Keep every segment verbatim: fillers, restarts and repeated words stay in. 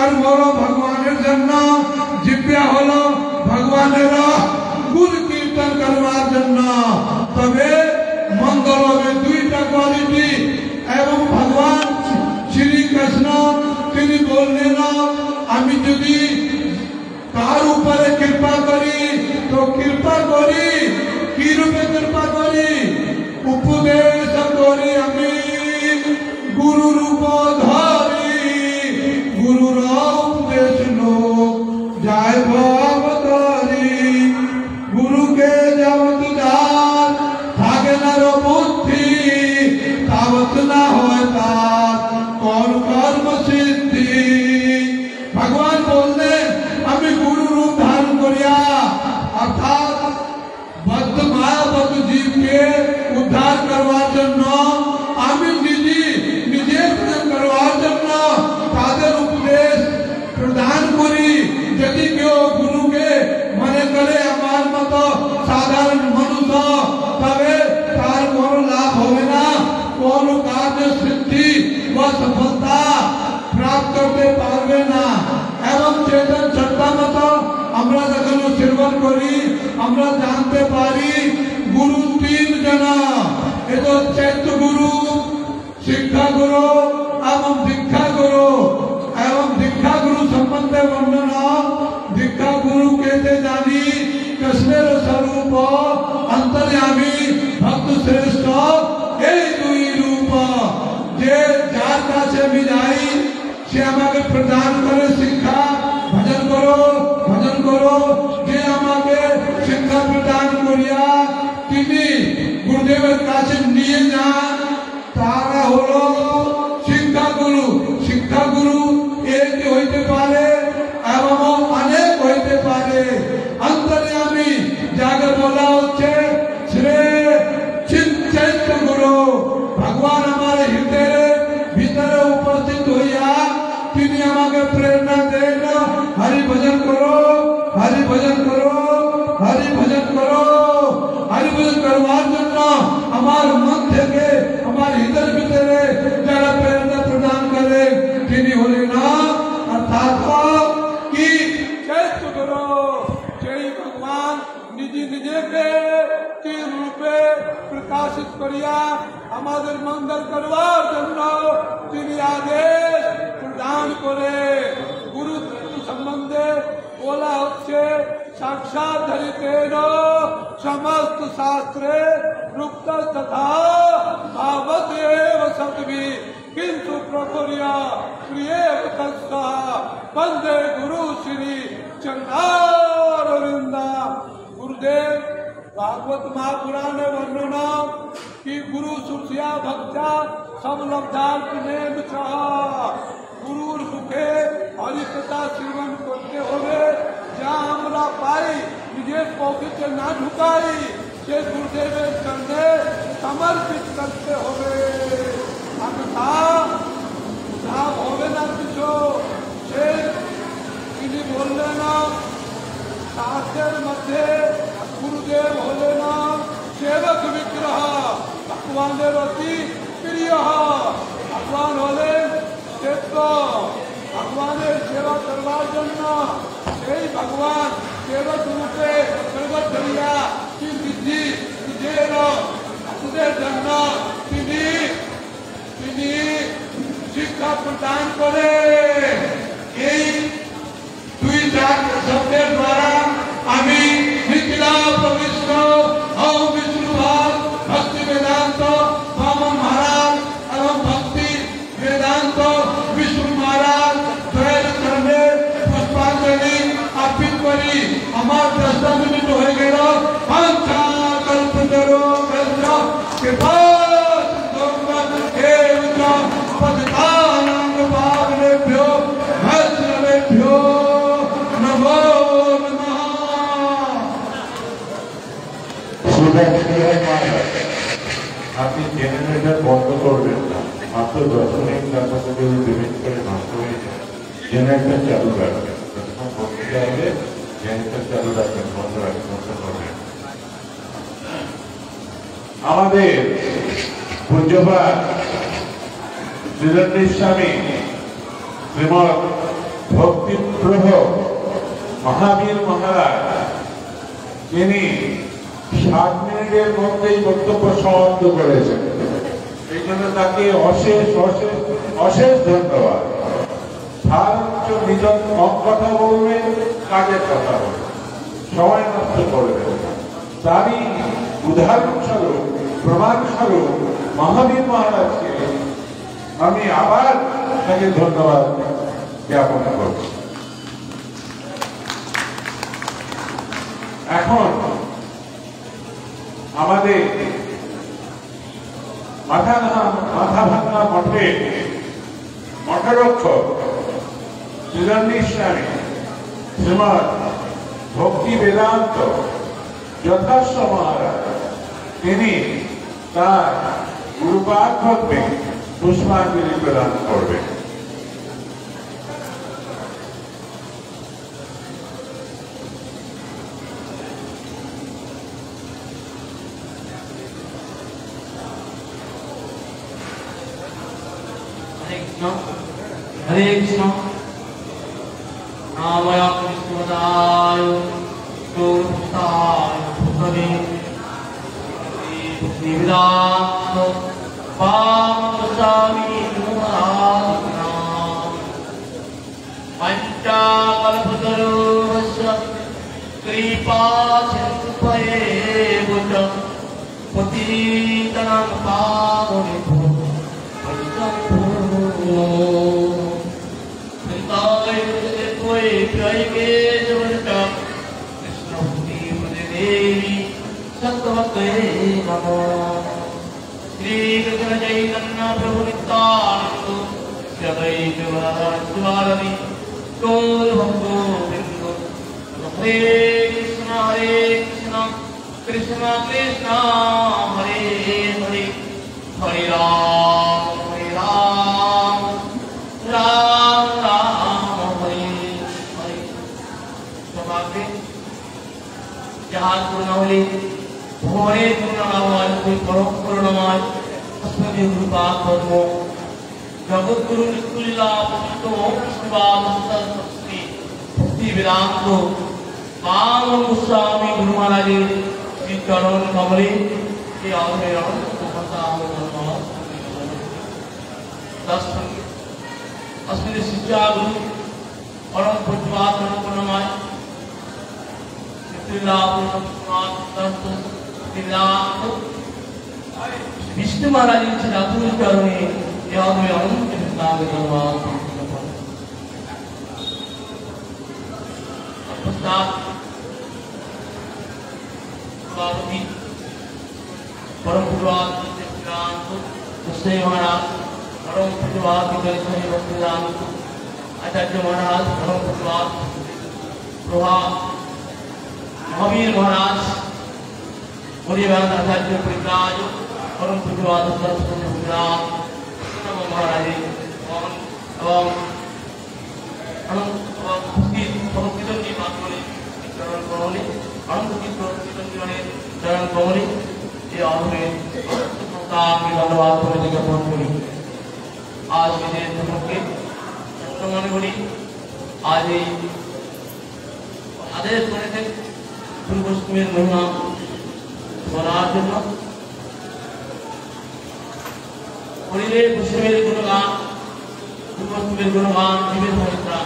कर्म हलो भगवानेर जन्य, जिब्या हलो भगवानेर गुण कीर्तन करवार जन्य। तबे मंगल होबे दुईटा क्वालिटी। एवं भगवान श्री कृष्ण তিনি বললেন আমি যদি কার উপরে কৃপা করি তো কৃপা করি কি রূপে কৃপা করি উপদেশ করি আমি গুরু রূপ ধরি গুরুর উপদেশ লোক যায় ভবতরি গুরুকে যাবত যার থাকে না বুদ্ধি তাবত না হয় তার কর কর্ম সিদ্ধি। भगवान बोलने আমি গুরু রূপ ধারণ করিয়া অর্থাৎ বদ্ধ মায়াবদ্ধ জীবকে উদ্ধার করবার জন্য আমি নিজে নিজে করবার জন্য তাদের উপদেশ প্রদান করি। যদি কেউ গুরুকে মনে করে আমার মতো সাধারণ মানুষ তবে তার কোনো লাভ হবে না, কোনো কার্য সিদ্ধি বা সফলতা प्राप्त करते पारबे ना। एवं चेतन चरितामृत আমরা যখন শ্রবণ করি আমরা জানতে পারি গুরু তিন जना এত চৈত্য গুরু শিক্ষা গুরু এবং দীক্ষা গুরু। एवं दीक्षा गुरु संबंधे वर्णना दीक्षा गुरु कहते जानी कृष्णेर स्वरूप अंतर्यामी भक्त श्रेष्ठ এই দুই রূপ যে যার কাছে আমি যাই সে আমাকে প্রদান করে শিক্ষা ভজন করো ভজন করো যে আমাকে শিক্ষা প্রদান করিয়া তিনি গুরুদেবের কাছে নিয়ে যান তারা হলো শিক্ষা গুরু। শিক্ষা গুরু এক হইতে পারে এবং অনেক হইতে পারে। অন্তর্যামী যাকে বলা হচ্ছে শ্রী চিন্তিত গুরু ভগবান আমার হৃদয়ের ভিতরে উপস্থিত হইয়া তিনি আমাকে প্রেরণা দেন হরি ভজন করো হরি ভজন করো হরি ভজন করো। হরি ভজন করবার জন্য আমার মন থেকে আমার হৃদয়ের ভিতরে যারা প্রেরণা প্রদান করে তিনি হলেন অর্থাৎ কি চৈত্য গুরু। সেই ভগবান নিজে নিজেকে তিন রূপে প্রকাশিত করিয়া আমাদের মঙ্গল করবার জন্য তিনি আদেশ প্রদান করে। গুরু সম্বন্ধে বলা হচ্ছে সাক্ষাৎ ধরিতেন সমস্ত শাস্ত্রে রুক্ত তথা ভাবতেব সদ্ভি কিন্তু প্রকরিয়া প্রিয় তৎসা বন্দে গুরু শ্রী চরণারবিন্দা। गुरुदेव भागवत महापुराण में वर्णना कि गुरु सुरसिया भक्त्या सब लब्धार्थ नेम गुरुर मुखे हरिकथा श्रवण करते हुए जहाँ हमरा पाई निजे पॉकेट ना ढुकाई से गुरुदेव चरणे समर्पित करते हुए अन्यथा उद्धार होवे ना किछो से इन्हीं बोलने ना शास्त्र मध्य गुरुदेव होले ना सेवक विग्रह भगवान अति प्रिय भगवान होले क्षेत्र भगवान सेवा करवार जन्य से भगवान सेवक रूपे प्रगट करिया कि विधि निजेर भक्तদের জন্য তিনি তিনি শিক্ষা প্রদান করে। এই দুই চার শব্দের দ্বারা আমি নিখিলা প্রবিষ্ট হও বিষ্ণুভাগ ভক্তি বেদান্ত বামন মহারাজ এবং ভক্তি বেদান্ত বিষ্ণু মহারাজ দ্বয়ের চরণে পুষ্পাঞ্জলি अर्पित करी। আমার দশ মিনিট হয়ে গেল। পাঞ্চা কল্পতরু কৃষ্ণ কৃপা পতিতানাং পাবনেভ্यो वैष्णवेभ्यो नमो नमः। আপনি জেনারেটর বন্ধ করবেন না, মাত্র দশ মিনিট তারপর যদি পেমেন্ট করে নষ্ট হয়ে যায় জেনারেটর চালু রাখবেন। যখন বন্ধ হবে জেনারেটর চালু রাখবেন, বন্ধ রাখবেন বন্ধ করবেন। আমাদের পূজ্যপাদ শ্রীধর স্বামী শ্রীমৎ ভক্তিপ্রভ মহাবীর মহারাজ তিনি সাত মিনিটের মধ্যেই বক্তব্য সমাপ্ত করেছেন। এই জন্য তাকে অশেষ অশেষ অশেষ ধন্যবাদ। সারাংশ নিজের কম কথা বলবেন, কাজের কথা বলবেন, সময় নষ্ট করবেন না। তারই উদাহরণস্বরূপ প্রমাণস্বরূপ মহাবীর মহারাজকে আমি আবার তাকে ধন্যবাদ জ্ঞাপন করছি। এখন আমাদের মাথা মাথা ভাঙা মঠে মঠরক্ষক শ্রীরামস্বামী শ্রীমৎ ভক্তি বেদান্ত যথার্থ মহারাজ তিনি তার গুরুপাঠককে পুষ্পাঞ্জলি প্রদান করবেন। हरे कृष्ण नामया कृष्णदाय गौरवताय भुतवे श्रीविदात पामसामि मुरादिना पंचाकल्पतरुस्य कृपा सिन्धुभयेव च पतितानां पावनेभ्यो श्री कृष्ण चैतन्य प्रभु नित्यानंद सदैव स्वामी गौर भक्तो वृंद हरे कृष्ण हरे कृष्ण कृष्ण कृष्ण हरे हरे हरे राम हरे राम राम राम हरे हरे। सौभाग्य जहाँ पूर्ण भोरे पूर्णमाय परम पूर्णमाय अस्मदीय गुरुपाद पद्मो जगद्गुरु निकुल्ला पतितो श्री भक्ति वेदांत पावन गोस्वामी गुरु महाराज श्री चरण कमले के आवेदन अस्मदीय शिक्षा गुरु परम पूज्यपाद पूर्णमाय विष्णु महाराज चरणे परम पूज्यपाद महाराज परम पूज्यपाद आचार्य महाराज परम पूज्यपाद प्रभा महावीर महाराज मुनिवाद आचार्य परिव्राज परम पूज्यपाद महाराज एवं चरण कमले चरण कमले धन्यवाद ज्ञापन करी। आज के मन करी आज आदेश करे गुरुगोस्वामीर महिमा শোনার জন্য করিলে গোস্বামীর গুণগান গুরুগোস্বামীর গুণগান জীবের পবিত্রা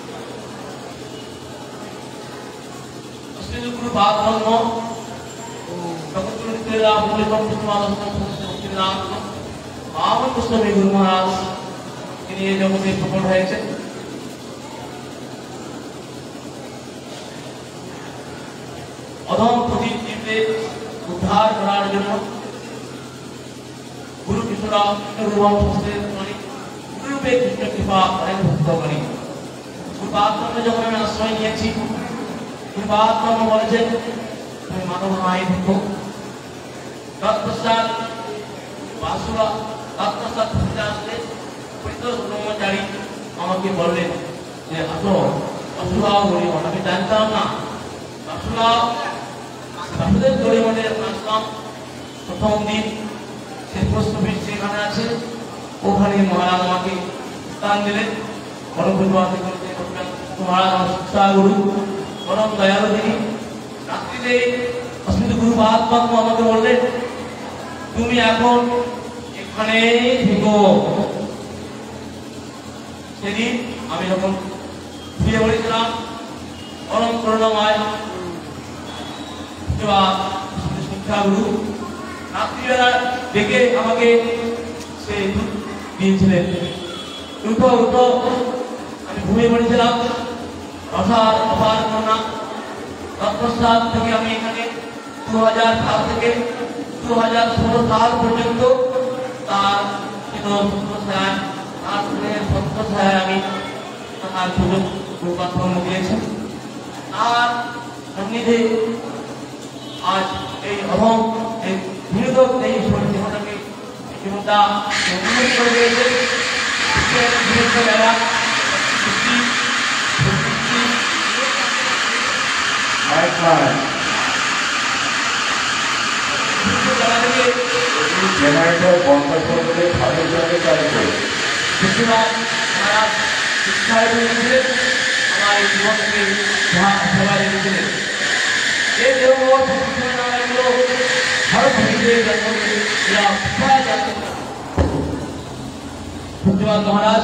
অশ্লীল গুরু বাদ ধর্ম জগৎগুরু নিত্যলীলা ভূমিকম্প পুষ্পমালা পাবন গোস্বামী গুরু মহারাজ তিনি এই জগতে প্রকট হয়েছে। অধম পতিত জীবদের উদ্ধার করার জন্য গুরু কৃষ্ণ গুরুরূপে কৃষ্ণ কৃপা করেন ভক্ত করি। গুরুপাত্র যখন আমি আশ্রয় নিয়েছি গুরুপাত্র বলেছেন তুমি মানব নয় ভক্ত। তৎপশ্চাৎ বাসুরা তৎপশ্চাৎ ফিরে আসলে পরিতোষ ব্রহ্মচারী আমাকে বললেন যে আসো বাসুরা বলি আমি জানতাম না বাসুরা বাসুদেব গৌরী মঠে আসলাম প্রথম দিন সে প্রশ্ন সেখানে আছে ওখানে মহারাজ আমাকে স্থান দিলেন परम पूज्य महाराज शिक्षा गुरु परम दयालु তিনি রাত্রিতে অস্মিত গুরু মহাত্মা আমাকে বললেন তুমি এখন এখানে থেকো। সেদিন আমি যখন শুয়ে পড়েছিলাম পরম করুণাময় শিক্ষা গুরু রাত্রিবেলা ডেকে আমাকে সে দিয়েছিলেন, উঠো উঠো। আমি ঘুমিয়ে পড়েছিলাম। অসার অপার করুণা তৎপশ্চাৎ থেকে আমি এখানে দু হাজার সাল থেকে দু হাজার ষোলো সাল পর্যন্ত তার সত্যছায় তার সত্যছায় আমি তার সুযোগ রূপান্তরণ দিয়েছি। আর সন্নিধে আজ এই অহম এই বিরোধ এই জীবনটাকে জীবনটা উন্নতি করে দিয়েছে। জেনারেটর বন্ধ করলে ভালো জায়গায় চালু করে শিক্ষায় দিয়েছিলেন, আমার এই জীবনকে সেবা দিয়েছিলেন। এই দেহগুলো ভারত মহারাজ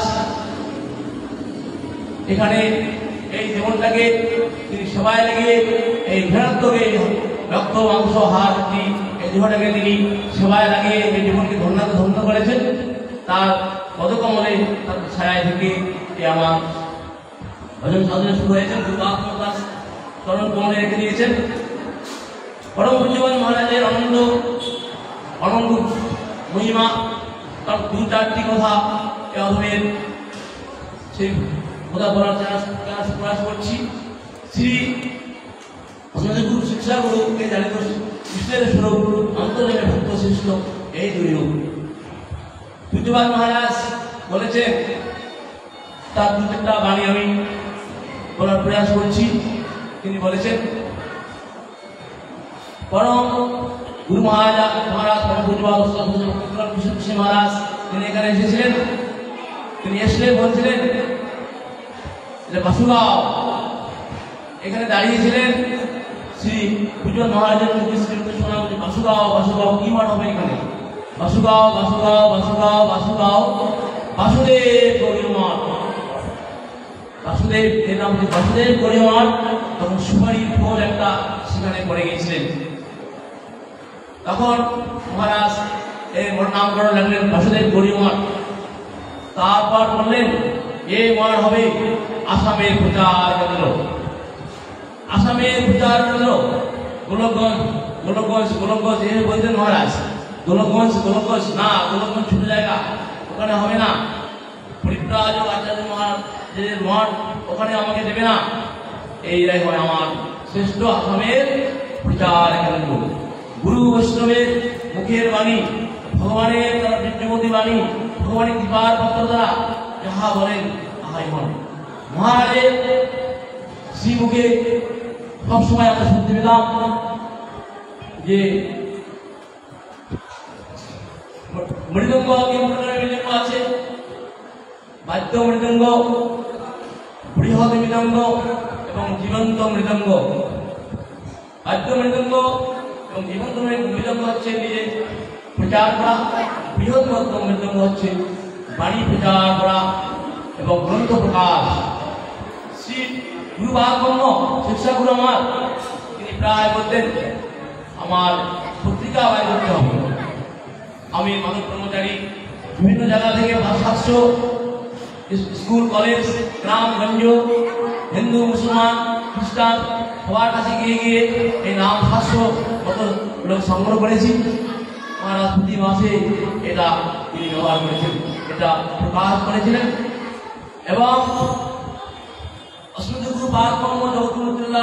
এখানে এই জীবনটাকে তিনি সেবায় লেগে এই ঘৃণাত্মকে রক্ত মাংস হাড় এই জীবনটাকে তিনি সেবায় লাগিয়ে এই জীবনকে ধন্য ধন্য করেছেন। তার পদকমলে তার ছায়ায় থেকে আমার ভজন সাধনা শুরু হয়েছেন। দুর্গাদাস চরণ কমলে রেখে দিয়েছেন। পরম পূজ্যবান মহারাজের অনন্ত অনন্ত মহিমা তার দু চারটি কথা এ অধমের সেই কথা বলার প্রয়াস করছি। শ্রী গুরু শিক্ষা গুরুকে জানিত কৃষ্ণের স্বরূপ অন্তর্যামী ভক্ত শ্রেষ্ঠ এই দুই রূপ। পূজ্যবান মহারাজ বলেছেন, তার দু চারটা বাণী আমি বলার প্রয়াস করছি। তিনি বলেছেন, পরম গুরু মহারাজ মহারাজ পরম পূজ্যবাদ কৃষ্ণ মহারাজ তিনি এখানে এসেছিলেন। তিনি এসলে বলছিলেন যে বাসুগাঁও এখানে দাঁড়িয়েছিলেন। শ্রী পূজ্যবাদ মহারাজের শোনা বাসুগাঁও বাসুগাঁও কি মান হবে এখানে? বাসুগাঁও বাসুগাঁও বাসুগাঁও বাসুগাঁও বাসুদেব গৌরীমঠ বাসুদেব এর নাম হচ্ছে বাসুদেব গৌরীমঠ। তখন সুপারির ফল একটা সেখানে পড়ে গেছিলেন। তখন মহারাজ এর নামকরণ লাগলেন বাসুদেব গৌরীমঠ। তারপর বললেন এ মঠ হবে আসামের প্রচার কেন্দ্র। আসামের প্রচার কেন্দ্র গোলকগঞ্জ গোলকগঞ্জ গোলকগঞ্জ এই বলতেন মহারাজ। গোলকগঞ্জ গোলকগঞ্জ না, গোলকগঞ্জ ছোট জায়গা, ওখানে হবে না। পরিব্রাজ আচার্য মহারাজের মঠ ওখানে আমাকে দেবে না। এইটাই হয় আমার শ্রেষ্ঠ আসামের প্রচার কেন্দ্র। গুরু বৈষ্ণবের মুখের বাণী, ভগবানের তারা বিদ্যমতী বাণী, ভগবানের কৃপার পত্র দ্বারা যাহা বলেন তাহাই হন। মহারাজের শ্রীমুখে সবসময় আমরা শুনতে পেলাম যে মৃদঙ্গ মৃদঙ্গ আছে, বাদ্য মৃদঙ্গ, বৃহৎ মৃদঙ্গ এবং জীবন্ত মৃদঙ্গ। বাদ্য মৃদঙ্গ এবং জীবন্ত মৃদঙ্গ হচ্ছে নিজে প্রচার করা, বৃহৎ মৃদঙ্গ হচ্ছে বাণী প্রচার করা এবং গ্রন্থ প্রকাশ। শ্রী গুরু বাহাকর্ম শিক্ষা গুরু আমার তিনি প্রায় বলতেন আমার পত্রিকা আয় করতে হবে। আমি মানব কর্মচারী বিভিন্ন জায়গা থেকে সাতশো স্কুল কলেজ গ্রামগঞ্জ হিন্দু মুসলমান খ্রিস্টান সবার কাছে গিয়ে গিয়ে এই নাম সাতশো কত লোক সংগ্রহ করেছি। মহারাজ প্রতি মাসে এটা তিনি ব্যবহার করেছেন, এটা প্রকাশ করেছিলেন। এবং অস্মিত গুরু বাহাকর্ম জগৎমুল্লাহ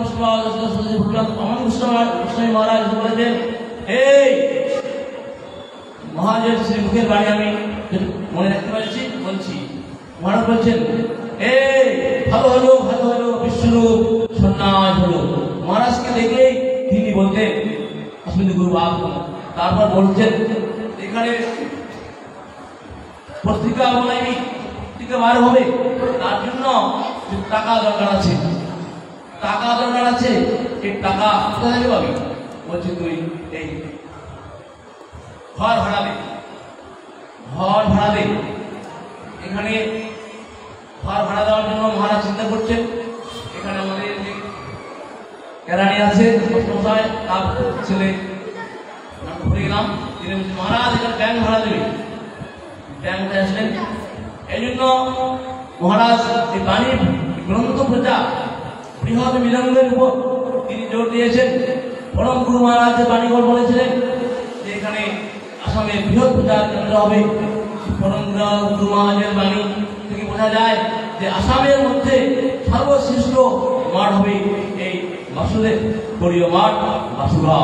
মহারাজ বলেছেন, এই মহারাজের শ্রী মুখের বাণী আমি মনে রাখতে পারছি বলছি। মহারাজ বলছেন, এই ভালো হলো ভালো হলো বিশ্বরূপ সন্ন্যাস হলো। মহারাজকে দেখলেই তিনি বলতেন অস্মিত গুরু বাহাকর্ম। তারপর বলছেন এখানে পত্রিকা বানাইবি, দিকে বার হবে, তার জন্য টাকা দরকার আছে, টাকা দরকার আছে। এই টাকা কোথা থেকে পাবি? বলছি তুই এই ঘর ভাড়া দে, ঘর ভাড়া দে। এখানে ঘর ভাড়া দেওয়ার জন্য মহারাজ চিন্তা করছেন। এখানে আমাদের যে কেরানি আছে মশাই, তার ছেলে ঘুরে গেলাম, তিনি বলছেন মহারাজ এখানে ব্যাংক ভাড়া দেবে। ব্যাংকে আসলেন, এই জন্য মহারাজ এই বাণী গ্রন্থ প্রজা বৃহৎ মিলনের উপর তিনি জোর দিয়েছেন। পরম গুরু মহারাজ বাণীগর বলেছিলেন যে এখানে আসামে বৃহৎ প্রচার কেন্দ্র হবে। পরম গুরু মহারাজের বাণী থেকে বোঝা যায় যে আসামের মধ্যে সর্বশ্রেষ্ঠ মাঠ হবে এই বাসুদেব গড়ীয় মাঠ বাসুগাঁও।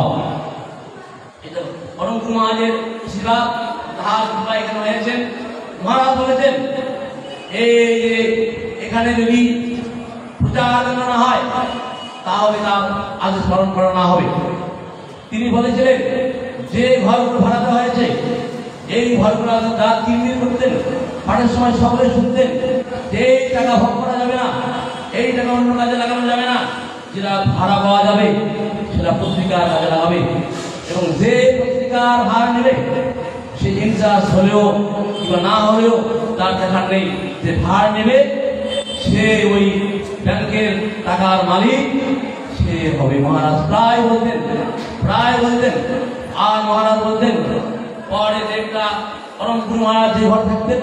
এটা পরম গুরু মহারাজের আশীর্বাদ, তাহার কৃপা এখানে হয়েছেন। মহারাজ বলেছেন এই যে এখানে যদি প্রচার না হয় তাহলে তার আজ স্মরণ করা না হবে। তিনি বলেছিলেন যে ঘরগুলো ভাড়া দেওয়া হয়েছে এই ঘরগুলো রাত তিন দিন করতেন, পাঠের সময় সকলে শুনতেন যে এই টাকা ভোগ করা যাবে না, এই টাকা অন্য কাজে লাগানো যাবে না, যেটা ভাড়া পাওয়া যাবে সেটা পত্রিকার কাজে লাগাবে। এবং যে পত্রিকার ভাড়া নেবে সে ইনচার্জ হলেও কিংবা না হলেও তার দেখার নেই, যে ভাড় নেবে সে ওই ব্যাংকের টাকার মালিক সে হবে। মহারাজ প্রায় বলতেন, প্রায় বলতেন। আর মহারাজ বলতেন পরে একটা পরম গুরু মহারাজ যে ঘর থাকতেন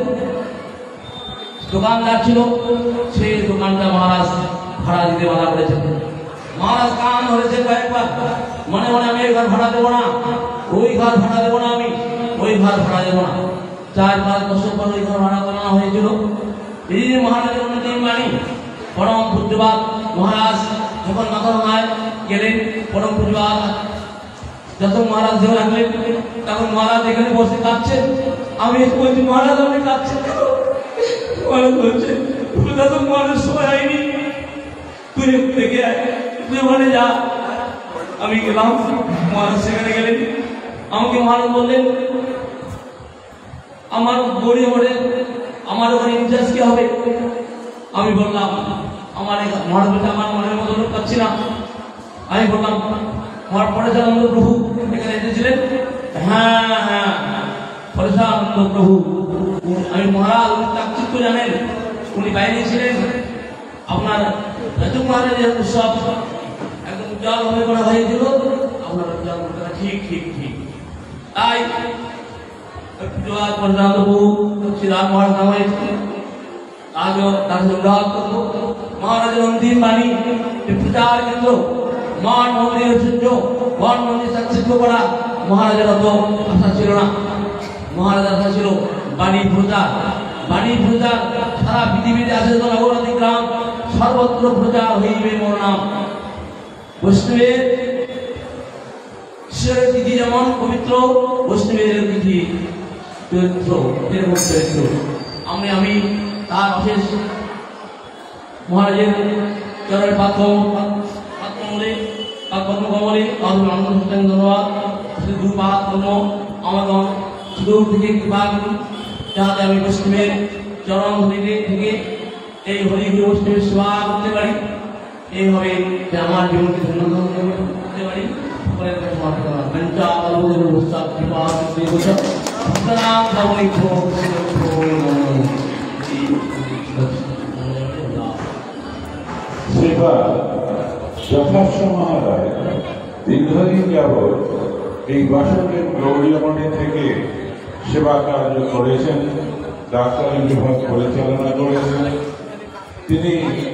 দোকানদার ছিল, সেই দোকানটা মহারাজ ভাড়া দিতে বাধা করেছেন। মহারাজ কান হয়েছে কয়েকবার, মনে মনে আমি এই ঘর ভাড়া দেবো না, ওই ঘর ভাড়া দেবো না, আমি ওই ঘর ভাড়া দেবো না। চার পাঁচ বছর পর ওই ঘর ভাড়া করানো হয়েছিল। এই যে মহারাজের অন্যতম বাণী পরম পূজ্যবাদ মহারাজ যখন মাথায় গেলেন, পরম পূজ্যবাদ যত মহারাজ ধরে রাখলেন, তখন মহারাজ এখানে বসে কাঁদছেন। আমি বলছি মহারাজ আপনি কাঁদছেন কেন? মহারাজ বলছে তো মহারাজ সময় হয়নি, তুই দেখে আয়, তুই ওখানে যা। আমি গেলাম, মহারাজ সেখানে গেলেন। আমাকে মহারাজ বললেন আমার গড়ি ওরে আমার ওখানে ইনচার্জ কে হবে? আমি বললাম আমার মহারাজ বলতে আমার মনের মতো লোক পাচ্ছি না। আমি বললাম আমার পরেশানন্দ প্রভু এখানে এসেছিলেন। হ্যাঁ হ্যাঁ পরেশানন্দ প্রভু। আমি মহারাজ উনি চাকচিক্য জানেন, উনি বাইরে ছিলেন। আপনার রাজু মহারাজের উৎসব একদম উজ্জ্বল ভাবে করা হয়েছিল। আপনার ঠিক ঠিক ঠিক তাই শ্রীরাম মহারাজ নাম হয়েছে। আজও তার উল্লাস করবো মহারাজের অন্তিম বাণী প্রচার কেন্দ্র মান মন্দির ঐশ্বর্য বন মন্দির সাকসেস করা মহারাজের অত আশা ছিল না। মহারাজ আশা ছিল বাণী প্রচার, বাণী প্রচার সারা পৃথিবীতে আছে তো নগরাদি গ্রাম সর্বত্র প্রচার হইবে মোর নাম। বৈষ্ণবের ঈশ্বরের তিথি যেমন পবিত্র, বৈষ্ণবের তিথি চরিত্র এরকম চরিত্র। আমি আমি তার অশেষ মহারাজের চরণের পাত্র পাত্রমূলে পদ্মকমলে আনন্দ ধন্যবাদ দুপাত ধর্ম আমাগম সুদূর থেকে কৃপা করুন, যাতে আমি বৈষ্ণবের চরণ থেকে থেকে এই হরিগুরু বৈষ্ণবের সেবা করতে পারি। এইভাবে যে আমার জীবনকে ধন্য করতে পারি। সেবা যথাসময় দীর্ঘদিন যাবৎ এই বাসকের গৌরীয় মঠে থেকে সেবা কার্য করেছেন, ডাক্তারি বিভাগ পরিচালনা করেছেন। তিনি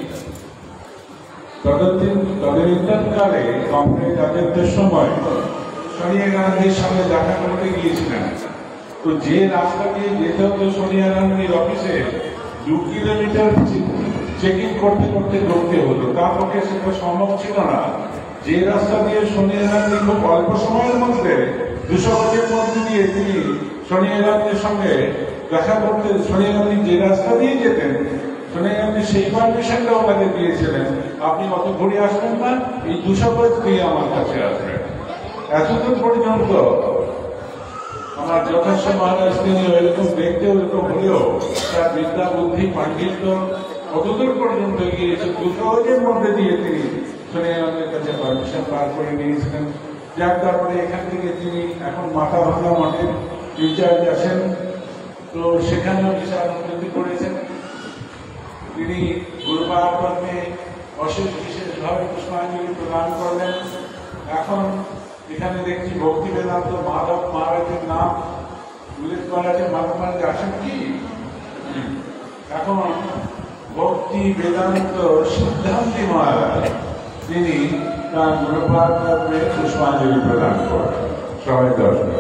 তদনীন্তনকালে কোম্পানির রাজত্বের সময় সোনিয়া গান্ধীর সঙ্গে দেখা করতে গিয়েছিলেন। তো যে রাস্তা দিয়ে যেতে হতো সোনিয়া গান্ধীর অফিসে দু কিলোমিটার চেকিং করতে করতে ঢুকতে হতো, তার পক্ষে সেটা সম্ভব ছিল না। যে রাস্তা দিয়ে সোনিয়া গান্ধী খুব অল্প সময়ের মধ্যে দুশো বছরের মধ্যে দিয়ে তিনি সোনিয়া গান্ধীর সঙ্গে দেখা করতে, সোনিয়া গান্ধী যে রাস্তা দিয়ে যেতেন সোনিয়া গান্ধী সেই পারমিশনটা ওনাকে দিয়েছিলেন, আপনি অত ঘুরে আসবেন না, এই দুশো গজ দিয়ে আমার কাছে আসবেন। এতদিন পর্যন্ত আমার যথেষ্ট মহারাজ তিনি ওইরকম দেখতে ওইরকম হলেও তার বিদ্যা বুদ্ধি পাণ্ডিত্য কতদূর পর্যন্ত গিয়েছে দুসহজের মধ্যে দিয়ে তিনি সোনিয়ানন্দের কাছে পারমিশন পার করে নিয়েছিলেন। যার তারপরে এখান থেকে তিনি এখন মাথা ভাঙা মঠের ইনচার্জ আছেন, তো সেখানেও বিশাল উন্নতি করেছেন। তিনি গুরুপাদ পদ্মে অশেষ বিশেষভাবে পুষ্পাঞ্জলি প্রদান করলেন। এখন এখানে দেখছি ভক্তি বেদান্ত মাধব মহারাজের নাম উল্লেখ করা আছে। মাধব মহারাজ আসেন কি? এখন ভক্তি বেদান্ত সিদ্ধান্তি মহারাজ তিনি তার গুরুপাদ পদ্মে পুষ্পাঞ্জলি প্রদান করেন। সবাই দর্শন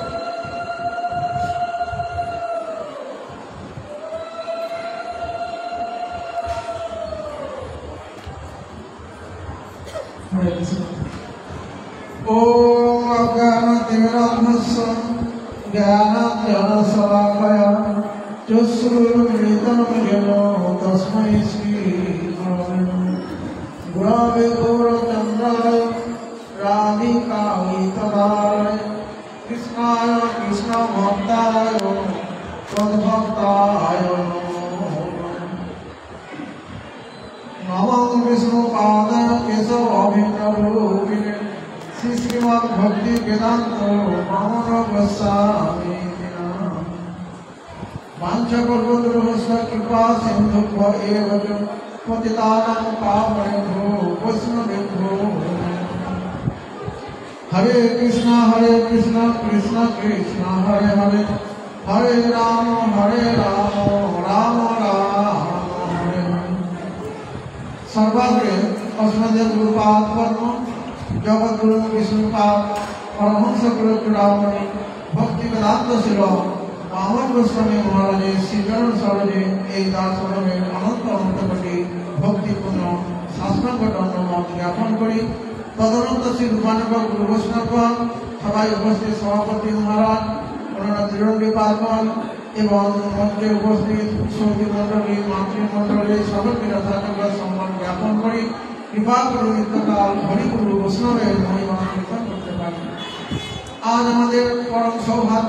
ओम अज्ञानतिमिरान्धस्य ज्ञानाञ्जनशलाकया चक्षुरुन्मिलितं येन तस्मै श्रीगुरवे गुरवे गौरचन्द्राय राधिकायै तदाय कृष्णाय कृष्णभक्ताय तद्भक्ताय नमो विष्णुपादाय केशवाभिन्नरूपिणे श्रीमद् भक्ति वेदांत मामन गोस्वामी वाञ्छाकल्पतरुभ्यश्च कृपा सिन्धुभ्य एव च पतितानां पावनेभ्यो वैष्णवेभ्यो हरे कृष्ण हरे कृष्ण कृष्ण कृष्ण हरे हरे हरे राम हरे राम राम राम हरे हरे। सर्वाग्रे अस्मदेव गुरुपाद पद्म जगत गुरु विष्णुपाद परमहंस गुरु चूड़ामणि भक्ति वेदांत शिल बामन गोस्वामी महाराजे श्रीचरण सरोजे এই দার্শনের অনন্ত অনন্ত কোটি ভক্তিপূর্ণ শাস্ত্রাঙ্গ ধন্যবাদ জ্ঞাপন করি। তদনন্ত শ্রী রূপানুগ গুরু বৈষ্ণবগণ, সবাই উপস্থিত সভাপতি মহারাজ, অন্যান্য ত্রিরঙ্গী পার্বণ এবং মঞ্চে উপস্থিত সৌদি মন্ডলী মাতৃমন্ডলী সকলকে যথাযোগ্য সম্মান জ্ঞাপন করি। কৃপা করে নিত্যকাল হরিগুরু বৈষ্ণবের মহিমা কীর্তন করতে পারি। আজ আমাদের পরম সৌভাগ্য,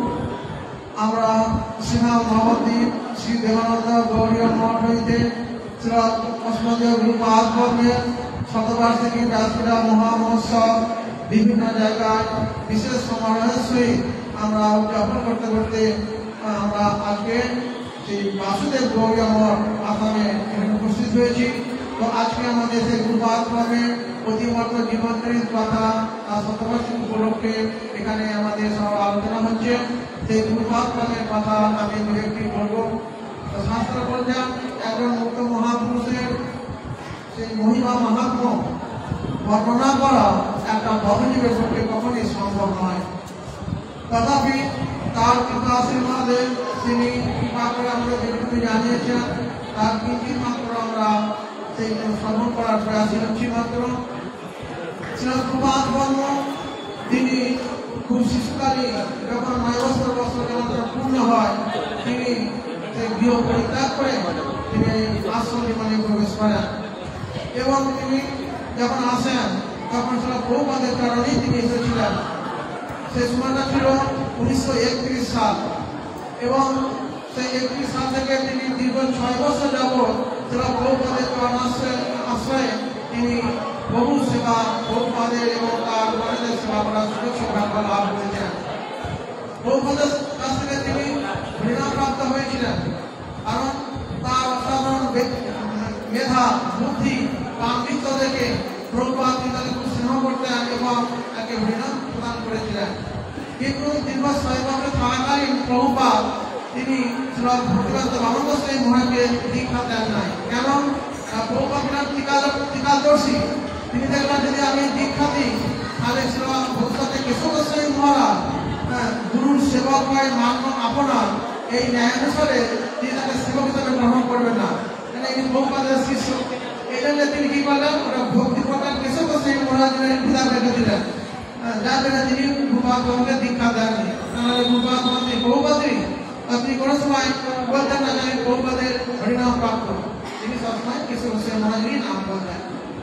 আমরা শ্রীনাথ নবদ্বীপ শ্রী দেবানন্দ গৌরীয় মঠ হইতে শ্রীমদীয় গুরুপাদ পদ্মের শতবার্ষিকী রাজক্রীড়া মহামহোৎসব বিভিন্ন জায়গায় বিশেষ সমারোহের সহিত আমরা উদযাপন করতে করতে আমরা আজকে সেই বাসুদেব গৌরীয় মঠ আসামে এখানে উপস্থিত হয়েছি। তো আজকে আমাদের সেই গুরুপাদ পদ্মের অতিমাত্র জীবনচরিত কথা তার শতবার্ষিকী উপলক্ষে এখানে আমাদের সব আলোচনা হচ্ছে। সেই গুরুপাদ পদ্মের কথা আমি দু একটি বলবো। তো শাস্ত্র বলছেন একজন মুক্ত মহাপুরুষের সেই মহিমা মাহাত্ম্য বর্ণনা করা একটা ভবজীবের পক্ষে কখনই সম্ভব নয়। তথাপি তার কৃপা আশীর্বাদে তিনি কৃপা করে আমাদের যেটুকু জানিয়েছেন তার কিঞ্চিত মাত্র আমরা সেই শ্রবণ করার প্রয়াসী হচ্ছি মাত্র। গুরুপাদ পদ্ম তিনি খুব শিশুকালে যখন নয় বছর বছর যখন পূর্ণ হয় তিনি সেই গৃহ পরিত্যাগ করে তিনি আশ্রম জীবনে প্রবেশ করেন এবং তিনি যখন আসেন তখন সেটা প্রভুপাদের কারণেই তিনি এসেছিলেন। সেই সময়টা ছিল উনিশশো একত্রিশ সাল এবং সেই একত্রিশ সাল থেকে তিনি দীর্ঘ ছয় বছর যাবৎ সেটা প্রভুপাদের চরণাশ্রয়ে আশ্রয়ে তিনি বহু সেবা প্রভুপাদের এবং তার গণের সেবা করার সুযোগ সৌভাগ্য লাভ করেছেন। প্রভুপাদের কাছ থেকে তিনি প্রেরণাপ্রাপ্ত হয়েছিলেন কারণ তার অসাধারণ মেধা বুদ্ধি পাণ্ডিত্য দেখে প্রভুপাদ তাকে খুব স্নেহ করতেন এবং তাকে ঘৃণা প্রদান করেছিলেন। কিন্তু দীর্ঘ ছয় বছর থাকাকালীন প্রভুপাদ তিনি ভক্তিবেদান্ত বামন গোস্বামী মহারাজকে দীক্ষা দেন নাই। কেন? প্রভুপাদ টিকাদর্শী, তিনি দেখলেন যদি আমি দীক্ষা দিই তাহলে ভক্তিবেদান্ত কেশব গোস্বামী মহারাজ গুরুর সেবক হয় মান আপনার এই ন্যায় অনুসারে তিনি তাকে সেবক হিসাবে গ্রহণ করবেন না, তিনি প্রভুপাদের শিষ্য। এই জন্য তিনি কি করলেন, ওটা ভক্তি প্রকার কেশব গোস্বামী মহারাজের পিতা রেখে দিলেন, যার জন্য তিনি গুরুপাদকে দীক্ষা দেননি। তাহলে গুরুপাদ বহুপাত্রী আপনি কোনো সময় বলতেন না আমি বহুপাদের হরিনাম প্রাপ্ত, তিনি সবসময় কেশব গোস্বামী মহারাজেরই নাম বলতেন।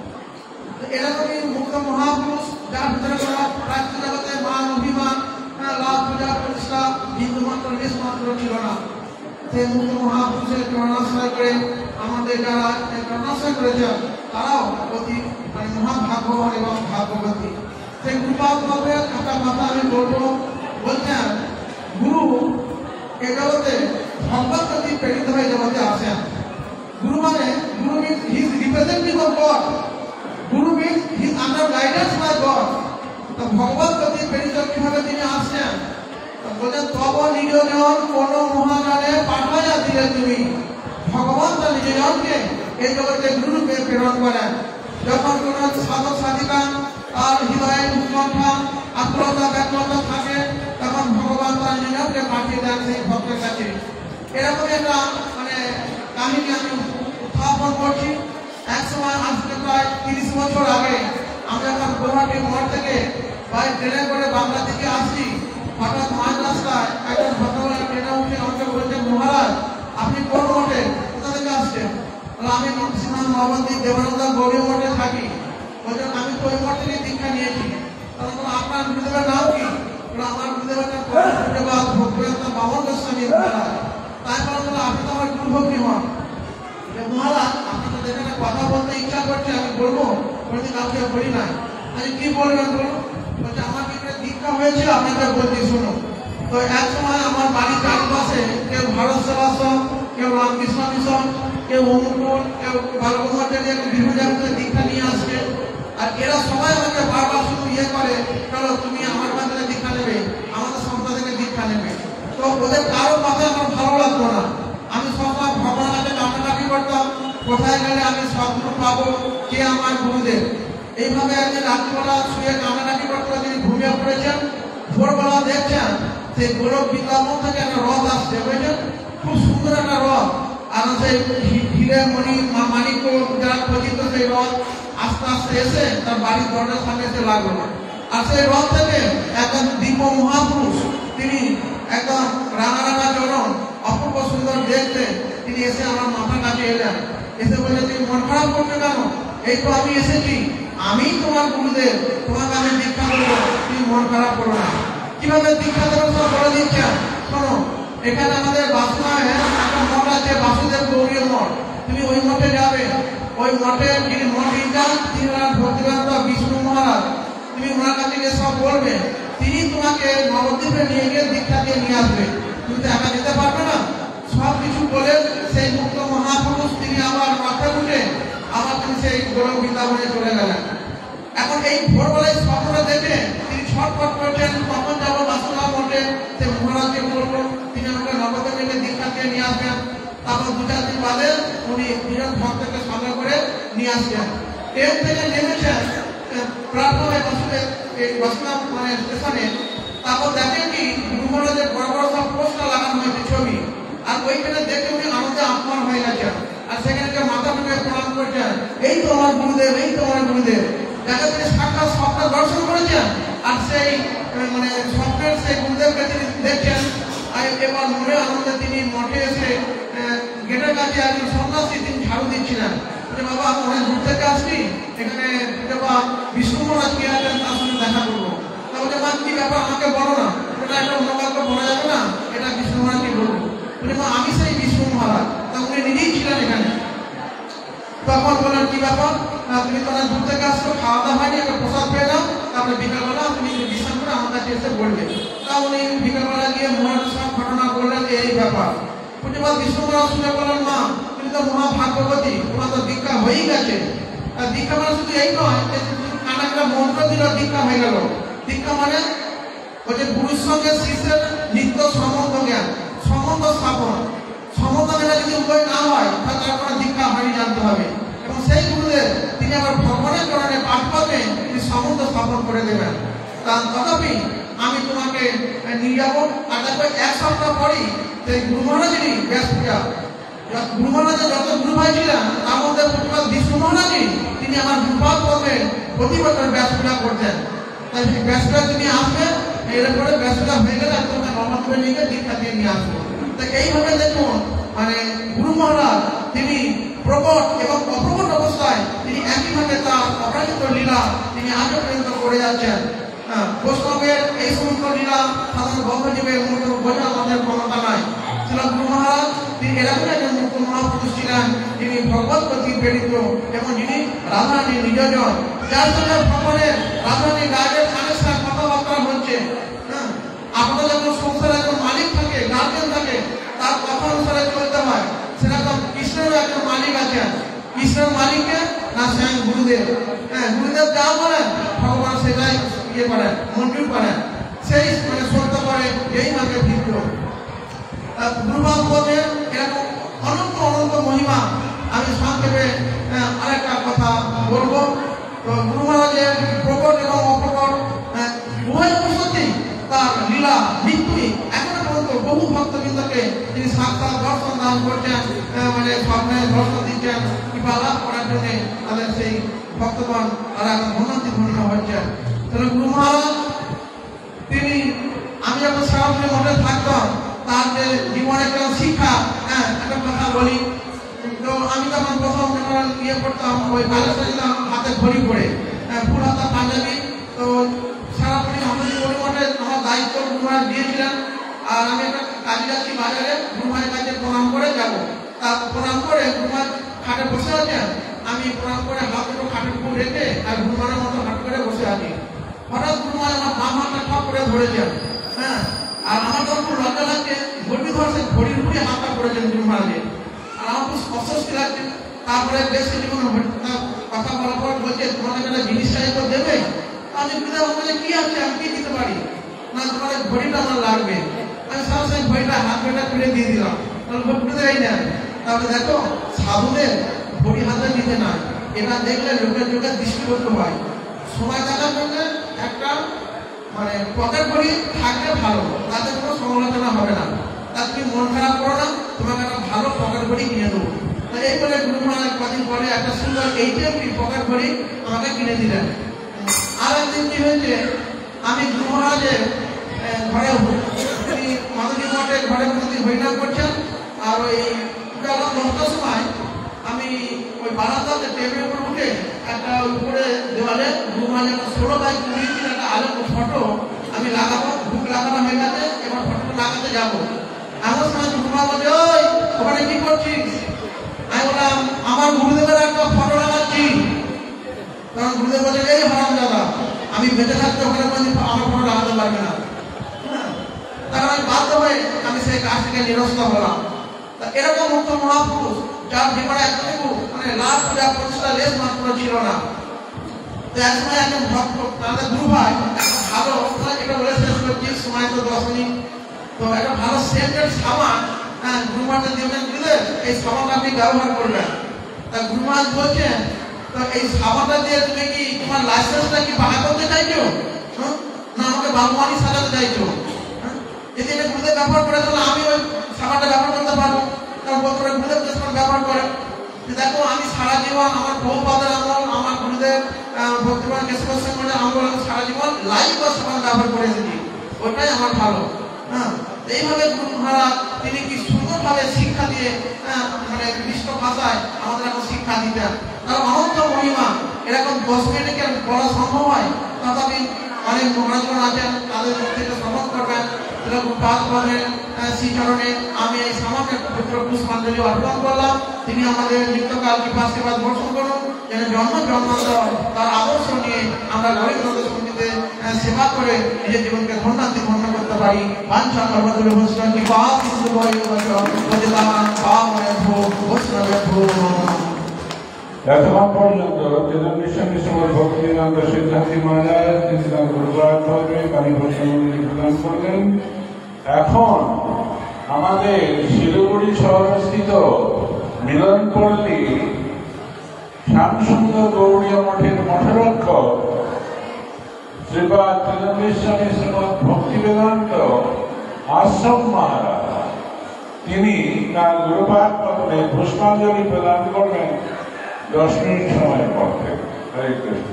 এরকমই মুক্ত মহাপুরুষ যার ভিতরে কোনো প্রাচ্য জগতের মান অভিমান লাভ পূজা প্রতিষ্ঠা বিন্দু মাত্র লেশ মাত্র ছিল না। সেই মুক্ত মহাপুরুষের করুণাশ্রয় করে আমাদের যারা করুণাশ্রয় করেছে তারাও অতি মানে মহাভাগ্যবান এবং ভাগ্যবতী। সেই গুরুপাদ ভাবে একটা কথা আমি বলবো, বলছেন গুরু এ জগতে ভগবত গতি প্রেরিত হয়ে জগতে আসেন। গুরু মানে guru means he is representative of God, guru means he is under guidance by God. তো ভগবত গতি প্রেরিত কিভাবে তিনি আসছেন? বলছেন তব নিজজন কোন মহাজনে পাঠাইয়া দিলে তুমি। ভগবান তার নিজজনকে এই জগতে গুরুরূপে প্রেরণ করেন। যখন কোন সাধক সাধিকা তার হৃদয়ে উৎকণ্ঠা আত্মতা ব্যাকুলতা থাকে তখন ভগবান তার নিজজনকে পাঠিয়ে দেন সেই ভক্তের কাছে। এরকম একটা মানে কাহিনী আমি উত্থাপন করছি। এক সময় আজকে প্রায় তিরিশ বছর আগে আমি যখন গুয়াহাটি মোড় থেকে বাই ট্রেনে করে বাংলা থেকে আসছি, হঠাৎ মাঝ রাস্তায় একজন ভদ্রলোক ট্রেনে উঠে আমাকে বলছেন, মহারাজ আপনি কোন মঠে, কোথা থেকে আসছেন? আমি শ্রীমান নবদ্বীপ দেবানন্দ গৌরী মঠে থাকি। বলছেন আমি তো ওই মঠ থেকে দীক্ষা নিয়েছি। তখন আপনার গুরুদেবের নাম কি? আমার গুরুদেবের নাম ভক্তিবেদান্ত বামন গোস্বামী মহারাজ। তাই বলছিল আপনি তো আমার গুরু ভক্তি হন। মহারাজ আপনি তো যেখানে কথা বলতে ইচ্ছা করছে আমি বলবো, বলছি কাউকে বলি নাই। আমি কি বলবেন বলুন? বলছে আমার কি দীক্ষা হয়েছে আপনাকে বলছি শুনো। তো এক সময় আমার বাড়ির চারপাশে কেউ ভারত সেবাশ্রম, কেউ রামকৃষ্ণ মিশন, কেউ অনুকূল, কেউ ভারতবর্ষের বিভিন্ন জায়গায় দীক্ষা নিয়ে আসছে। আর এরা সবাই আমাকে বারবার শুধু ইয়ে করে, চলো তুমি আমার মাধ্যমে দীক্ষা নেবে, আমাদের সংস্থা থেকে দীক্ষা নেবে। তো ওদের কারো কথা আমার ভালো লাগতো না। আমি সবসময় ভগবানের কাছে কান্নাকাটি করতাম, কোথায় গেলে আমি সদ্গুরু পাবো, কে আমার গুরুদেব। এইভাবে একদিন রাত্রিবেলা শুয়ে কান্নাকাটি করতে তিনি ঘুমিয়ে পড়েছেন। ভোরবেলা দেখছেন সেই গোলক বৃন্দাবন থেকে একটা রথ আসছে, বুঝলেন? খুব সুন্দর একটা রথ। আর সেই হিরে মণি মানিক্য যারা খচিত সেই রথ আস্তে আস্তে এসে তার বাড়ির দরজার সামনে এসে লাগলো। আর সেই রথ থেকে একজন দিব্য মহাপুরুষ, তিনি একদম রাঙা রাঙা চরণ, অপূর্ব সুন্দর দেখতে, তিনি এসে আমার মাথার কাছে এলেন। এসে বলে তুমি মন খারাপ করবে কেন? এই তো আমি এসেছি, আমি তোমার গুরুদেব, তোমাকে আমি দীক্ষা দেবো, তুমি মন খারাপ করো না। কিভাবে দীক্ষা দেবো সব বলে দিচ্ছেন শোনো। এখানে আমাদের বাসুনায় একটা মঠ আছে, বাসুদেব গৌরী মঠ। তুমি ওই মঠে যাবে। ওই মঠে যিনি মঠ ইনচার্জ তিনি ভক্তিবেদান্ত বিষ্ণু মহারাজ। তুমি ওনার কাছে গিয়ে সব বলবে, তিনি তোমাকে নবদ্বীপে নিয়ে গিয়ে দীক্ষা দিয়ে নিয়ে আসবে। তুমি তো একা যেতে পারবে না। সব কিছু বলে সেই মুক্ত মহাপুরুষ তিনি আবার মাথা উঠে আবার তিনি সেই গোলক বৃন্দাবনে চলে গেলেন। এখন এই ভোরবেলায় স্বপ্নটা দেখে তিনি ছটফট করছেন, কখন যাবো বাসুনা মঠে। সে মহারাজকে বললো তিনি আমাকে নবদ্বীপে নিয়ে দীক্ষা দিয়ে নিয়ে আসবেন। তারপর দু চার দিন বাদে উনি দুজন ভক্তকে সঙ্গে করে নিয়ে আসছেন। ট্রেন থেকে নেমেছেন প্ল্যাটফর্মে বসে এই বাসুনা মানে স্টেশনে। তারপর দেখেন কি গুরু মহারাজের বড় বড় সব পোস্টার লাগানো হয়েছে ছবি। আর ওইখানে দেখে উনি আনন্দে আত্মান হয়ে গেছেন। আর সেখানে মাথা মুখে প্রণাম করছেন, এই তো আমার গুরুদেব, এই তো আমার গুরুদেব। যাকে তিনি সাক্ষাৎ স্বপ্ন দর্শন করেছেন। আর সেই মানে স্বপ্নের সেই গুরুদেবকে তিনি দেখছেন। আর এবার মনে আনন্দে তিনি মঠে এসে গেটের কাছে একজন সন্ন্যাসী তিনি ঝাড়ু দিচ্ছিলেন। বাবা আমি অনেক দূর থেকে আসছি, এখানে বাবা বিষ্ণু মহারাজ কে আছেন তার সঙ্গে দেখা করবো। তাহলে মা কি ব্যাপার আমাকে বলো না, ওটা একটা অন্য কাউকে বলা যাবে না, এটা বিষ্ণু মহারাজকে বলবো। বলে মা আমি সেই বিষ্ণু মহারাজ, তা উনি নিজেই ছিলেন এখানে। তখন বলেন কি ব্যাপার, তুমি তো অনেক দূর থেকে আসছো, খাওয়া দাওয়া হয়নি, একটা প্রসাদ পেয়ে নাও, তারপরে বিকালবেলা তুমি বিশ্রাম করে আমার কাছে এসে বলবে। তা উনি বিকালবেলা গিয়ে মহারাজ সব ঘটনা বললেন যে এই ব্যাপার। প্রতিবার বিষ্ণু মহারাজ শুনে বলেন মা তুমি তো মহাভাগ্যবতী, তোমার তো দীক্ষা হয়েই গেছে। আর দীক্ষা মানে শুধু এই নয় যে কানা একটা মন্ত্র দিল দীক্ষা হয়ে গেল। দীক্ষা মানে হচ্ছে গুরুর সঙ্গে শিষ্যের নিত্য সম্বন্ধ জ্ঞান, সম্বন্ধ স্থাপন। সম্বন্ধ মেলা যদি উদয় না হয় তাহলে তার কোনো দীক্ষা হয়নি জানতে হবে। এবং সেই গুরুদেব তিনি আবার ভগবানের চরণে পাঠ পাবে, তিনি সম্বন্ধ স্থাপন করে দেবেন। তা তথাপি আমি তোমাকে নিয়ে যাবো। আর তারপর এক সপ্তাহ পরই সেই গুরু মহারাজেরই ব্যাস পূজা। গুরু মহারাজের যত গুরু ভাই ছিলেন তার মধ্যে প্রতিবাদ বিষ্ণু মহারাজই তিনি আমার গুরুপাদ পর্বে প্রতি বছর ব্যাস পূজা করতেন। তাই সেই ব্যাস পূজা তিনি আসবেন, এরপরে ব্যাস পূজা হয়ে গেলে তোমাকে নবদ্বীপে নিয়ে গিয়ে দীক্ষা দিয়ে নিয়ে আসবো। তো এইভাবে দেখুন মানে গুরু মহারাজ তিনি প্রকট এবং অপ্রকট অবস্থায় তিনি একইভাবে তার অপরাজিত লীলা তিনি আজও পর্যন্ত করে যাচ্ছেন। বৈষ্ণবের এই সমস্ত লীলা সাধারণ বদ্ধজীবের মতো বোঝা আমাদের ক্ষমতা নাই। ছিল গুরু মহারাজ তিনি এরকম একজন মুক্ত মহাপুরুষ ছিলেন, যিনি ভগবত প্রতি প্রেরিত এবং যিনি রাধারানীর নিজজন, যার সঙ্গে ভগবানের রাধারানীর গার্ডের কানেকশন কথাবার্তা হচ্ছে। হ্যাঁ, আপনাদের যখন সংসারে একজন মালিক থাকে, গার্জেন থাকে, তার কথা অনুসারে চলতে হয়। সেরকম কৃষ্ণেরও একজন মালিক আছেন। কৃষ্ণের মালিককে না স্বয়ং গুরুদেব। হ্যাঁ, গুরুদেব যা বলেন ভগবান সেটাই ইয়ে করেন, মঞ্জুর করেন, সেই মানে সত্য করে, এই মাকে ভিত্ত। গুরুবাব বলে এরকম অনন্ত অনন্ত মহিমা। আমি সংক্ষেপে আরেকটা কথা বলবো। তো গুরু মহারাজের প্রকট এবং অপ্রকট উভয় অবস্থাতেই তার লীলা মৃত্যুই এখনো পর্যন্ত বহু ভক্তবৃন্দকে তিনি সাক্ষাৎ দর্শন দান করছেন, মানে স্বপ্নে দর্শন দিচ্ছেন, কৃপা লাভ করার জন্য তাদের সেই ভক্তগণ তারা এখন ধন্যতি ধন্য হচ্ছেন। তাহলে গুরু মহারাজ তিনি, আমি যখন শ্রাবণী মঠে থাকতাম, তার যে জীবনের একটা শিক্ষা, হ্যাঁ একটা কথা বলি। তো আমি তখন প্রথম যখন ইয়ে করতাম, ওই বালেশ্বর যেতাম হাতে ঘড়ি পড়ে, ফুল হাতা পাঞ্জাবি। তো সারাদিন আমাদের গরু মঠে আমার দায়িত্ব গুরু মহারাজ দিয়েছিলেন। আর আমি একটা কাজে যাচ্ছি বাজারে, গুরু মহারাজের কাছে প্রণাম করে যাবো। তা প্রণাম করে গুরু মহারাজ খাটে বসে আছেন, আমি প্রণাম করে হাত দুটো খাটের উপর রেখে আর গুরু মহারাজের মতো হাট করে বসে আছি। হঠাৎ গুরু মহারাজ আমার বাম হাতটা ঠক করে ধরেছেন। হ্যাঁ, আর আমার যখন খুব লজ্জা লাগছে, ঘড়ি ধরছে, ঘড়ির উপরে হাতটা পড়েছেন গুরু মহারাজের। আর আমার খুব অস্বস্তি লাগছে। তারপরে বেশ কিছুক্ষণ কথা বলার পর বলছে, তোমাদের একটা জিনিস চাইতে দেবে? আমি গুরুদেব বলে কি আছে, আমি কি দিতে পারি? না, তোমার ঘড়িটা আমার লাগবে। আমি সরাসরি ঘড়িটা হাত ঘড়িটা তুলে দিয়ে দিলাম। তাহলে গুরুদেব এই নেন। তাহলে দেখো, সাধুদের ঘড়ি হাতে নিতে না, এটা দেখলে লোকের লোকে দৃষ্টিগত হয়। সময় দেখার জন্য একটা মানে পকেট ঘড়ি থাকলে ভালো, তাতে কোনো সমালোচনা হবে না। তা তুমি মন খারাপ করো না, তোমাকে একটা ভালো পকেট ঘড়ি কিনে দেবো। তো এই বলে গুরু মহারাজ কদিন পরে একটা সুন্দর এইচএমটি পকেট ঘড়ি আমাকে কিনে দিলেন। আর একদিন কি হয়েছে, আমি গুরু মহারাজের ঘরে, তিনি মাধবী মঠের ঘরে প্রতি হরিনাম করছেন। আর ওই দশটার সময় আমি ওই বারান্দাতে টেবিলের উপর উঠে একটা উপরে দেওয়ালে গুরু মহারাজের ষোলো বাই কুড়ি ইঞ্চির একটা আলোক ফটো আমি লাগাবো, বুক লাগানো হয়ে গেছে, এবার ফটোটা লাগাতে যাবো। এমন সময় গুরু মহারাজ বলছে, ওই ওখানে কি করছিস? আমি বললাম, আমার গুরুদেবের একটা ফটো লাগাচ্ছি। তখন গুরুদেব বলছে, এই হারাম দাদা, আমি বেঁচে থাকতে ওখানে আমার ফটো লাগাতে পারবে না। হ্যাঁ, তখন আমি বাধ্য হয়ে আমি সেই কাজ থেকে নিরস্ত হলাম। এরকম মুক্ত মহাপুরুষ যার জীবনে এতটুকু মানে লাভ পূজা প্রতিষ্ঠা লেশ মাত্র ছিল না। তো এক সময় একজন ভক্ত, তাদের গুরু ভাই ভালো, এটা বলে শেষ করছি, সময় তো দশ মিনিট। তো একটা ভালো সেন্টের সাবান হ্যাঁ গুরু মহারাজ দিবেন, দিলে এই সাবানটা আপনি ব্যবহার করবেন। তা গুরু মহারাজ বলছেন, তো এই সাবানটা দিয়ে তুমি কি তোমার লাইসেন্সটা কি বাহা করতে চাইছো, না আমাকে বাগবানি সাজাতে চাইছো? যদি এটা গুরুদেব ব্যবহার করে, তাহলে আমি ওই সাবানটা ব্যবহার করতে পারবো। কারণ বছরে গুরুদেব যে সাবান ব্যবহার করে, দেখো আমি সারা জীবন আমার বহুপাদের আমল, আমার গুরুদেব ভক্তিমান কেশব সিংহের আমল, আমি সারা জীবন লাইভ সাবান ব্যবহার করে এসেছি, ওটাই আমার ভালো। হ্যাঁ, এইভাবে গুরু মহারাজ তিনি কি সুন্দরভাবে শিক্ষা দিয়ে মানে নির্দিষ্ট ভাষায় আমাদের এখন শিক্ষা দিতেন। তার অনন্ত মহিমা এরকম দশ মিনিটে বলা সম্ভব হয়, তথাপি অনেক মহারাজগণ আছেন, তাদের মুখ থেকে শ্রবণ করবেন। শ্রীচরণে আমি এই সামান্য পুত্র পুষ্পাঞ্জলি অর্পণ করলাম। তিনি আমাদের নিত্যকাল কৃপাশীর্বাদ বর্ষণ করুন, যেন জন্ম জন্মান্তর তার আদর্শ নিয়ে আমরা গরিব নদের সঙ্গীতে সেবা করে নিজের জীবনকে ধন্যান্তি ধন্য করতে পারি। বাঞ্ছা সর্বদূর বৈষ্ণব কৃপা সিন্ধু ভজতাম পাবনে ভো বৈষ্ণবে ভো। এতক্ষণ পর্যন্ত তেজস্বী সময় ভক্তিনন্দ সিদ্ধান্তী মহারাজ তিনি তার গুরুবার ধর্মে কালীভূষণ প্রদান করলেন। এখন আমাদের শিলিগুড়ি শহরস্থিত মিলনপল্লী শ্যামসুন্দর গৌড়ীয় মঠের মঠরক্ষক শ্রীপাদ তেজস্বী শ্রীমৎ ভক্তি বেদান্ত আশ্রম মহারাজ তিনি তার গুরুপাদ পদ্মে পুষ্পাঞ্জলি প্রদান করবেন দশ মিনিট সময় পর থেকে। হরে কৃষ্ণ।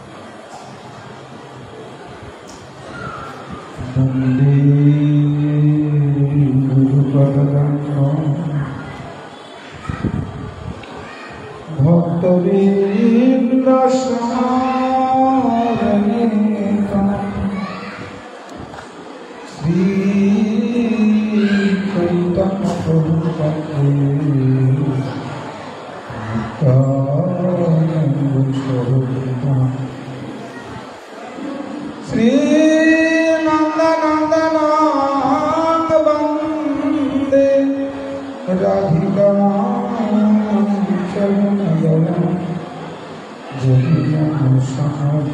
Bande ভক্তবৃন্দ শ্রী চৈতন্য প্রভু শ্রী নন্দনন্দন বন্দে রাধিকা চরণদল জগিমান সাহায্য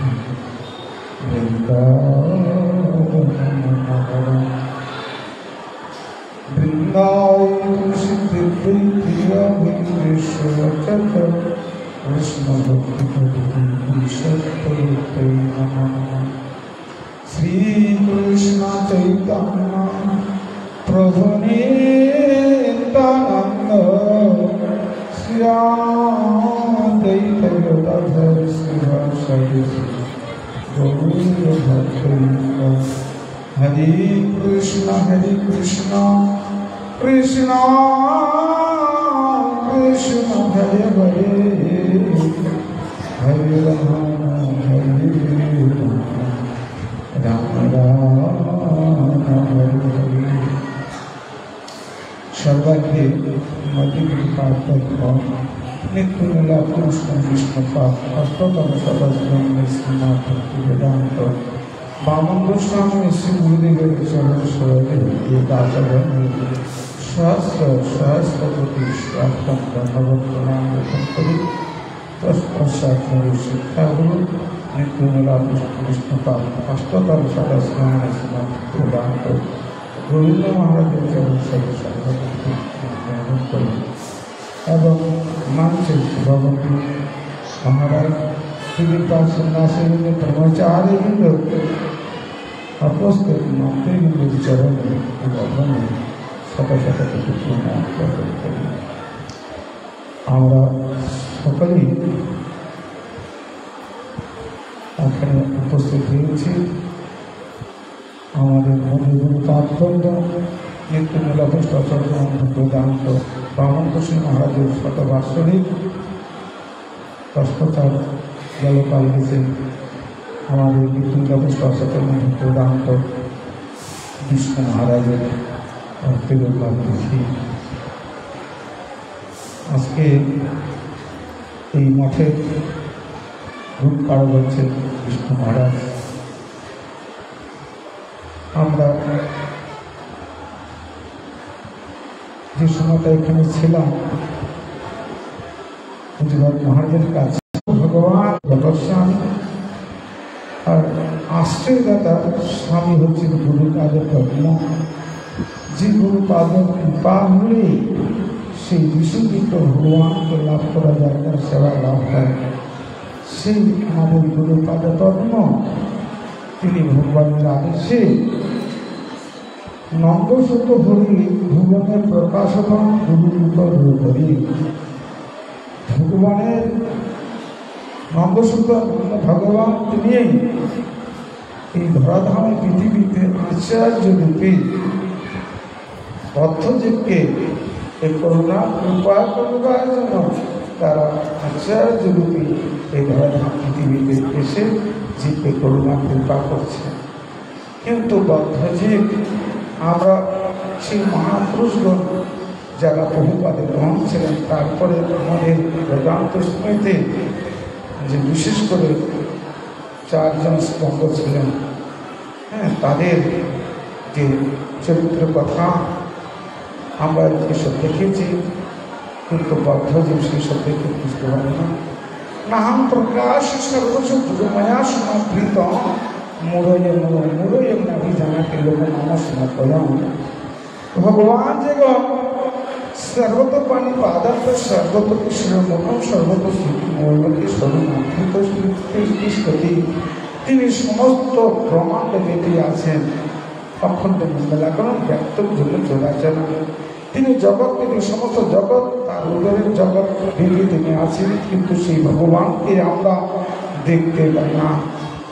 বৃন্দাবন সিদ্ধিপ্রিয় বিশ্বর কৃষ্ণ ভক্তি সত্যই নমঃ শ্রী কৃষ্ণ চৈতন্য প্রভু নিত্যানন্দ শ্রী দ্বৈত গদাধর শ্রীবাসাদি গৌর ভক্তবৃন্দ হরে কৃষ্ণ হরে কৃষ্ণ কৃষ্ণ কৃষ্ণ হরে হরে হরে রাম হরে রাম রাম হরে হরে সর্বাগ্রে মধ্যে পার্থক্য নিত্য লীলা কৃষ্ণ কৃষ্ণ পাপ অষ্টতম সদস্য শ্রীমৎ ভক্তি বেদান্ত বামন গোস্বামী শ্রী গুরুদেবের চরণ সরলে দাসগণ সহস্র সহস্র কোটি প্রাপ্তম ধন্যবাদ প্রণাম জ্ঞাপন করি। তৎপশ্চাৎ শিক্ষাগুরু নিত্য লীলা কৃষ্ণ পাপ অষ্টতম সদস্য শ্রীমৎ বেদান্ত গোবিন্দ মহারাজের চরণ সরলে সর্বভক্তি জ্ঞাপন করি এবং মানছে ভগবতী মহারাজ कृपा सन्यासी ब्रह्मचारी अपस्ते मंत्री चरण में शत शत कोटी प्रणाम करी। আমরা সকলেই এখানে উপস্থিত হয়েছি আমাদের মধুগুরু তাৎপর্য নিত্য নীলাকৃষ্ণ বেদান্ত বামনকৃষ্ণ মহারাজের শতবাৎসরিক তৎপরতার জলপাল গেছেন আমাদের নিত্যকৃষ্ণ সচেতন বেদান্ত বিষ্ণু মহারাজের আজকে এই মঠে রূপ কারো হচ্ছেন বিষ্ণু মহারাজ। আমরা যে সময়টা এখানে ছিলাম পুঁজিবাদ মহারাজের কাছে ভগবান ভগবান আর আশ্রয়দাতা স্বামী হচ্ছেন গুরুপাদ পদ্ম। যে গুরুপাদ কৃপা হলে সেই বিশুদ্ধিত ভগবানকে লাভ করা যায়, তার সেবা লাভ হয়। সেই আমাদের গুরুপাদ পদ্ম তিনি ভগবানের আদেশে নন্দসূত হরি ভুবনের প্রকাশমান গুরুরূপ হরি ভগবানের নন্দসূত ভগবান তিনি এই ধরাধামে পৃথিবীতে আচার্য রূপে বদ্ধজীবকে এই করুণা কৃপা করবার জন্য তারা আচার্য রূপে এই ধরাধাম পৃথিবীতে এসে জীবকে করুণা কৃপা করছে। কিন্তু বদ্ধজীব আমরা সেই মহাপুরুষগণ যারা বহুপাদে গ্রহণ ছিলেন, তারপরে আমাদের বেদান্ত সময়তে যে বিশেষ করে চারজন স্কন্দ ছিলেন, হ্যাঁ, তাদের যে চরিত্র কথা আমরা এসব দেখেছি, কিন্তু বদ্ধজীব সেই সব দেখে বুঝতে পারে না। নাহম প্রকাশ সর্বশ গুরুময়া সমাবৃত মুরয়ে মুর মুরয়ে নাভি জানাতে লোক নমস্কার। ভগবান যে सर्वत पाणी पादार्थ सर्वत श्रमण सर्वत मौलके सर्वमात्रित स्थिति তিনি সমস্ত ব্রহ্মাণ্ড ব্যাপী আছেন, অখণ্ড মঙ্গলাকরণ ব্যক্ত জন্য চলাচলা। তিনি জগৎ তিনি সমস্ত জগৎ তার উদরের জগৎ ভেবে তিনি আছেন, কিন্তু সেই ভগবানকে আমরা দেখতে পাই না।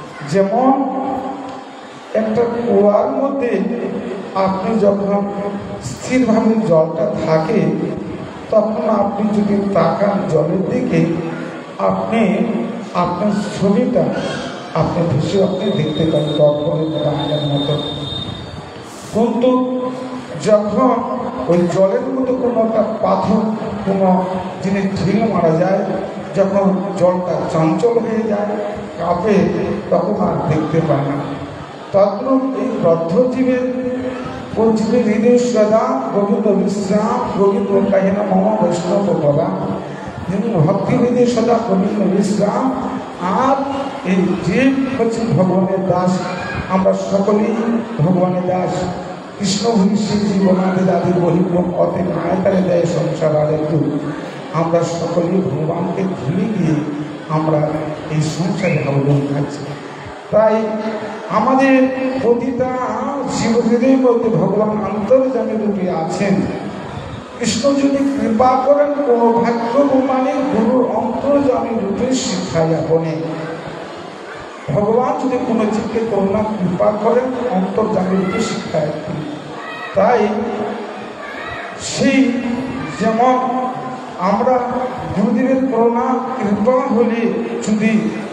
যেমন একটা কুয়ার মধ্যে আপনি যখন স্থিরভাবে জলটা থাকে, তখন আপনি যদি তাকান জলের দিকে, আপনি আপনার ছবিটা আপনি ভেসে আপনি দেখতে পান দর্পণের বাংলার মতো। কিন্তু যখন ওই জলের মধ্যে কোনো একটা পাথর, কোনো জিনিস ঢিল মারা যায়, যখন জলটা চঞ্চল হয়ে যায়, কাঁপে, তখন আর দেখতে পায় না। তদ্রূপ এই বদ্ধজীবের ও জীবের হৃদয় সদা গোবিন্দ বিশ্রাম গোবিন্দ কাহিনা মম বৈষ্ণব বলা, যেমন ভক্তি হৃদয় সদা গোবিন্দ বিশ্রাম। আর এই জীব হচ্ছে ভগবানের দাস, আমরা সকলেই ভগবানের দাস। কৃষ্ণ ভূষি জীবনাদের দাদি বহির্ভূম অতে মায়াকারে দেয় সংসার আর একটু, আমরা সকলেই ভগবানকে ভুলে গিয়ে আমরা এই সংসারে আবরণ খাচ্ছি। তাই আমাদের প্রতিটা জীবহৃদয়ের মধ্যে ভগবান আন্তর্জামী রূপে আছেন। কৃষ্ণ যদি কৃপা করেন কোনো ভাগ্যবানী গুরুর অন্তর্জামী রূপে শিক্ষায় আপনে, ভগবান যদি কোনো জীবকে করুণা কৃপা করেন অন্তর্জামী রূপে শিক্ষায়। তাই সেই যেমন আমরা গুরুদেবের করুণা কৃপা হলে যদি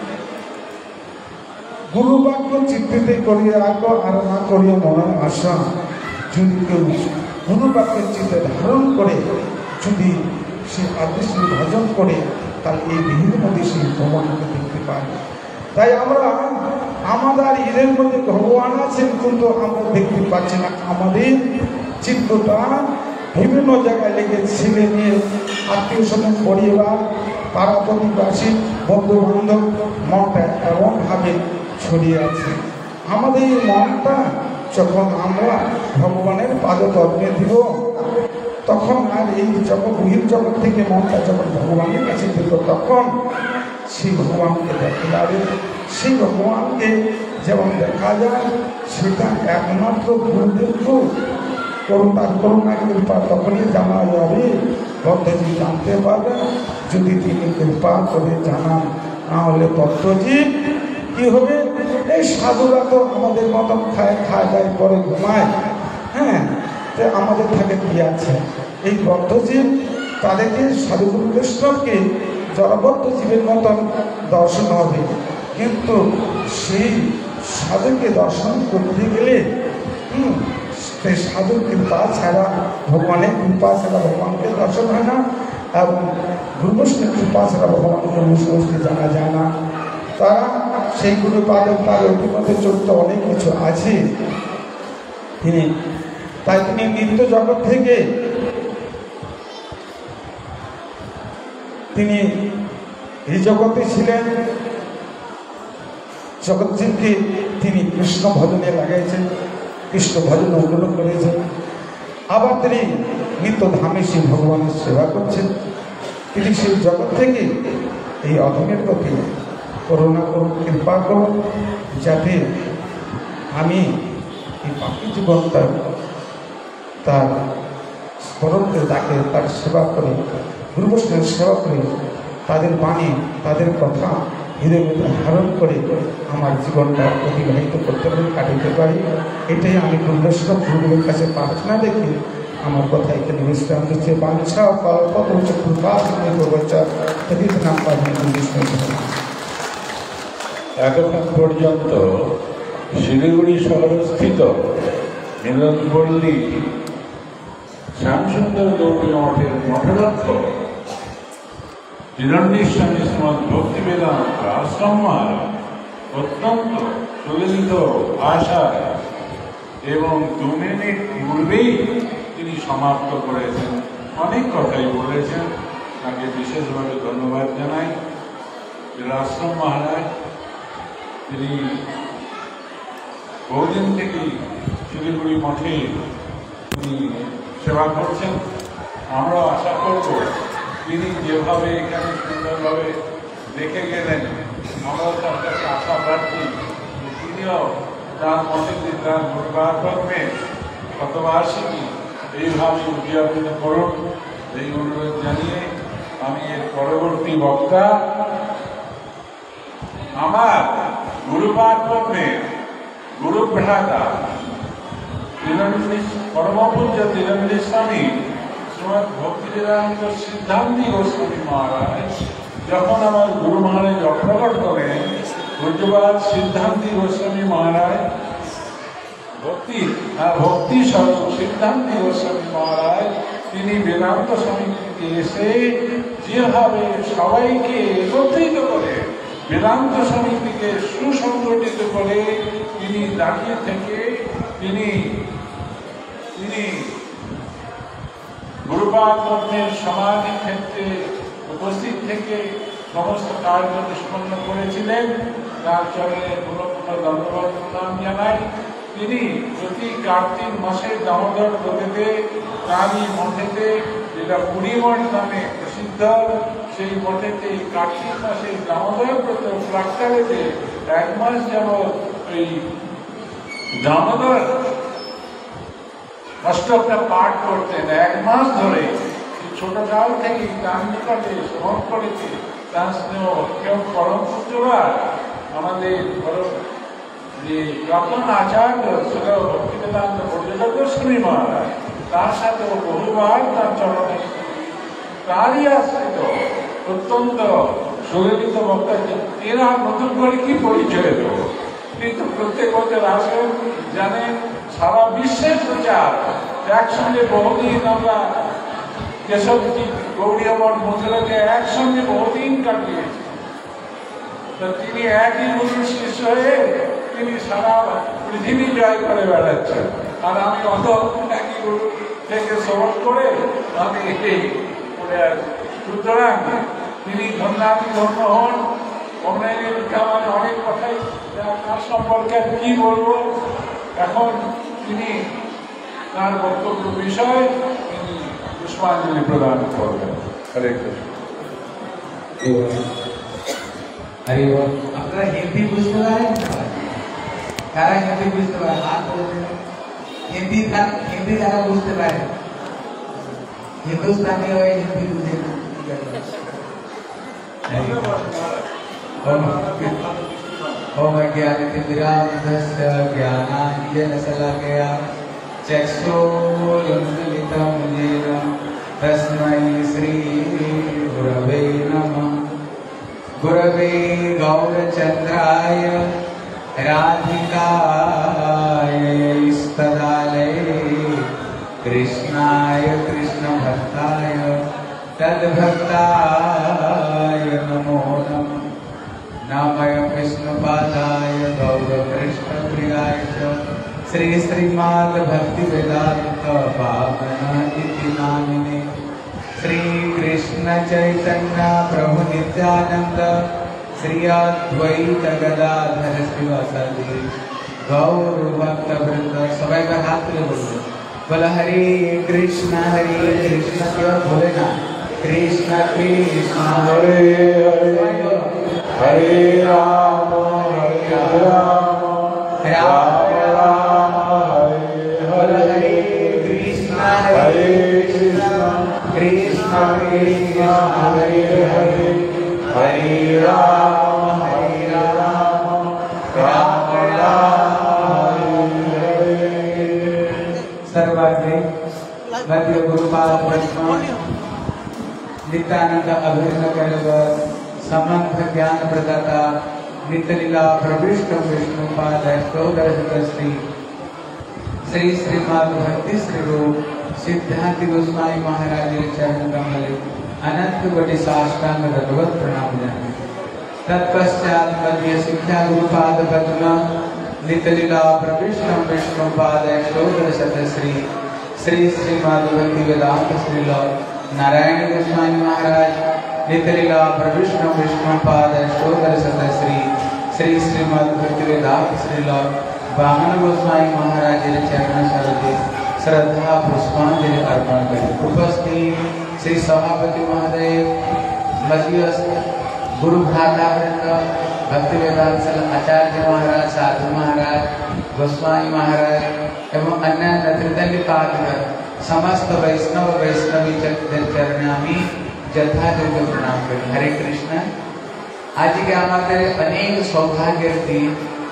গুরুবাক্য চিত্তিতে করিয়া রাখো আর না করিয়া মনের আশা, যদি কেউ গুরুবাক্যের চিত্তে ধারণ করে যদি সে আদেশ বিভাজন করে, তাহলে এই বিভিন্ন মধ্যে সেই ভগবানকে দেখতে পায়। তাই আমরা আমাদের ঈদের মধ্যে ভগবান আছেন, কিন্তু আমরা দেখতে পাচ্ছি না। আমাদের চিত্তটা বিভিন্ন জায়গায় লেগে ছেলে মেয়ে আত্মীয় স্বজন পরিবার পাড়া প্রতিবাসী বন্ধু বান্ধব মনটা এমনভাবে ছড়িয়ে আছে। আমাদের এই মনটা যখন আমরা ভগবানের পাদপদ্মে দিব, তখন আর এই জগৎ বহির জগৎ থেকে মনটা যখন ভগবানের কাছে দিব, তখন সেই ভগবানকে দেখা যাবে। সেই ভগবানকে যেমন দেখা যায়, সেটা একমাত্র গুরুদেব করুণার করুণা কৃপা তখনই জানা যাবে। বদ্ধজীব জানতে পারবে যদি তিনি কৃপা করে জানান, না হলে বদ্ধজীব কি হবে? এই সাধুরা তো আমাদের মতন খায় খায় দায় পরে ঘুমায়, হ্যাঁ, তো আমাদের থাকে কি আছে? এই বদ্ধজীব তাদেরকে সাধুগুরু বৈষ্ণবকে জড়বদ্ধ জীবের মতন দর্শন হবে, কিন্তু সেই সাধুকে দর্শন করতে গেলে হুম সেই সাধুর কৃপা ছাড়া, ভগবানের কৃপা ছাড়া ভগবানকে দর্শন হয় না, এবং গুরু বৈষ্ণবের কৃপা ছাড়া ভগবানকে মুসলমানকে জানা যায় না। তারা সেই গুরু পাদক তার অতিমধ্যে চরিত্র অনেক কিছু আছে তিনি। তাই তিনি নিত্য জগৎ থেকে তিনি এই জগতে ছিলেন, জগৎজীবকে তিনি কৃষ্ণ ভজনে লাগাইছেন, কৃষ্ণ ভজন অনুরোধ করেছেন। আবার তিনি নিত্য ধামে সেই ভগবানের সেবা করছেন। তিনি সেই জগৎ থেকে এই অধমের প্রতি করুণা করুন, কৃপা করুন, যাতে আমি এই বাকি জীবনটা তার স্মরণকে ডাকে, তার সেবা করে, গুরু বৈষ্ণবের সেবা করে, তাদের বাণী তাদের কথা হৃদয়ের মধ্যে ধারণ করে আমার জীবনটা অতিবাহিত করতে পারি, কাটাতে পারি। এটাই আমি গুরু বৈষ্ণব গুরুদেবের কাছে প্রার্থনা দেখি আমার কথা এখানে বিশ্রাম দিচ্ছে। বাঞ্ছা কল্পত কৃপা নাম এতক্ষণ পর্যন্ত শিলিগুড়ি শহরস্থিত মিলনপল্লী শ্যামসুন্দর গৌরী মঠের মঠরক্ষ হিরণ্যেশ্বরী শ্রীমৎ ভক্তি বেদান্ত আশ্রমার অত্যন্ত সুললিত ভাষায় এবং দু মিনিট পূর্বেই তিনি সমাপ্ত করেছেন। অনেক কথাই বলেছেন, তাকে বিশেষভাবে ধন্যবাদ জানাই। আশ্রম মহারাজ তিনি বহুদিন থেকেই শিলিগুড়ি মঠে তিনি সেবা করছেন। আমরা আশা করব তিনি যেভাবে এখানে সুন্দরভাবে রেখে গেলেন, আমরাও তার কাছে আশা প্রার্থী তিনিও তার মঠে তার গুরুবার্ধর্মে শতবার্ষিকী এইভাবে উদযাপিত করুন, এই অনুরোধ জানিয়ে আমি এর পরবর্তী বক্তা আমার গুরুবার্ধর্মে গুরুভ্রাতা তিরন্দি পরমপূজ্য তিরন্দি স্বামী শ্রীমৎ ভক্তিবেদান্ত সিদ্ধান্তি গোস্বামী মহারাজ যখন আমার গুরু মহারাজ অপ্রকট করেন, পূজ্যপাদ সিদ্ধান্তি গোস্বামী মহারাজ ভক্তি ভক্তি স্বরূপ সিদ্ধান্তি গোস্বামী মহারাজ তিনি বেদান্ত সমিতিতে এসে যেভাবে সবাইকে একত্রিত করে বেদান্ত সমিতিকে সুসংগঠিত করে তিনি দাঁড়িয়ে থেকে তিনি তিনি গুরুপাদ মধ্যের সমাধি ক্ষেত্রে উপস্থিত থেকে সমস্ত কার্য নিষ্পন্ন করেছিলেন। তার চরণে পুনঃ পুনঃ ধন্যবাদ প্রণাম জানাই। তিনি প্রতি কার্তিক মাসে দামোদর ব্রতেতে তারই মঠেতে, যেটা পুরী মঠ নামে প্রসিদ্ধ, সেই মঠেতে কার্তিক মাসে দামোদর ব্রত প্রাক্কালেতে এক মাস যাবৎ ওই দামোদর অষ্টকটা পাঠ করতেন এক মাস ধরে। ছোট কাল থেকেই তার নিকটে শ্রবণ করেছে। তার স্নেহ কেউ পরম পূজ্যরা আমাদের যে রতন আচার্য ছিল ভক্তিবেদান্ত পর্যটক গোস্বামী মহারাজ, তার সাথে বহুবার তার চরণে তারই আশ্রিত অত্যন্ত সুললিত বক্তা। এরা নতুন করে কি পরিচয় দেব, কিন্তু প্রত্যেক বছর আসেন, জানেন সারা বিশ্বের প্রচার। একসঙ্গে বহুদিন আমরা কেশবজি গৌড়ীয় মঠ মথুরাকে একসঙ্গে বহুদিন কাটিয়েছি। তিনি একই গুরুর শিষ্য হয়ে তিনি সারা পৃথিবী জয় করে বেড়াচ্ছেন, আর আমি অত একই গুরু থেকে শ্রবণ করে আমি এই করে আছি। সুতরাং তিনি ধন্যাতি ধন্য হন। অন্যান্য আমার অনেক কথাই তার সম্পর্কে কি বলবো, এখন তিনি তার বক্তব্য বিষয় তিনি পুষ্পাঞ্জলি প্রদান করবেন। হরে কৃষ্ণ। হরি বল। আপনারা হিন্দি বুঝতে পারেন? কারা হিন্দি বুঝতে পারে হাত তুলে? হিন্দি হিন্দি যারা বুঝতে পারে, হিন্দুস্তানি হয়ে হিন্দি বুঝে না। ओम ज्ञानतिमिरान्धस्य ज्ञानाञ्जनशलाकया चक्षुरुन्मीलितं येन तस्मै श्रीगुरवे नमः। गुरवे गौरचन्द्राय राधिकाय स्तदालये कृष्णाय कृष्णभक्ताय तद्भक्ताय नमो नमः। नामय विष्णुपादाय गौरकृष्णप्रियाय च श्री श्रीमद् भक्तिवेदान्त पावन इति नामिने श्री कृष्ण चैतन्य प्रभु नित्यानंद श्री अद्वैत गदाधर श्रीवासादि गौर भक्त वृंद। सबाई का हाथ ले बोलो, बोला हरे कृष्ण हरे कृष्ण। क्यों बोले ना कृष्ण कृष्ण हरे हरे हरे राम हरे राम राम राम हरे हरे कृष्ण हरे कृष्ण कृष्ण कृष्ण हरे हरे हरे राम हरे राम राम राम हरे हरे। सर्वाग्रे मध्य गुरुपाद ब्रह्म नित्यानंद अभिन्न कैलवर समंत ज्ञान प्रदाता नित्यलीला प्रविष्ट विष्णुपाद श्री श्री श्रीमद् भक्ति श्री रूप सिद्धांति गोस्वामी महाराज के चरण कमल अनंत कोटि साष्टांग दंडवत प्रणाम जाने। तत्पश्चात मध्य शिक्षा गुरुपाद पद्म नित्यलीला प्रविष्ट विष्णुपाद श्री श्री श्रीमद् भक्ति वेदांत श्री नारायण गोस्वामी महाराज नित्यलीला प्रविष्ट विष्णुपाद श्री श्री श्रीमद् भक्ति वेदांत श्री वामन गोस्वामी महाराज के चरण शरदे श्रद्धा पुष्पांजलि अर्पण करें। उपस्थित श्री सभापति महोदय, मध्यस्थ गुरु भ्राता वृंद, भक्ति वेदांत आचार्य महाराज, साधु महाराज, गोस्वामी महाराज एवं अन्य त्रिदंडी पादगण समस्त वैष्णव वैष्णवी चरणामी यथायोग्य प्रणाम करें। हरे कृष्ण। आज के आमाकडे अनेक सौभाग्यर्थी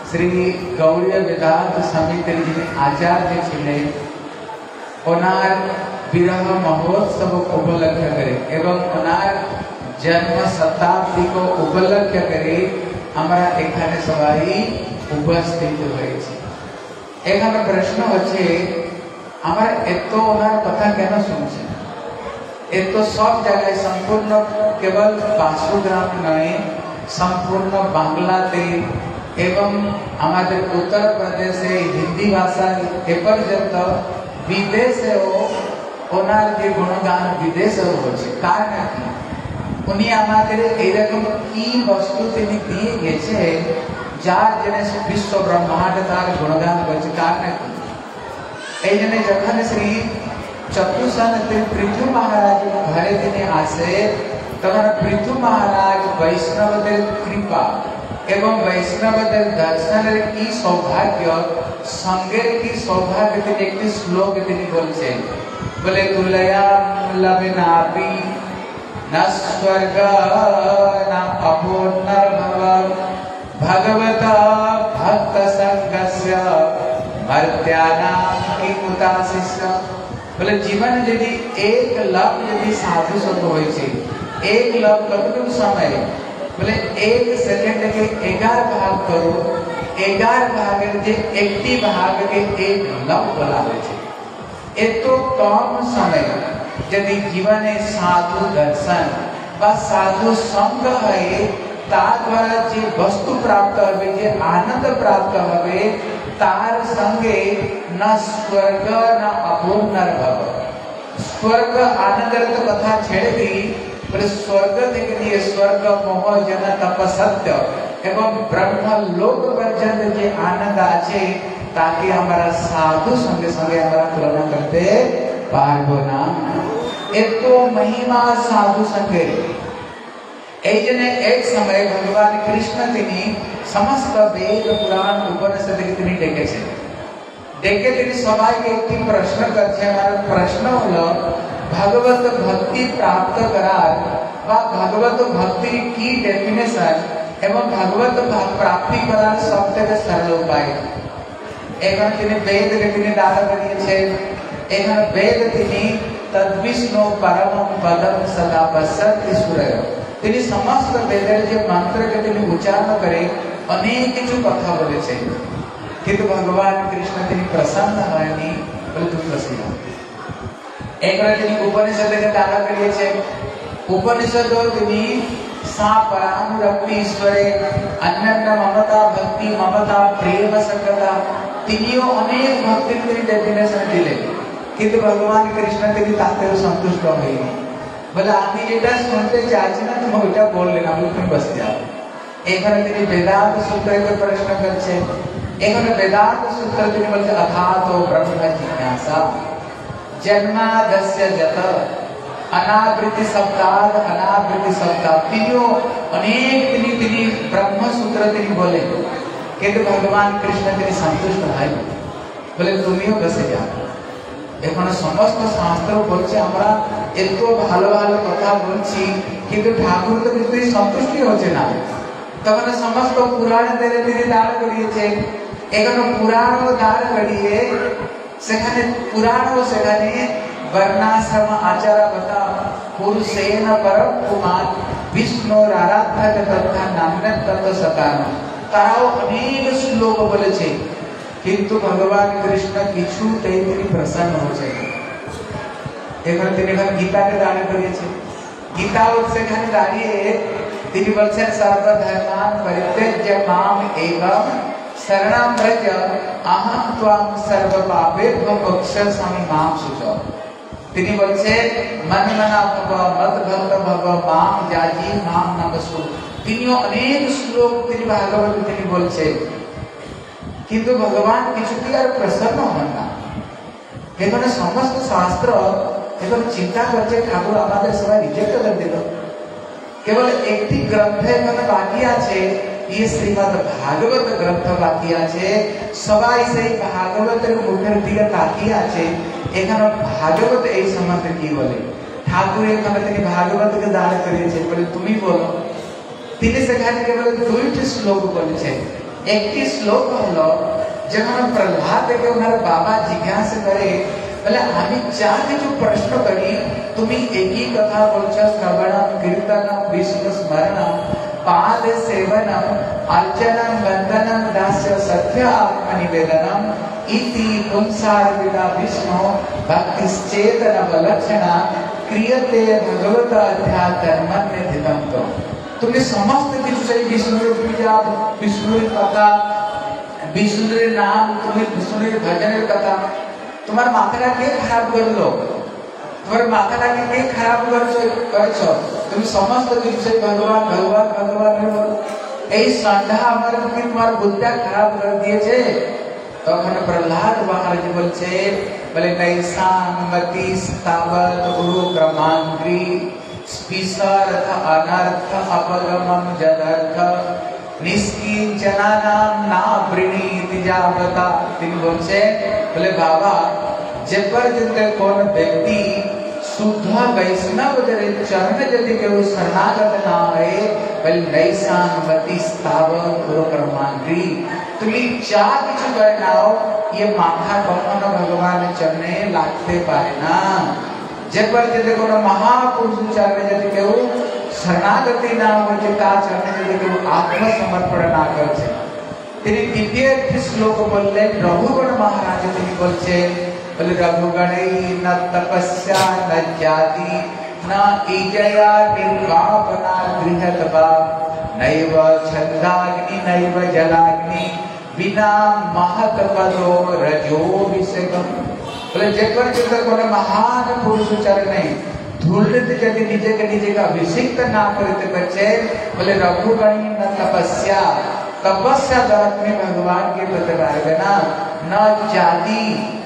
শ্রী গৌড়ীয় বেদান্ত সমিতির যিনি আচার্য ছিলেন ওনার বিরহ মহোৎসব উপলক্ষ করে এবং ওনার জন্ম শতাব্দী को উপলক্ষ করে আমরা এখানে সবাই উপস্থিত হয়েছি। এখানে প্রশ্ন হচ্ছে আমরা এত ওনার কথা কেন শুনছি? এত সব জায়গায় সম্পূর্ণ কেবল বাসুগ্রাম নয়, সম্পূর্ণ বাংলাতে এবং আমাদের উত্তর প্রদেশে হিন্দি ভাষা এ পর্যন্ত বিদেশেও ওনার যে গুণগান বিদেশেও হচ্ছে। কারণ কি? উনি আমাদের এইরকম কি বস্তু তিনি দিয়ে গেছে যার জন্য বিশ্ব ব্রহ্মাণ্ড তার গুণগান করছে। কারণ কি? এই জন্য যখন শ্রী চতুর্সন পৃথু মহারাজ ঘরে তিনি আসে তখন পৃথু মহারাজ বৈষ্ণবদের কৃপা এবং বৈষ্ণবদের দর্শনের কি সৌভাগ্য, সঙ্গের কি সৌভাগ্য, তিনি একটি শ্লোক তিনি বলছেন, বলে তুলয়া লবে নাপি না স্বর্গ না অপুর্নর্ভব ভগবতা ভক্ত সঙ্গস্য মর্ত্যানাম কিমুতাশিষ্য। বলে জীবনে যদি এক লাখ যদি সাধু সঙ্গ হয়েছে, এক লাখ কতটুকু সময়, বলে এক সেকেন্ডকে এগার ভাগ করো, এগার ভাগের যে একটি ভাগকে এক লাখ বলা হয়েছে। এত কম সময় যদি জীবনে সাধু দর্শন বা সাধু সঙ্গ হয় তার দ্বারা যে বস্তু প্রাপ্ত হবে, যে আনন্দ প্রাপ্ত হবে, তার সঙ্গে না স্বর্গ না অপুর্নর্ভব। স্বর্গ আনন্দের তো কথা ছেড়ে দিই, বলে স্বর্গ থেকে নিয়ে স্বর্গ মোহ জন তপসত্য এবং ব্রহ্ম লোক পর্যন্ত যে আনন্দ আছে তাকে আমরা সাধু সঙ্গে সঙ্গে আমরা তুলনা করতে পারবো না। এত মহিমা সাধু সঙ্গে। এই জন্য এক সময় ভগবান কৃষ্ণ তিনি সমস্ত বেদ পুরাণ উপনিষদকে তিনি ডেকেছেন। ডেকে তিনি সবাইকে একটি প্রশ্ন করছেন, আর প্রশ্ন হলো ভগবত ভক্তি প্রাপ্ত করার বা ভগবত ভক্তির কি ডেফিনেশন এবং ভগবত প্রাপ্তি করার সব থেকে সরল উপায়। এখানে তিনি বেদকে তিনি দাঁড়া করিয়েছেন। এখানে বেদ তিনি তদ্বিষ্ণু পরমম পদম সদা পশ্যতি সূরয়। তিনি সমস্ত বেদের যে মন্ত্রকে তিনি উচ্চারণ করে অনেক কিছু কথা বলেছেন, কিন্তু ভগবান কৃষ্ণ তিনি প্রসন্ন হয়নি, বলে তুমি বসে যাও। এখানে তিনি উপনিষদকে দাঁড়া করিয়েছেন। উপনিষদ তিনি সা পরানুরক্তি ঈশ্বরে অন্যান্য মমতা ভক্তি মমতা প্রেম সঙ্গতা তিনিও অনেক ভক্তির তিনি ডেফিনেশন দিলেন, কিন্তু ভগবান কৃষ্ণ তিনি তাতেও সন্তুষ্ট হয়নি। বলে আমি যেটা শুনতে চাইছি না তুমি ওইটা বললে না, তুমি বসে যাও। এখানে তিনি বেদান্ত সূত্রকে প্রশ্ন করছেন। এখানে বেদান্ত সূত্র তিনি বলছে অথাত ব্রহ্ম জিজ্ঞাসা জন্মাদস্য যত অনাবৃত্তি সপ্তাহ অনাবৃত্তি সপ্তাহ তিনিও অনেক তিনি তিনি ব্রহ্ম সূত্র তিনি বলেন, কিন্তু ভগবান কৃষ্ণ তিনি সন্তুষ্ট হয়, বলে তুমিও বসে যাও। এখন সমস্ত শাস্ত্র বলছে আমরা এত ভালো ভালো কথা বলছি, কিন্তু ঠাকুর তো কিন্তু সন্তুষ্টি হচ্ছে না। তখন সমস্ত পুরাণ দেরে তিনি দাঁড় করিয়েছেন। এখানে পুরাণ দাঁড় করিয়ে সেখানে পুরাণ সেখানে বর্ণাশ্রম আচার কথা পুরুষেন পরম কুমার বিষ্ণুর আরাধ্য তথা নাম্য তত সকান, তারাও অনেক শ্লোক বলেছে, কিন্তু ভগবান কৃষ্ণ কিছুতেই তিনি প্রসন্ন হচ্ছে। এখানে তিনি এখানে গীতাকে দাঁড় করিয়েছেন। গীতা সেখানে দাঁড়িয়ে তিনি বলছেন সর্বধর্মান পরিত্যজ্য মাম এবং শরণং ব্রজ অহং ত্বং সর্ব পাপেভ্যো মোক্ষয়িষ্যামি মাম শুচঃ। তিনি বলছেন মন্মনা ভব মদ ভক্ত ভব মাম যাজি মাম নমস্কু। তিনিও অনেক শ্লোক তিনি ভাগবত তিনি বলছেন, কিন্তু ভগবান কিছুটি আর প্রসন্ন হন না। এখানে সমস্ত শাস্ত্র এখন চিন্তা করছে ঠাকুর আমাদের সবাই রিজেক্ট করে দিল। কেবল একটি গ্রন্থ এখানে বাকি আছে, ये श्रीमद् भागवत ग्रंथ बाकी আছে। সবাই সেই ভাগবতের মুখের দিকে তাকিয়ে আছে। এখানে ভাগবত এই সম্বন্ধে কি বলে? ঠাকুর এখানে তিনি ভাগবতকে দাঁড় করিয়েছে, বলে তুমি বলো। তিনি সেখানে কেবল দুইটি শ্লোক বলেছেন, एक श्लोक हलो जखन प्रहलाद के उनार बाबा जिज्ञासा करे बोले आमी चार जो प्रश्न करी तुम्ही एक ही कथा बोलछो श्रवणम कीर्तनम विष्णु स्मरणम पाद सेवनम अर्चनम वंदनम दास्य सत्य आत्मनिवेदनम इति पुंसार विदा विष्णु भक्ति चेतन बलक्षणा क्रियते भगवत अध्यात्मन्यधितम तो तुमने समस्त विषय विष्णु पूजा विष्णु कथा विष्णु नाम तुम्हें विष्णु भजन कथा तुम्हारे माथा के खराब कर लो तुम्हारे माथा के खराब कर करछो तुम समस्त विषय भगवान भगवान भगवान এই সন্ধ্যা আমার কি তোমার বুদ্ধা খারাপ করে দিয়েছে তখন প্রহ্লাদ মহারাজ বলছে বলে নৈসানমতি স্তাবত গুরু ক্রমাঙ্গ্রি স্পিসার্থ অনর্থ অপগমম জদর্থ নিষ্কিঞ্চনানাম না বৃণীতি যাবতা তিনি বলছে বলে বাবা যে পর্যন্ত কোন ব্যক্তি शुद्ध वैष्णव जरे चरण यदि केउ शरणागत ना है बल नैसानमति स्थावर गुरु कर्मांग्री तुम्ही चार किछु करनाओ ये माथा कौन भगवान चरणे लागते पाए ना जे पर्यंत कोन महापुरुष चरण यदि केउ शरणागति ना हो जे का चरण यदि केउ आत्मसमर्पण ना करछे তিনি দ্বিতীয় শ্লোক বললেন রঘুগণ মহারাজ তিনি বলছেন बोले रघुगणे न तपस्या न जाति न इजया निर्वापना गृहतवा नैव छंदाग्नि नैव जलाग्नि बिना महत पदो रजोभिषेकम बोले जेकर जेकर कोने महान पुरुष चरणे धूलित यदि निजे के निजे का अभिषेक ना करते बच्चे बोले रघुगणी न तपस्या तपस्या जगत में भगवान के प्रति बारे ना न जाति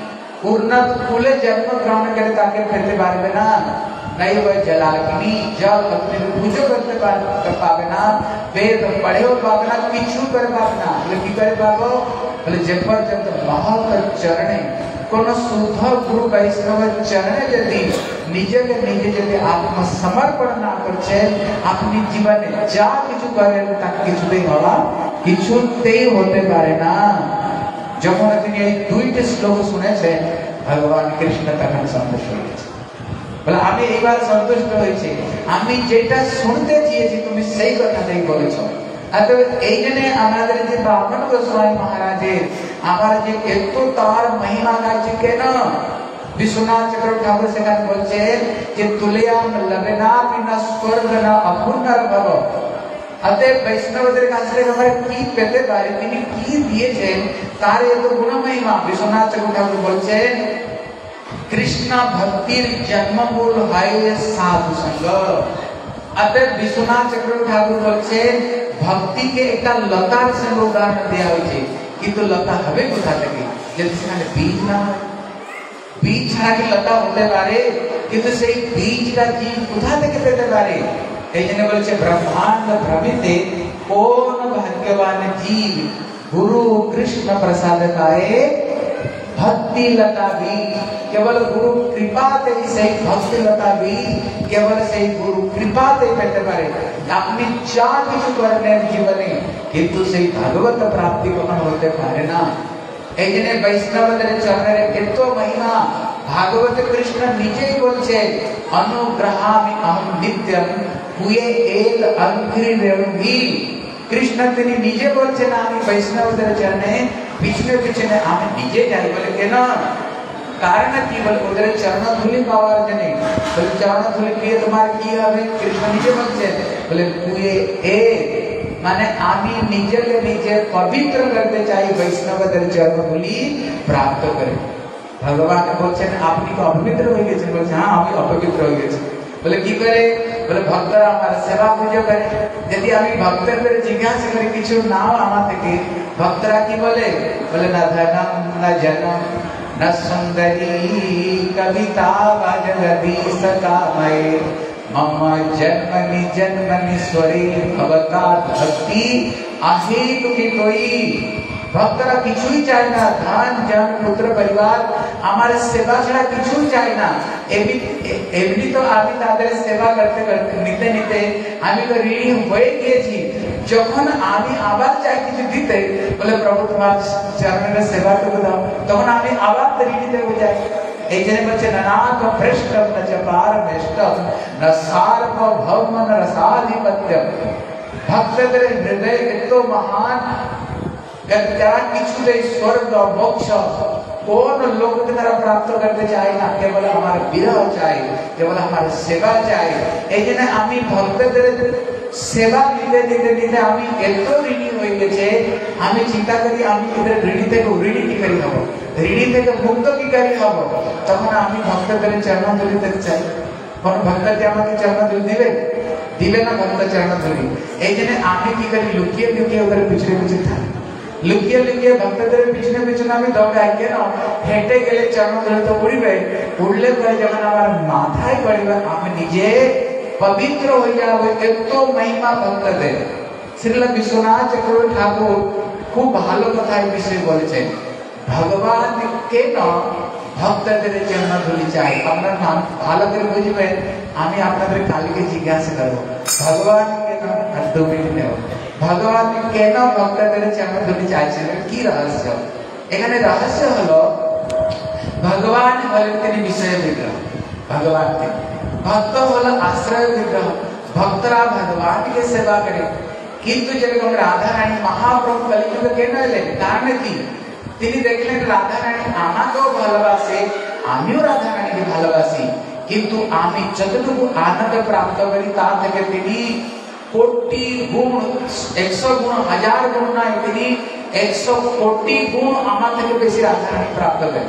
उन्नत कुले जन्म ग्रहण करे ताकि फिरते बारे ना नहीं वह जलाग्नि जल अपने पूजो करते कर पावे ना वेद पढ़े हो पावे ना किछु कर पावे ना बोले की करे बाबो बोले जेपर जब महत चरणे कोनो शुद्ध गुरु वैष्णव चरणे यदि निजे के निजे यदि आत्म समर्पण ना करछे अपनी जीवन में जा किछु करे ताकि किछु दे होला किछु ते होते पारे ना যখন তিনি এই দুইটি শ্লোক শুনেছেন ভগবান কৃষ্ণ তখন সন্তুষ্ট হয়েছে বলে আমি এইবার সন্তুষ্ট হয়েছি আমি যেটা শুনতে চেয়েছি তুমি সেই কথাটাই বলেছো আর এই জন্য আমাদের যে ব্রাহ্মণ গোস্বামী মহারাজের আমার যে এত তার মহিমা গাইছে কেন বিশ্বনাথ চক্রবর্তী ঠাকুর সেখানে বলছেন যে তুলিয়াম লবেনা বিনা স্বর্গ না অপুর্ণর ভব अतः वैष्णवদের কাছে আমরা কি পেতে পারি তিনি কি দিয়েছেন তার এত গুণ মহিমা বিশ্বনাথ চক্রবর্তী ঠাকুর বলছেন কৃষ্ণ ভক্তির জন্মমূল হয় সাধু সঙ্গ अतः বিশ্বনাথ চক্রবর্তী ঠাকুর বলছেন ভক্তিকে একটা লতার সঙ্গে উদাহরণ দেয়া হয়েছে কিন্তু লতা হবে কোথা থেকে যদি সেখানে বীজ না হয় বীজ ছাড়া কি লতা হতে পারে কিন্তু সেই বীজটা জীব কোথা থেকে পেতে পারে এই জন্য বলছে ব্রহ্মাণ্ড ভ্রমিতে কোন ভাগ্যবান জীব गुरु कृष्ण प्रसाद पाए भक्ति लता भी केवल गुरु कृपा ते सही भक्ति लता भी केवल सही गुरु कृपा ते पेते पारे अपनी चाह किछु करने जीवने किंतु सही भगवत प्राप्ति को होते पारे ना एजने वैष्णव दरे चरणरे केतो महिमा भागवत कृष्ण निजे बोलछे अनुग्रहामि अहं नित्यम हुए एक अंग्री रेवगी कृष्ण तेनी निजे बोलछे ना आमी वैष्णव दरे चरणे पिछले पिछले आमी निजे जाई बोले केन कारण की बोले ओदरे चरण धूलि पावार जने बोले चरण धूलि पिए तुम्हार की हवे कृष्ण निजे बोलछे बोले हुए एक माने आमी निजे ले निजे पवित्र करते चाहिए वैष्णव दरे चरण धूलि प्राप्त करे भगवान बोलছেন আপনি তো অপবিত্র হয়ে গেছেন বলছে হ্যাঁ আমি অপবিত্র হয়ে গেছি বলে কি করে বলে ভক্তরা আমার সেবা পূজা করে যদি আমি ভক্তদের জিজ্ঞাসা করি কিছু নাও আমার থেকে ভক্তরা কি বলে বলে না ধনম না জনম না সুন্দরী কবিতা বাজগদীশ কাময়ে मम जन्मनि जन्मनि स्वरे भवता भक्ति आहे तुके कोई ভক্তরা কিছুই চায় না, ধান জন পুত্র পরিবার আমার সেবা ছাড়া কিছুই চায় না। এমনি তো আমি তাদের সেবা করতে করতে নিতে নিতে আমি তো ঋণী হয়ে গিয়েছি। যখন আমি আবার চাই কিছু দিতে, বলে প্রভু তোমার চরণের সেবা করে দাও, তখন আমি আবার ঋণীতে হয়ে যাই। এই জন্য বলছে নানাক ভ্রষ্টম ন চ পারমেষ্টম ন সার্বভৌম ন রসাধিপত্যম। ভক্তদের হৃদয় এত মহান, যারা কিছু দেয় স্বর্গ মোক্ষ, কোন লোককে তারা প্রাপ্ত করতে চায় না, কেবল আমার বিরহ চাই, কেবল আমার সেবা চাই। এই জন্য আমি ভক্তদের সেবা দিতে দিতে দিতে আমি এত ঋণী হয়ে গেছে, আমি চিন্তা করি আমি এদের ঋণী থেকে ঋণী কি করি হব, ঋণী থেকে মুক্ত কি করি হব। তখন আমি ভক্তদের চরণ ধরিতে চাই। কোন ভক্তকে আমাকে চরণ ধরি দিবে দিবে না, ভক্ত চরণ ধরি। এই জন্য আমি কি করি, লুকিয়ে লুকিয়ে ওদের পিছনে পিছনে থাকি, লুকিয়ে লুকিয়ে ভক্তদের পিছনে পিছনে আমি দৌড়াই। কেন? হেঁটে গেলে চরণ ধরে তো উড়বে, উড়লে পরে যখন আমার মাথায় পড়বে আমি নিজে পবিত্র হয়ে যাবো। এত মহিমা ভক্তদের। শ্রীল বিশ্বনাথ চক্রবর্তী ঠাকুর খুব ভালো কথা এই বিষয়ে বলেছেন। ভগবান কেন ভক্তদের চরণ ধুলি চাই? আপনার নাম ভালো করে বুঝবেন। আমি আপনাদের কালকে জিজ্ঞাসা করবো ভগবান কেন, আর দু মিনিট নেব, ভগবান কেন ভক্তদের চরণ ধুলি চাইছেন, কি রহস্য? এখানে রহস্য হলো ভগবান হলেন তিনি বিষয় বিগ্রহ, ভগবান তিনি, ভক্ত হলো আশ্রয় বিগ্রহ। ভক্তরা ভগবানকে সেবা করে। কিন্তু যেরকম রাধা রানী মহাপ্রভু কলিযুগে কেন এলেন? কারণ কি? তিনি দেখলেন রাধা রানী আমাকেও ভালোবাসে, আমিও রাধা রানীকে ভালোবাসি, কিন্তু আমি যতটুকু আনন্দ প্রাপ্ত করি তার থেকে তিনি কোটি গুণ, একশো গুণ, হাজার গুণ নয়, তিনি একশো কোটি গুণ আমার থেকে বেশি রাধা রানী প্রাপ্ত করেন,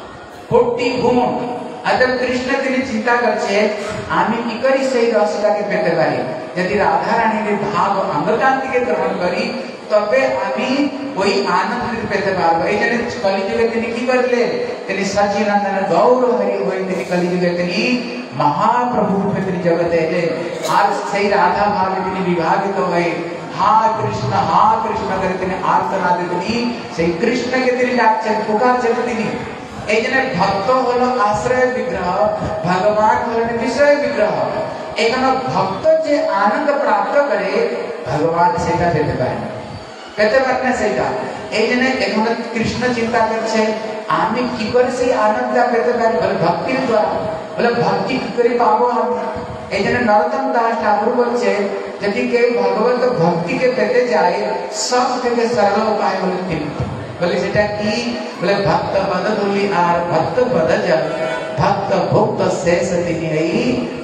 কোটি গুণ। অতএব কৃষ্ণ তিনি চিন্তা করছে আমি কি করি সেই রসটাকে পেতে পারি। যদি রাধা রানীর ভাব অঙ্গকান্তিকে গ্রহণ করি তবে আমি ওই আনন্দ পেতে পারবো। এই জন্য কলিযুগে তিনি কি করলেন? তিনি সচিনন্দন গৌর হরি হয়ে তিনি কলিযুগে তিনি মহাপ্রভু রূপে তিনি জগতে এলেন। আর সেই রাধা ভাবে তিনি বিভাগিত হয়ে হা কৃষ্ণ হা কৃষ্ণ করে তিনি আর্তনাদে তিনি সেই কৃষ্ণকে তিনি ডাকছেন, পুকারছেন তিনি। এই জন্য ভক্ত হলো আশ্রয় বিগ্রহ, ভগবান হলেন বিষয় বিগ্রহ। এখানে ভক্ত যে আনন্দ প্রাপ্ত করে ভগবান সেটা পেতে পারে না, পেতে পারে না সেটা। এই জন্য এখানে কৃষ্ণ চিন্তা করছে আমি কি করে সেই আনন্দ পেতে পারি, বলে ভক্তির দ্বারা। বলে ভক্তি কি করে পাবো আমি? এই জন্য নরোত্তম দাস ঠাকুর বলছে যদি কেউ ভগবত ভক্তিকে পেতে যায় সব থেকে সরল উপায় হলো তিনটি। বলে সেটা কি? বলে ভক্ত পদ ধুলি আর ভক্ত পদ জল, ভক্ত ভক্ত শেষ তিনি এই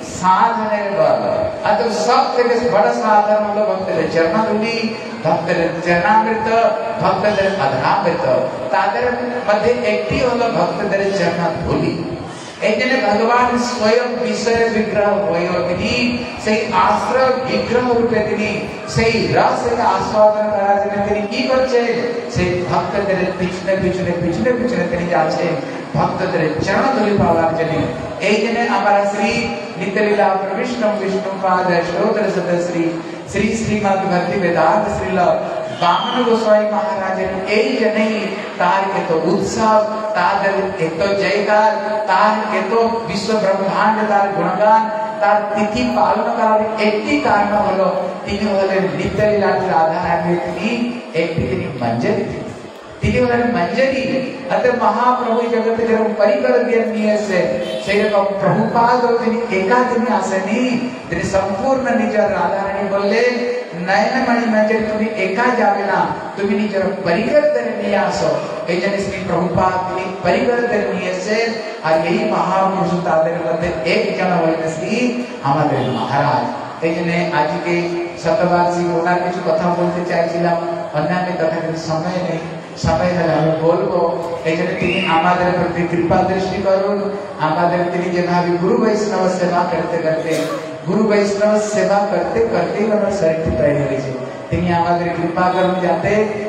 সাধনের বল। অতএব সব থেকে বড় সাধন হলো ভক্তের চরণ ধুলি, ভক্তের চরণামৃত, ভক্তদের অধরামৃত। তাদের মধ্যে একটি হলো ভক্তদের চরণ ধুলি। এই জন্য ভগবান স্বয়ং বিষয় বিগ্রহ হয়ে তিনি সেই আশ্রয় বিগ্রহ রূপে তিনি সেই রসকে আস্বাদন করার জন্য তিনি কি করছেন? সেই ভক্তদের পিছনে পিছনে পিছনে পিছনে তিনি যাচ্ছেন ভক্তদের চরণ ধুলি পাওয়ার জন্য। এই জন্য আমরা শ্রী নিত্যলীলা বিষ্ণু বিষ্ণু পাদ স্তোত্র সদশ্রী শ্রী শ্রীমদ ভক্তি বেদান্ত শ্রীল বামন গোস্বামী মহারাজের এই জন্যই তার এত উৎসব, তাদের এত জয়কার, তার এত বিশ্ব ব্রহ্মাণ্ড তার গুণগান, তার তিথি পালন করার একটি কারণ হলো তিনি হলেন নিত্যলীলা রাধা রানীর তিনি একটি তিনি মঞ্জরি, তিনি হলেন মঞ্জরি। অতএব মহাপ্রভু জগতে যেরকম পরিকর দিয়ে নিয়ে এসে সেরকম প্রভুপাদ তিনি একা তিনি আসেনি, তিনি সম্পূর্ণ নিজের রাধা রানী বললেন নয়নমণি মঞ্জরি তুমি একা যাবে না, তুমি নিজের পরিকর ধরে নিয়ে আসো। এই জন্য শ্রী প্রভুপাদ তিনি পরিকর ধরে নিয়ে এসেছেন। আর এই মহাপুরুষ তাদের মধ্যে একজন হলেন শ্রী আমাদের মহারাজ। এই জন্য আজকে শতবার্ষিক ওনার কিছু কথা বলতে চাইছিলাম, অন্যান্য কথা কিন্তু সময় নেই, সময় হলে আমি বলবো। এই জন্য তিনি আমাদের প্রতি কৃপা দৃষ্টি করুন। আমাদের তিনি যেভাবে গুরু বৈষ্ণব সেবা করতে করতে গুরু বৈষ্ণব সেবা করতে করতে ওনার শরীরটি তৈরি হয়েছে। তিনি আমাদের কৃপা করুন যাতে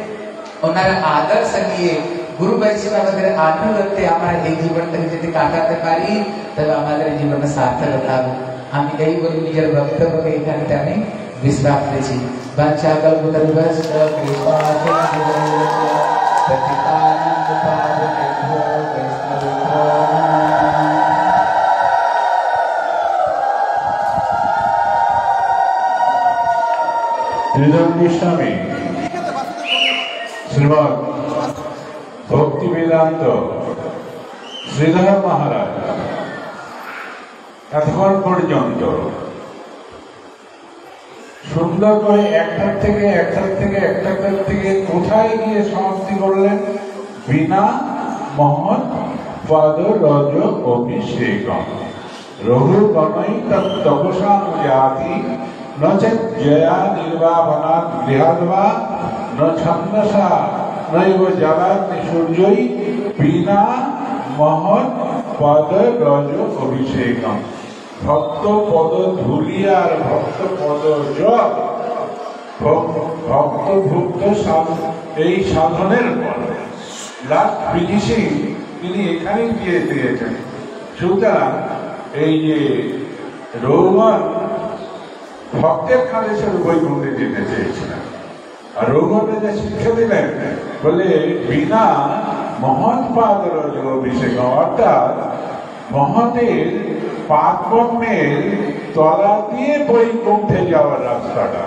ওনার আদর্শ নিয়ে গুরু বৈষ্ণবদের আনুগত্যে আমরা এই জীবনটাকে যদি কাটাতে পারি তবে আমাদের জীবনে সার্থকতা হবে। আমি এই বলি নিজের বক্তব্যকে এখানে আমি বিশ্রাম দিয়েছি। বাচ্চা কল্পতরুবস্ত কৃপা শ্রীধর গোস্বামী, শ্রীমৎ ভক্তি বেদান্ত শ্রীধর মহারাজ এতক্ষণ পর্যন্ত সুন্দর করে একটার থেকে একটার থেকে একটার থেকে কোথায় গিয়ে সমাপ্তি করলেন? বিনা মহৎ পদ রজ অভিষেকম রঘু গণই তপসানুজাতি নচেৎ জয়া নির্বাপনাৎ গৃহাদ্বা ন ছন্দসা নৈব জ্বালাত সূর্যই বিনা মহৎ পদ রজ অভিষেকম। ভক্ত পদ ধুলি আর ভক্ত পদ জপ ভক্ত ভুক্ত এই সাধনের পর লাস্ট ফিনিশিং তিনি এখানেই দিয়ে দিয়েছেন। সুতরাং এই যে রৌমান ভক্তের খালেশ্বর বৈকুণ্ঠে যেতে চেয়েছিলেন, আর রৌমানে যে শিক্ষা দিলেন বলে বিনা মহৎ পাদ রজ অভিষেকম, অর্থাৎ মহতের পাদপদ্মের তলা দিয়ে বৈকুণ্ঠে যাওয়ার রাস্তাটা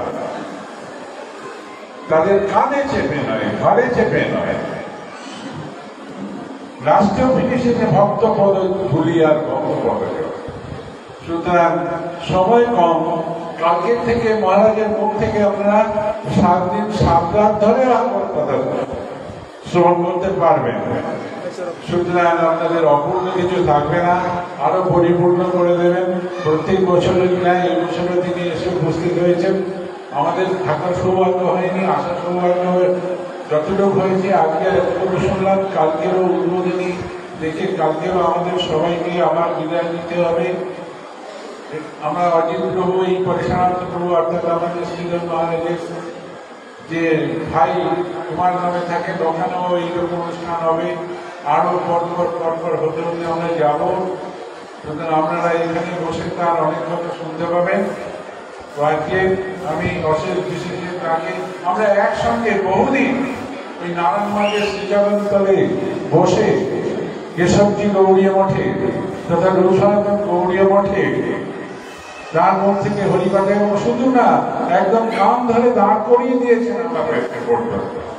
তাদের কানে চেপে নয়, ঘরে চেপে নয়। রাষ্ট্রীয় ফিনিশিংয়ে ভক্ত পদ ধুলি আর ভক্ত পদ। সুতরাং সময় কম, কালকে থেকে মহারাজের মুখ থেকে আপনারা সাত দিন সাত রাত ধরে আমার কথা শ্রবণ করতে পারবেন। সুতরাং আপনাদের অপূর্ণ কিছু থাকবে না, আরো পরিপূর্ণ করে দেবেন। প্রত্যেক বছরের ন্যায় এই বছরও তিনি এসে উপস্থিত হয়েছেন। আমাদের থাকার সৌভাগ্য হয়নি, আসার সৌভাগ্য যতটুকু হয়েছে আজকে এতটুকু শুনলাম। কালকেরও উদ্বোধনী দেখে কালকেও আমাদের সবাইকে আবার বিদায় নিতে হবে। আমরা অজিত প্রভু এই পরেশানাথ প্রভু অর্থাৎ আমাদের শ্রীধর মহারাজের যে ভাই তোমার নামে থাকে ওখানেও এইরকম অনুষ্ঠান হবে। আরো পরপর পরপর হতে হতে আমরা যাব। সুতরাং আপনারা এখানে বসে তার অনেক কথা শুনতে পাবেন। তো আজকে আমি অশেষ বিশেষের আগে আমরা একসঙ্গে বহুদিন ওই নারায়ণগঞ্জের শ্রীজগন্তলে বসে কেশবজি গৌড়ীয় মঠে তথা রঘুসনাতন গৌড়ীয় মঠে তার মুখ থেকে হরিকথা, এবং শুধু না একদম কান ধরে দাঁড় করিয়ে দিয়েছেন আমরা পর্যন্ত।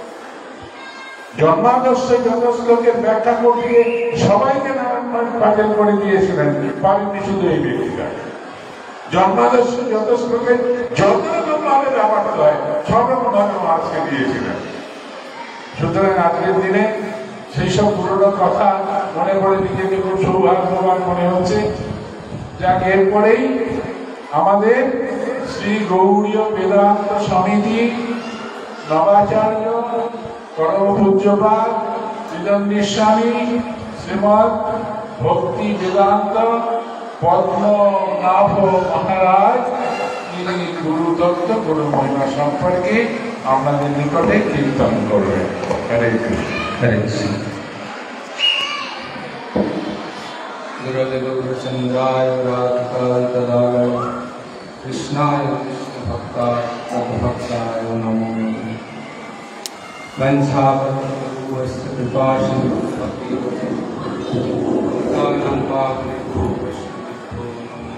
জন্মাদর্শ যত শ্লোকের ব্যাখ্যা করতে সবাইকে নারায়ণ পাঠের করে দিয়েছিলেন, পারেননি শুধু এই ব্যক্তিটা। জন্মাদর্শ যত শ্লোকের যত রকম ভাবে ব্যাপারটা হয় সব রকম ভাবে আজকে দিয়েছিলেন। সুতরাং আজকের দিনে সেই সব পুরোনো কথা মনে পড়ে নিজেকে খুব সৌভাগ্যবান মনে হচ্ছে। যাক, এরপরেই আমাদের শ্রী গৌড়ীয় বেদান্ত সমিতি নবাচার্য পরম পূজ্যপাদ শ্রীধর গোস্বামী শ্রীমৎ ভক্তি বেদান্ত পদ্মনাভ মহারাজ তিনি গুরুদত্ত গুরু মহিমা সম্পর্কে আপনাদের নিকটে কীর্তন করবেন। হরে কৃষ্ণ। হরে কৃষ্ণ। গুরুদেব গুরুচন্দ্রায় রাধিকায় তদালয় কৃষ্ণায় কৃষ্ণ ভক্তায় ভক্তায় নমো নমঃ। বঞ্ছাপত্রস্য কৃপাসিন্ধু ভক্তিদানং পাবনেভ্যো বৈষ্ণবেভ্যো নমো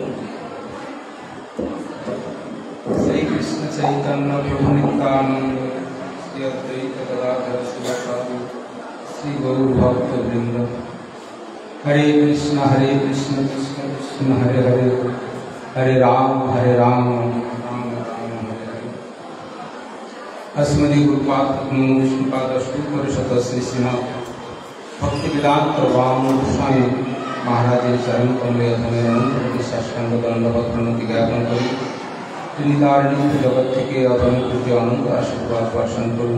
নমঃ। শ্রী কৃষ্ণ চৈতন্য প্রভু নিত্যানন্দ শ্রী অদ্বৈত গদাধর শিবসাদি শ্রী গৌর ভক্ত বৃন্দ। हरे कृष्ण हरे कृष्ण कृष्ण कृष्ण हरे हरे हरे राम हरे राम राम राम हरे हरे। अस्मदि गुरुपाद विष्णुपाद अष्टोत्तरशत श्री श्रीमद् भक्ति वेदांत रामानुज गोस्वामी महाराजेর চরণ কমলে অধমের অনন্ত সাষ্টাঙ্গ দণ্ডবত প্রণতি জ্ঞাপন করি। তিনি তার নিত্য জগৎ থেকে অধমের প্রতি অনন্ত আশীর্বাদ বর্ষণ করুন।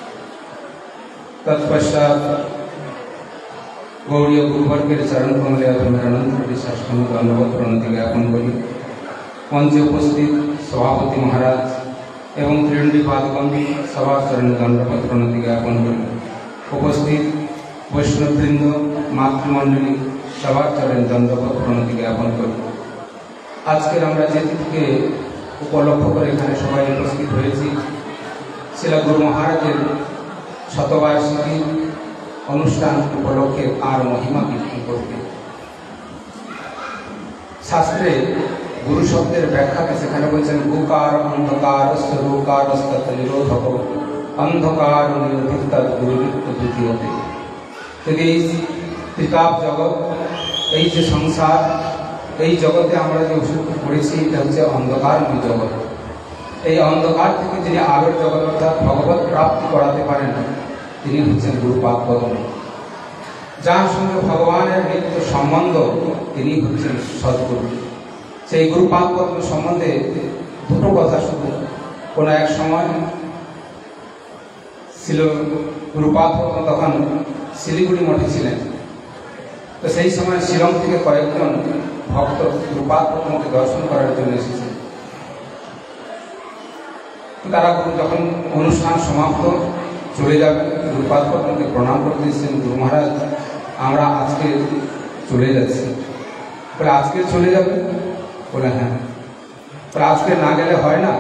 তৎপশ্চাৎ গৌড়ীয় গুরুবর্গের চরণ কমলে অধমের অনন্ত প্রতি সাষ্টাঙ্গ দণ্ডবত প্রণতি জ্ঞাপন করি। মঞ্চে উপস্থিত সভাপতি মহারাজ এবং ত্রিদণ্ডী পাদগম্ভীর সবার চরণে দণ্ডবত প্রণতি জ্ঞাপন করি। উপস্থিত বৈষ্ণববৃন্দ মাতৃমণ্ডলী সবার চরণে দণ্ডবত প্রণতি জ্ঞাপন করি। আজকের আমরা যে তিথিকে উপলক্ষ করে এখানে সবাই উপস্থিত হয়েছি, শিলা গুরু মহারাজের শতবার্ষিকী অনুষ্ঠান উপলক্ষে তাঁর মহিমা কীর্তন করতে। শাস্ত্রে গুরু শব্দের ব্যাখ্যাকে সেখানে বলছেন গুকার অন্ধকার স্বরূকার নিরোধক অন্ধকার নিরোধিত গুরুত্ব দ্বিতীয়তে। যদি এই ত্রিকাপ জগৎ, এই যে সংসার, এই জগতে আমরা যে ওষুধ পড়েছি এটা হচ্ছে অন্ধকারময় জগৎ। এই অন্ধকার থেকে যিনি আলোর জগৎ অর্থাৎ ভগবত প্রাপ্তি করাতে পারেন তিনি হচ্ছেন গুরুপাদ পদ্ম। যার সঙ্গে ভগবানের নিত্য সম্বন্ধ তিনি হচ্ছেন সদ্গুরু। সেই গুরুপাদ পদ্ম সম্বন্ধে দুটো কথা শুধু। কোনো এক সময় ছিল গুরুপাদ পদ্ম তখন শিলিগুড়ি মঠে ছিলেন। তো সেই সময় শিলং থেকে কয়েকজন ভক্ত গুরুপাদ পদ্মকে দর্শন করার জন্য এসেছেন। তারা যখন অনুষ্ঠান সমাপ্ত চলে যাবেন, গুরুপাদ পদ্মকে প্রণাম করতে এসেছেন, গুরু মহারাজ আমরা আজকে চলে যাচ্ছি। বলে আজকে চলে যাবে? বলে হ্যাঁ। বলে আজকে না গেলে হয় না?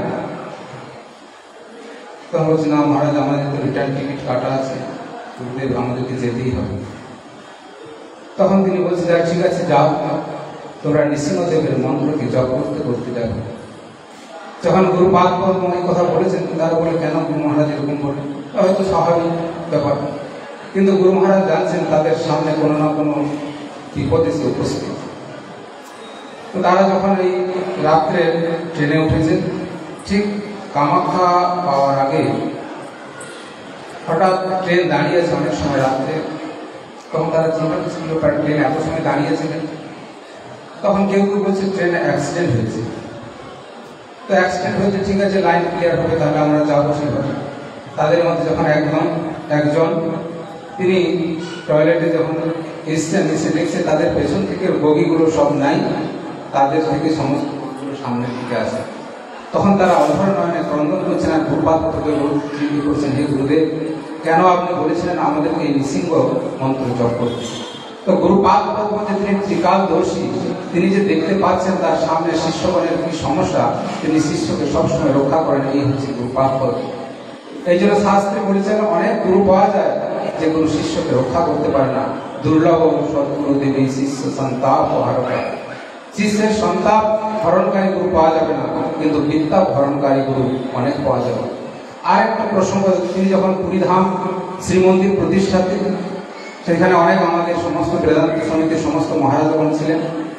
তখন বলছি না মহারাজ আমাদের তো রিটার্ন টিকিট কাটা আছে, গুরুদেব আমাদেরকে যেতেই হবে। তখন তিনি বলছে যা ঠিক আছে যাও, তোমরা নৃসিংহদেবের মন্ত্রকে জপ করতে করতে যাবে। যখন গুরুপাদ পদ্ম এই কথা বলেছেন তারা বলে কেন গুরু মহারাজ এরকম বলে? হয়তো স্বাভাবিক ব্যাপার, কিন্তু গুরু মহারাজ জানছেন তাদের সামনে কোনো না কোনো বিপদ এসে উপস্থিত। তো তারা যখন এই রাত্রে ট্রেনে উঠেছেন, ঠিক কামাখ্যা পাওয়ার আগে হঠাৎ ট্রেন দাঁড়িয়েছে অনেক সময় রাত্রে। তখন তারা চিন্তা করছিল ট্রেন এত সময় দাঁড়িয়েছিলেন। তখন কেউ কেউ বলছে ট্রেনে অ্যাক্সিডেন্ট হয়েছে। তো অ্যাক্সিডেন্ট হয়েছে ঠিক আছে, লাইন ক্লিয়ার হবে, তাহলে আমরা যাবো সেভাবে। তাদের মধ্যে যখন একদম একজন তিনি টয়লেটে যখন এসছেন, এসে দেখছে তাদের পেছন থেকে বগিগুলো সব নাই, তাদের থেকে সমস্ত বগিগুলো সামনের দিকে আসে। তখন তারা অধর নয়নে ক্রন্দন করছেন আর গুরুপাদ পদ্মকে জিজ্ঞেস করছেন, হে গুরুদেব কেন আপনি বলেছিলেন আমাদেরকে এই নৃসিংহ মন্ত্র জপ করতে? তো গুরুপাদ পদ্ম যে তিনি ত্রিকালদর্শী, তিনি যে দেখতে পাচ্ছেন তার সামনে শিষ্যগণের কি সমস্যা, তিনি শিষ্যকে সবসময় রক্ষা করেন। এই হচ্ছে গুরুপাদ পদ্ম। এই জন্য শাস্ত্রে বলেছেন অনেক গুরু পাওয়া যায় যে গুরু শিষ্যকে রক্ষা করতে পারে না। দুর্লভ সদ্গুরু দেবী শিষ্য সন্তাপ হরণকারী। শিষ্যের সন্তাপ হরণকারী গুরু পাওয়া যাবে না, কিন্তু বিদ্যা হরণকারী গুরু অনেক পাওয়া যাবে। আর একটা প্রসঙ্গ, তিনি যখন পুরীধাম শ্রীমন্দির প্রতিষ্ঠাতে, সেখানে অনেক আমাদের সমস্ত বেদান্ত সমিতির সমস্ত মহারাজগণ ছিলেন।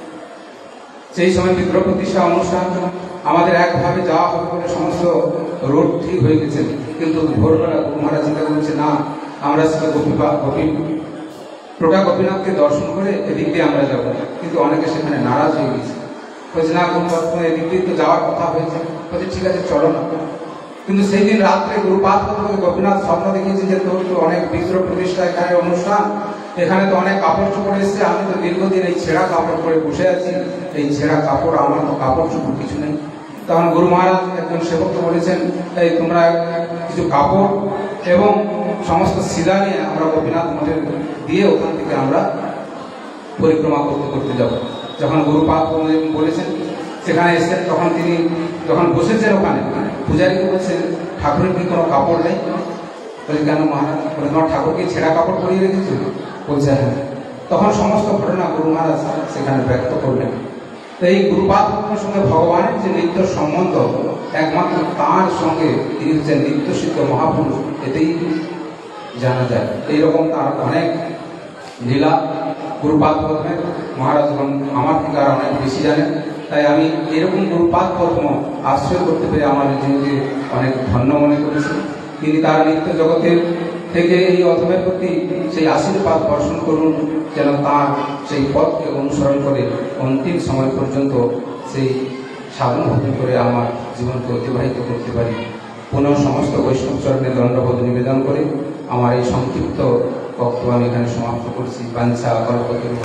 সেই সময় বিগ্রহ প্রতিষ্ঠা অনুষ্ঠান আমাদের একভাবে যাওয়া হবে বলে সমস্ত রোড ঠিক হয়ে গেছে, কিন্তু ভোরবেলা গুরু মহারাজ চিন্তা করছে না আমরা সেটা গোপীপা গোপী টোটা গোপীনাথকে দর্শন করে এদিক দিয়ে আমরা যাবো। কিন্তু অনেকে সেখানে নারাজ হয়ে গেছে, বলছে না গুরুপাদ এদিক দিয়ে তো যাওয়ার কথা হয়েছে, বলছে ঠিক আছে চলো না। কিন্তু সেই দিন রাত্রে গুরুপাদ পদ্মকে গোপীনাথ স্বপ্ন দেখিয়েছে যে তোর তো অনেক বিগ্রহ প্রতিষ্ঠা এখানে অনুষ্ঠান, এখানে তো অনেক কাপড় চোপড় এসছে, আমি তো দীর্ঘদিন এই ছেঁড়া কাপড় পরে বসে আছি, এই ছেঁড়া কাপড় আমার তো কাপড় চোপড় কিছু নেই। তখন গুরু মহারাজ একজন সেবককে বলেছেন এই তোমরা কিছু কাপড় এবং সমস্ত সিদা নিয়ে আমরা গোপীনাথ মঠে দিয়ে ওখান থেকে আমরা পরিক্রমা করতে করতে যাব। যখন গুরুপাদ বলেছেন সেখানে এসেছেন, তখন তিনি যখন বসেছেন ওখানে পূজারীকে বলছেন ঠাকুরের কি কোনো কাপড় নেই? বলে কেন মহারাজ? বলে তোমার ঠাকুরকে ছেঁড়া কাপড় পরিয়ে রেখেছিল? বলছে হ্যাঁ। তখন সমস্ত ঘটনা গুরু মহারাজ সেখানে ব্যক্ত করলেন। তো এই গুরুপাদ পদ্মের সঙ্গে ভগবানের যে নিত্য সম্বন্ধ, একমাত্র তাঁর সঙ্গে তিনি হচ্ছেন নিত্য সিদ্ধ মহাপুরুষ, এতেই জানা যায়। এইরকম তার অনেক লীলা গুরুপাদ পদ্মের মহারাজগণ আমার থেকে আর অনেক বেশি জানেন। তাই আমি এরকম গুরুপাদ পদ্ম আশ্রয় করতে পেরে আমার জীবনকে অনেক ধন্য মনে করেছি। তিনি তার নিত্য জগতের থেকে এই অধমের প্রতি সেই আশীর্বাদ বর্ষণ করুন, যেন তার সেই পথকে অনুসরণ করে অন্তিম সময় পর্যন্ত সেই সাধন ভক্তি করে আমার জীবনকে অতিবাহিত করতে পারি। পুনঃ সমস্ত বৈষ্ণব চরণে দণ্ডবোধ নিবেদন করে আমার এই সংক্ষিপ্ত বক্তব্য আমি এখানে সমাপ্ত করছি। বাঞ্ছা কল্পতরু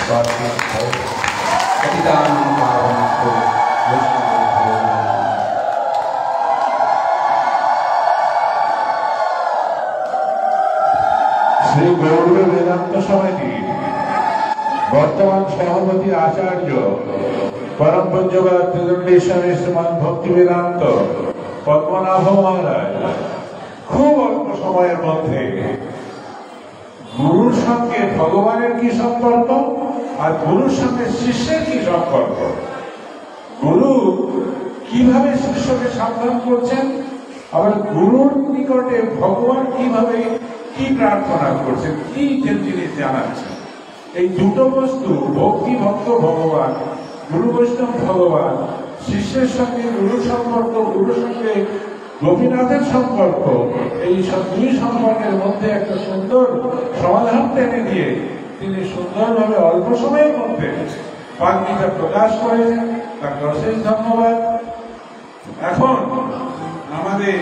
শ্রী গৌড় বেদান্ত সমিতি বর্তমান সভাপতি আচার্য পরম পূজ্যপাদ ত্রিদণ্ডী স্বামী শ্রীমান ভক্তি বেদান্ত পদ্মনাভ মহারাজ খুব অল্প সময়ের মধ্যে গুরুর সঙ্গে ভগবানের কি সম্পর্ক আর গুরুর সঙ্গে শিষ্যের কি সম্পর্ক গুরু কিভাবে শিষ্যকে সাবধান করছেন, আবার গুরুর নিকটে ভগবান কিভাবে কি প্রার্থনা করছেন, কি জিনিস জানাচ্ছেন। এই দুটো বস্তু, ভক্তি ভক্ত ভগবান, গুরু বৈষ্ণব ভগবান, শিষ্যের সঙ্গে গুরু সম্পর্ক, গুরুর সঙ্গে গোপীনাথের সম্পর্ক, এই সব দুই সম্পর্কের মধ্যে একটা সুন্দর সমাধান টেনে দিয়ে তিনি সুন্দরভাবে অল্প সময়ের মধ্যে বাগ্মিতা প্রকাশ করেছেন। তাকে অশেষ ধন্যবাদ। এখন আমাদের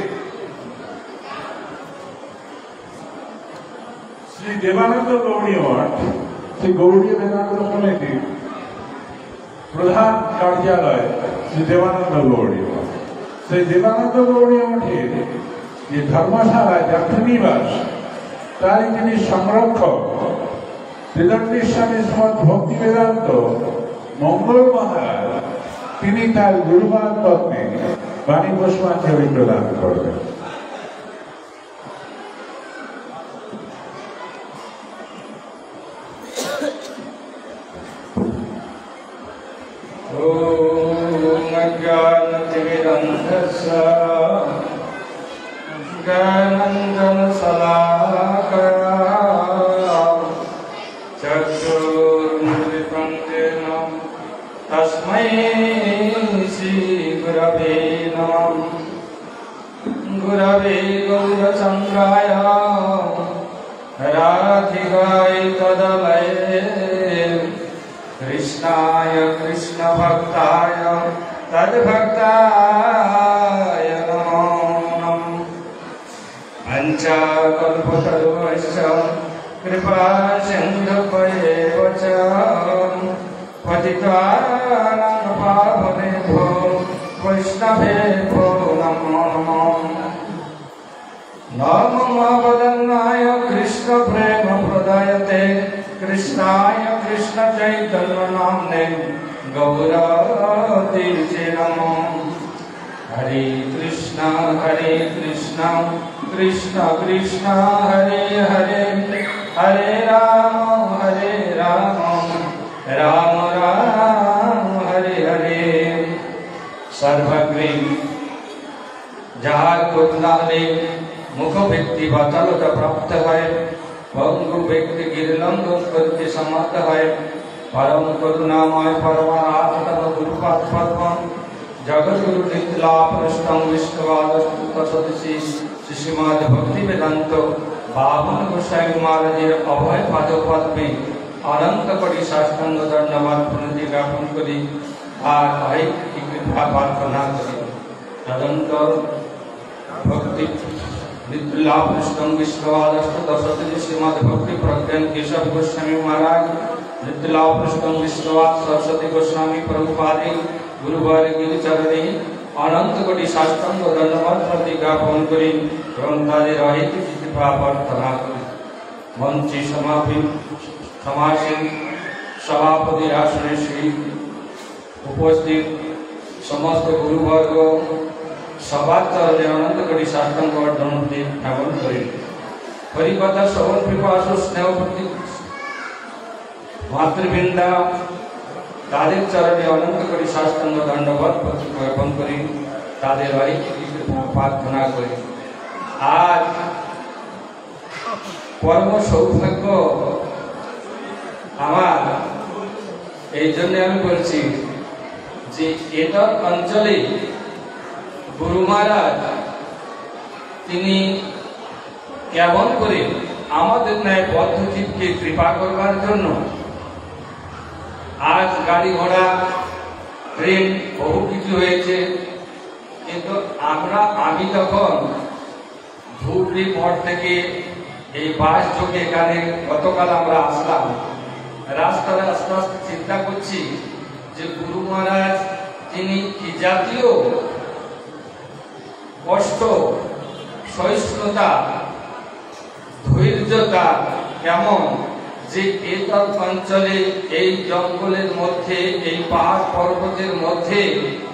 শ্রী দেবানন্দ গৌড়ীয় মঠ, শ্রী গৌড়ীয় বেদান্ত সমিতির প্রধান কার্যালয় শ্রী দেবানন্দ গৌড়ীয় মঠ, সেই দেবানন্দ গৌড়ীয় মঠের যে ধর্মশালায় যাত্রীনিবাস, তারই তিনি সংরক্ষক বেদান্তের স্বামী শ্রীমৎ ভক্তি বেদান্ত মঙ্গল মহারাজ, তিনি তার গুরুবান পত্নী বাণী পুষ্পাঞ্জলি প্রদান করবেন। तस्मै श्री गुरवे नमः। गुरवे गौरचन्द्राय राधिकाय तदलये कृष्णाय कृष्णभक्ताय तद्भक्ताय नमो नमः। पञ्चकल्पतरुश्च कृपा सिन्धुभ्येव च पतितानां पावनेभ्यो वैष्णवेभ्यो नमो नमः। नमो वदन्नाय कृष्ण प्रेम प्रदायते कृष्णाय कृष्ण चैतन्य नाम्ने गौरतीर्थे नमः। हरे कृष्ण हरे कृष्ण कृष्ण कृष्ण हरे हरे, हरे राम हरे राम राम राम हरे हरे। सर्वग्रीव যাহার করুণা হলে মুখ ব্যক্তি বাচালতা প্রাপ্ত হয়, পঙ্গু ব্যক্তি গিরলঙ্ঘন করতে সমর্থ হয়। পরম করুণাময় পরমারাধন গুরুপাদ পদ্মম জগৎগুরু নিত্যলাভনষ্টং বিষ্ণুবাদী শ্রীমদ ভক্তি বেদান্ত বামন গোসাই মহারাজের অভয় পাদ পদ্মে অনন্ত কোটি সাষ্টাঙ্গ ধন্যবাদ প্রণতি জ্ঞাপন করি আর ভাই কৃপা প্রার্থনা করি। তদন্তর ভক্তি নিত্যলাভনষ্টং বিষ্ণুবাদী শ্রীমদ ভক্তি প্রজ্ঞান কেশব গোস্বামী মহারাজ, নিত্যলাভনষ্টং বিষ্ণুবাদ সরস্বতী গোস্বামী প্রভুপাদে গুরুবার গিরিচরণে অনন্ত কোটি সাষ্টাঙ্গ ধন্যবাদ প্রতি জ্ঞাপন করি এবং তাদের অহিত কৃপা প্রার্থনা করি। মঞ্চে সমাপীন সমাসীন সভাপতি আসনে শ্রী উপস্থিত সমস্ত গুরুবর্গ সবার চরণে অনন্ত কোটি সাষ্টাঙ্গ ধন্যবাদ জ্ঞাপন করি। হরিকথা শ্রবণ পিপাসু স্নেহপতি মাতৃবৃন্দা, তাদের চরণে অনন্ত কোটি সাষ্টাঙ্গ ধন্যবাদ জ্ঞাপন করি, তাদের অহিত প্রার্থনা করি। আজ পরম সৌভাগ্য আমার, এই জন্য আমি বলছি যে এটা অঞ্চলে গুরু মহারাজ তিনি কেমন করে আমাদের ন্যায় পদ্ধতিকে কৃপা করবার জন্য আজ গাড়ি ঘোড়া ট্রেন বহু কিছু হয়েছে, কিন্তু আমরা আমি তখন ধুবড়ি মঠ থেকে এই বাস যোগে এখানে গতকাল আমরা আসলাম। রাস্তায় আস্তে আস্তে চিন্তা করছি যে গুরু মহারাজ তিনি কি জাতীয় কষ্ট, সহিষ্ণুতা, ধৈর্যতা কেমন যে এই অঞ্চলে এই জঙ্গলের মধ্যে এই পাহাড় পর্বতের মধ্যে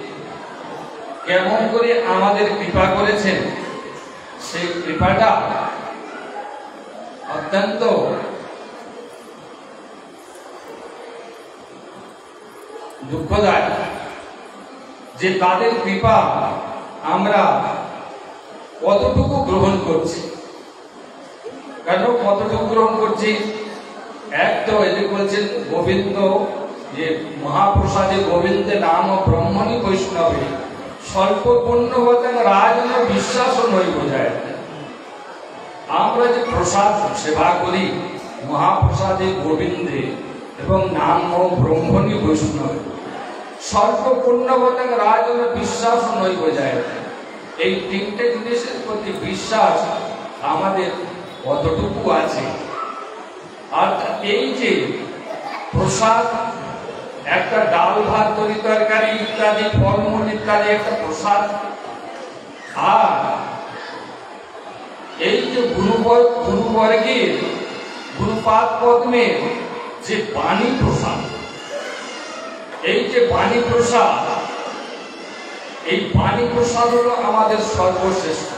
কেমন করে আমাদের কৃপা করেছেন, সেই কৃপাটা অত্যন্ত দুঃখদায়ক। যে তাদের কৃপা আমরা কতটুকু গ্রহণ করছি। কেন কতটুকু গ্রহণ করছি? এক তো এতে বলছেন গোবিন্দ, যে মহাপ্রসাদে গোবিন্দে নাম ব্রহ্মণী বৈষ্ণবে স্বল্প পুণ্যবতেন রাজন বিশ্বাস নই বোঝায়। আমরা যে প্রসাদ সেবা করি মহাপ্রসাদে গোবিন্দে এবং নাম ব্রহ্মণী বৈষ্ণবে স্বল্প পুণ্যবতেন রাজন বিশ্বাস নই বোঝায়। এই তিনটে জিনিসের প্রতি বিশ্বাস আমাদের কতটুকু আছে। আর এই যে প্রসাদ, একটা ডাল ভাত তরি তরকারি ইত্যাদি ফলমূল ইত্যাদি একটা প্রসাদ, আর এই যে গুরুবর গুরুবর্গের গুরুপাদ পদ্মের যে বাণী প্রসাদ, এই যে বাণী প্রসাদ, এই বাণী প্রসাদ হলো আমাদের সর্বশ্রেষ্ঠ।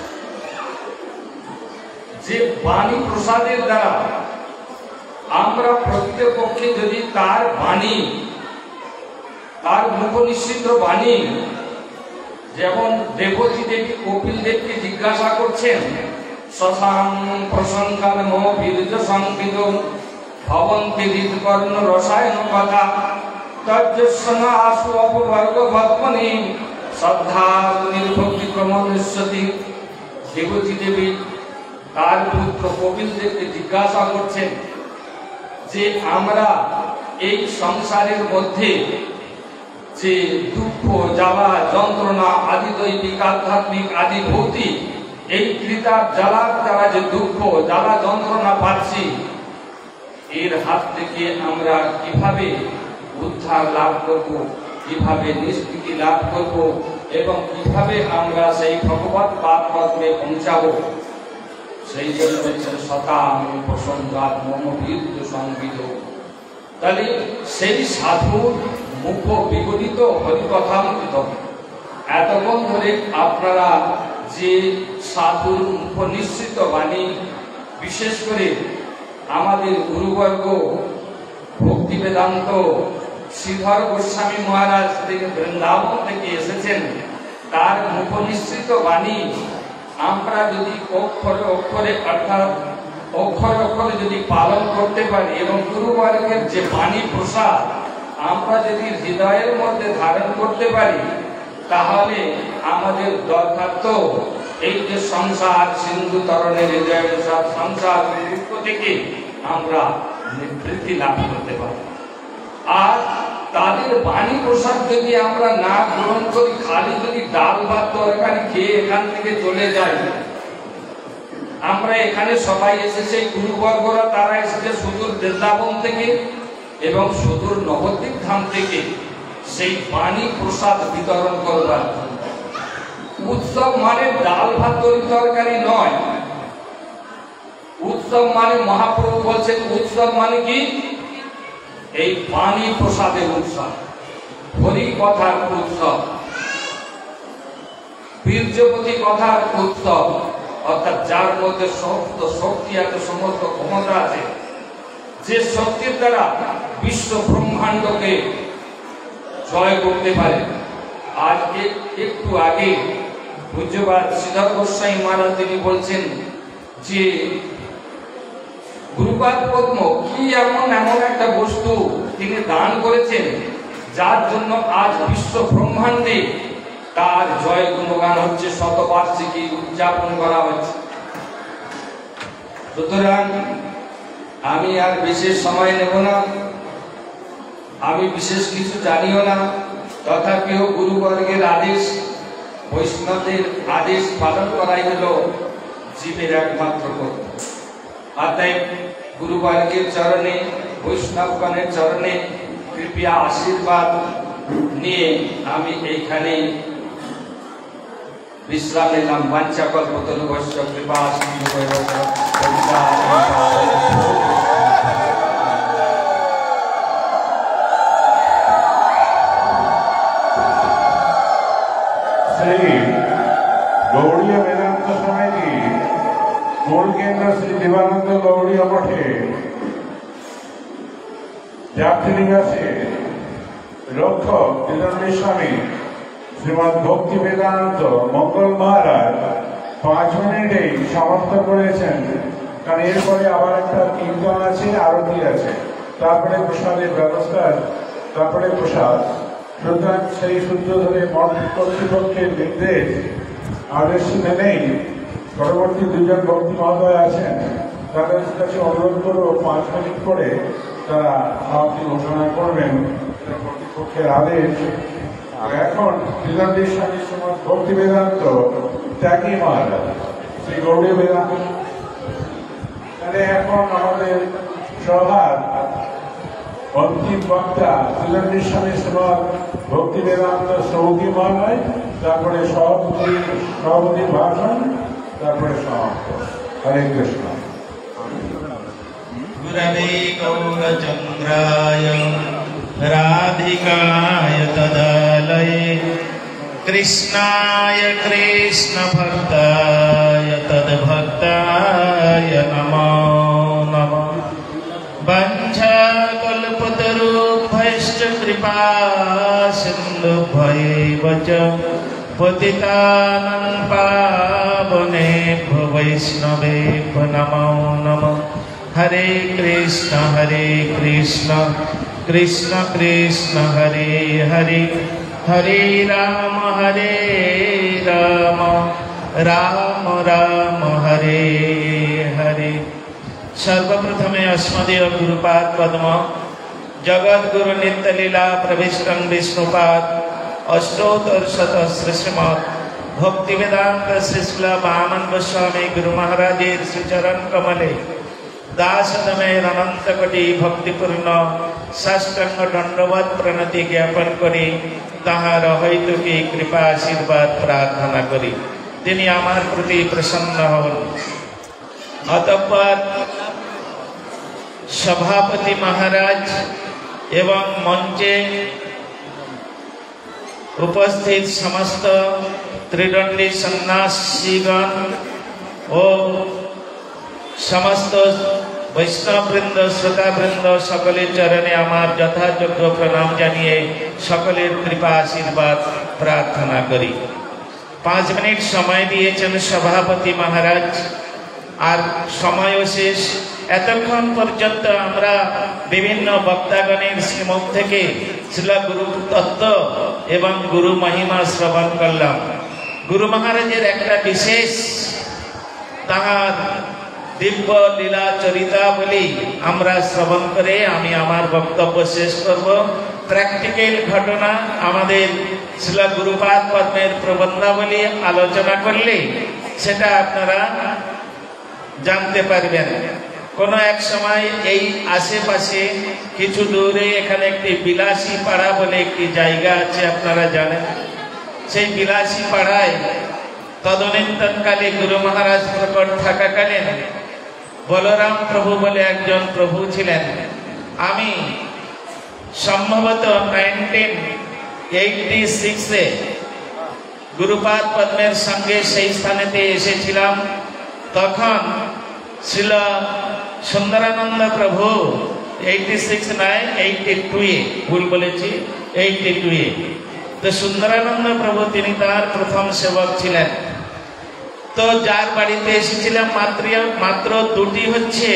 যে বাণী প্রসাদের দ্বারা আমরা প্রকৃতপক্ষে যদি তার বাণী, তার মুখনিসৃত বাণী, যেমন দেবতী দেবী কপিল দেবকে জিজ্ঞাসা করছেন, শশাং প্রসঙ্গান মো বীর্য সংবিদ ভবন্তি হৃদকর্ণ রসায়ন কথা তজ্জস্বন আশু অপবর্গ ভদ্মনি শ্রদ্ধা নির্ভক্তি ক্রমনিষ্যতি। দেবতী দেবী তার পুত্র কপিল দেবকে জিজ্ঞাসা করছেন যে আমরা এই সংসারের মধ্যে যে দুঃখ, জ্বালা, যন্ত্রণা, আদি দৈবিক, আধ্যাত্মিক, আদি ভৌতিক, এই ক্রিতার জ্বালার দ্বারা যে দুঃখ, জ্বালা, যন্ত্রণা পাচ্ছি, এর হাত থেকে আমরা কিভাবে উদ্ধার লাভ করব, কিভাবে নিষ্কৃতি লাভ করব এবং কিভাবে আমরা সেই ভগবৎ পাদ পদ্মে পৌঁছাবো, সেই জন্য হচ্ছেন শতাং প্রসঙ্গাৎ মম বীর্য সংবিদ। তাহলে সেই সাধুর মুখ বিগলিত হরিকথামৃত। এতক্ষণ ধরে আপনারা যে সাধুর মুখ নিশ্চিত বাণী, বিশেষ করে আমাদের গুরুবর্গ ভক্তি বেদান্ত শ্রীধর গোস্বামী মহারাজ থেকে বৃন্দাবন থেকে এসেছেন, তার মুখ নিশ্চিত বাণী আমরা যদি অক্ষরে অক্ষরে অর্থাৎ অক্ষরে অক্ষরে যদি পালন করতে পারি এবং গুরুবর্গের যে বাণী প্রসাদ আমরা যদি হৃদয়ের মধ্যে ধারণ করতে পারি, তাহলে আমাদের দরকার তো এই যে সংসার সিন্ধু তরণের হৃদয় সংসার দুঃখ থেকে আমরা নিবৃত্তি লাভ করতে পারি। আর তাদের বাণী প্রসাদ যদি আমরা না গ্রহণ করি, খালি যদি ডাল ভাত তরকারি খেয়ে এখান থেকে চলে যাই, আমরা এখানে সবাই এসেছে গুরুবর্গরা, তারা এসেছে সুদূর বৃন্দাবন থেকে এবং সুদূর নবদ্বীপ ধাম থেকে সেই বাণী প্রসাদ বিতরণ করবার। উৎসব মানে ডাল ভাত তরকারি নয়, উৎসব মানে মহাপ্রভু বলছেন উৎসব মানে কি? এই বাণী প্রসাদের উৎসব, হরি কথার উৎসব, বীর্যপতি কথার উৎসব, অর্থাৎ যার মধ্যে সমস্ত শক্তি আছে, সমস্ত ক্ষমতা আছে, যে শক্তির দ্বারা বিশ্ব ব্রহ্মাণ্ডকে জয় করতে পারে। আজ একটু আগে পূজ্যপাদ শ্রীধর গোস্বামী মহারাজ তিনি বলছেন যে গুরুপাদ পদ্ম কি এমন এমন একটা বস্তু তিনি দান করেছেন, যার জন্য আজ বিশ্ব ব্রহ্মাণ্ডে তার জয় গুণগান হচ্ছে, শতবার্ষিকী উদযাপন করা হচ্ছে। সুতরাং আমি আর বিশেষ সময় নেব না, আমি বিশেষ কিছু জানিও না, তথাপিও গুরুবর্গের আদেশ, বৈষ্ণবদের আদেশ পালন করাই হলো জীবের একমাত্র কর্তব্য। অতএব গুরুবর্গের চরণে, বৈষ্ণবগণের চরণে কৃপা আশীর্বাদ নিয়ে আমি এইখানে বিশ্রাম নিলাম। বাঞ্ছা কল্পতরুভ্যশ্চ কৃপা সিন্ধুভ্যেব श्री गौड़ीय वेदांत समिति मूल केंद्र श्री देवानंद गौड़ीय मठे जात्रिनिवासे रक्षक स्वामी শ্রীমদ ভক্তি বেদান্ত মঙ্গল মহারাজ পাঁচ মিনিটেই সমাপ্ত করেছেন, কারণ এরপরে আবার একটা কীর্তন আছে, আরতি আছে, তারপরে প্রসাদের ব্যবস্থা, তারপরে প্রসাদ। সুতরাং সেই সূত্র ধরে মঠ কর্তৃপক্ষের নির্দেশ আদেশ মেনেই পরবর্তী দুজন ভক্তি মহোদয় আছেন, তাদের কাছে অনুরোধ করব পাঁচ মিনিট করে তারা সমাপ্তি ঘোষণা করবেন, কর্তৃপক্ষের আদেশ। আর এখন লীলান্দির স্বামী শ্রীমদ ভক্তি বেদান্ত ত্যাগী মহারাজ শ্রী গৌড়ী বেদান্ত তাহলে এখন আমাদের সভার অন্তিম বক্তা লীলান্দির স্বামী শ্রীমদ ভক্তি বেদান্ত সৌদি মহারাজ, তারপরে সভাপতি সভাপতির ভাষণ, তারপরে সমাপ্ত। হরে কৃষ্ণ। গুরবে গৌরচন্দ্রায় রাধিকায় তদালয়ে কৃষ্ণায় কৃষ্ণ ভক্তায় তদ্ভক্তায় নমো নমঃ। বঞ্ঝাকল্পতরুভ্যশ্চ কৃপা সিন্ধুভ্যৈব চ পতিতানাং পাবনেভ্যো বৈষ্ণবেভ্যো নমো নমঃ। হরে কৃষ্ণ হরে কৃষ্ণ কৃষ্ণ কৃষ্ণ হরে হরে হরে রাম হরে রাম রাম রাম হরে হরে। সর্বপ্রথমে अस्मदीय गुरुपाद पद्म जगद्गुरु नित्यलीला प्रविष्टं विष्णुपाद अष्टोत्तर शत श्रीमद भक्ति वेदांत श्रील वामन गोस्वामी गुरु महाराजेर श्रीचरण कमले दासदमेर अनंत कोटि भक्तिपूर्ण साष्टांग दंडवत प्रणति ज्ञापन करी ताहार हयतुकी कृपा आशीर्वाद प्रार्थना करी तिनि आमार प्रति प्रसन्न हन। अतःपर सभापति महाराज एवं मंचे उपस्थित समस्त त्रिदंडी सन्यासीगण और समस्त वैष्णववृंद श्रोतावृंद सकले चरणे आमार यथायोग्य प्रणाम जानिए सकलेर कृपा आशीर्वाद प्रार्थना करी। पाँच मिनट समय दिएছেন सभापति महाराज और समय शेष। एतक्षण पर्यन्त आमरा विभिन्न बक्तागणेर श्रीमुख थेके श्रील गुरु तत्व एवं गुरु महिमा श्रवण करलाम। गुरु महाराजेर एकटा विशेष ताहार दिव्य लीला चरितावली आमरा श्रवण करे आमी आमार बक्तव्य शेष करब। प्रैक्टिकल घटना आमादेर श्रील गुरुपाद पद्मेर प्रबंधावली आलोचना करले सेटा आपनारा जानते पारबेन। कोनो एक समय এই আশেপাশে কিছু দূরে এখানে একটি বিলাসী পাড়া বলে একটি জায়গা আছে, আপনারা জানেন। সেই বিলাসী পাড়ায় তদনীন্তনকালে গুরু মহারাজ প্রকট থাকাকালীন বলরাম প্রভু বলে একজন প্রভু ছিলেন। আমি সম্ভবত নাইনটিন এইটি সিক্সে গুরুপাদ পদ্মের সঙ্গে সেই স্থানেতে এসেছিলাম। তখন শ্রীল সুন্দরানন্দ প্রভু এইটি সিক্স নয় এইটি টুয়ে ভুল বলেছি এইটি টুয়ে তো সুন্দরানন্দ প্রভু তিনি তার প্রথম সেবক ছিলেন। তো যার বাড়িতে এসেছিলাম মাত্র মাত্র দুটি হচ্ছে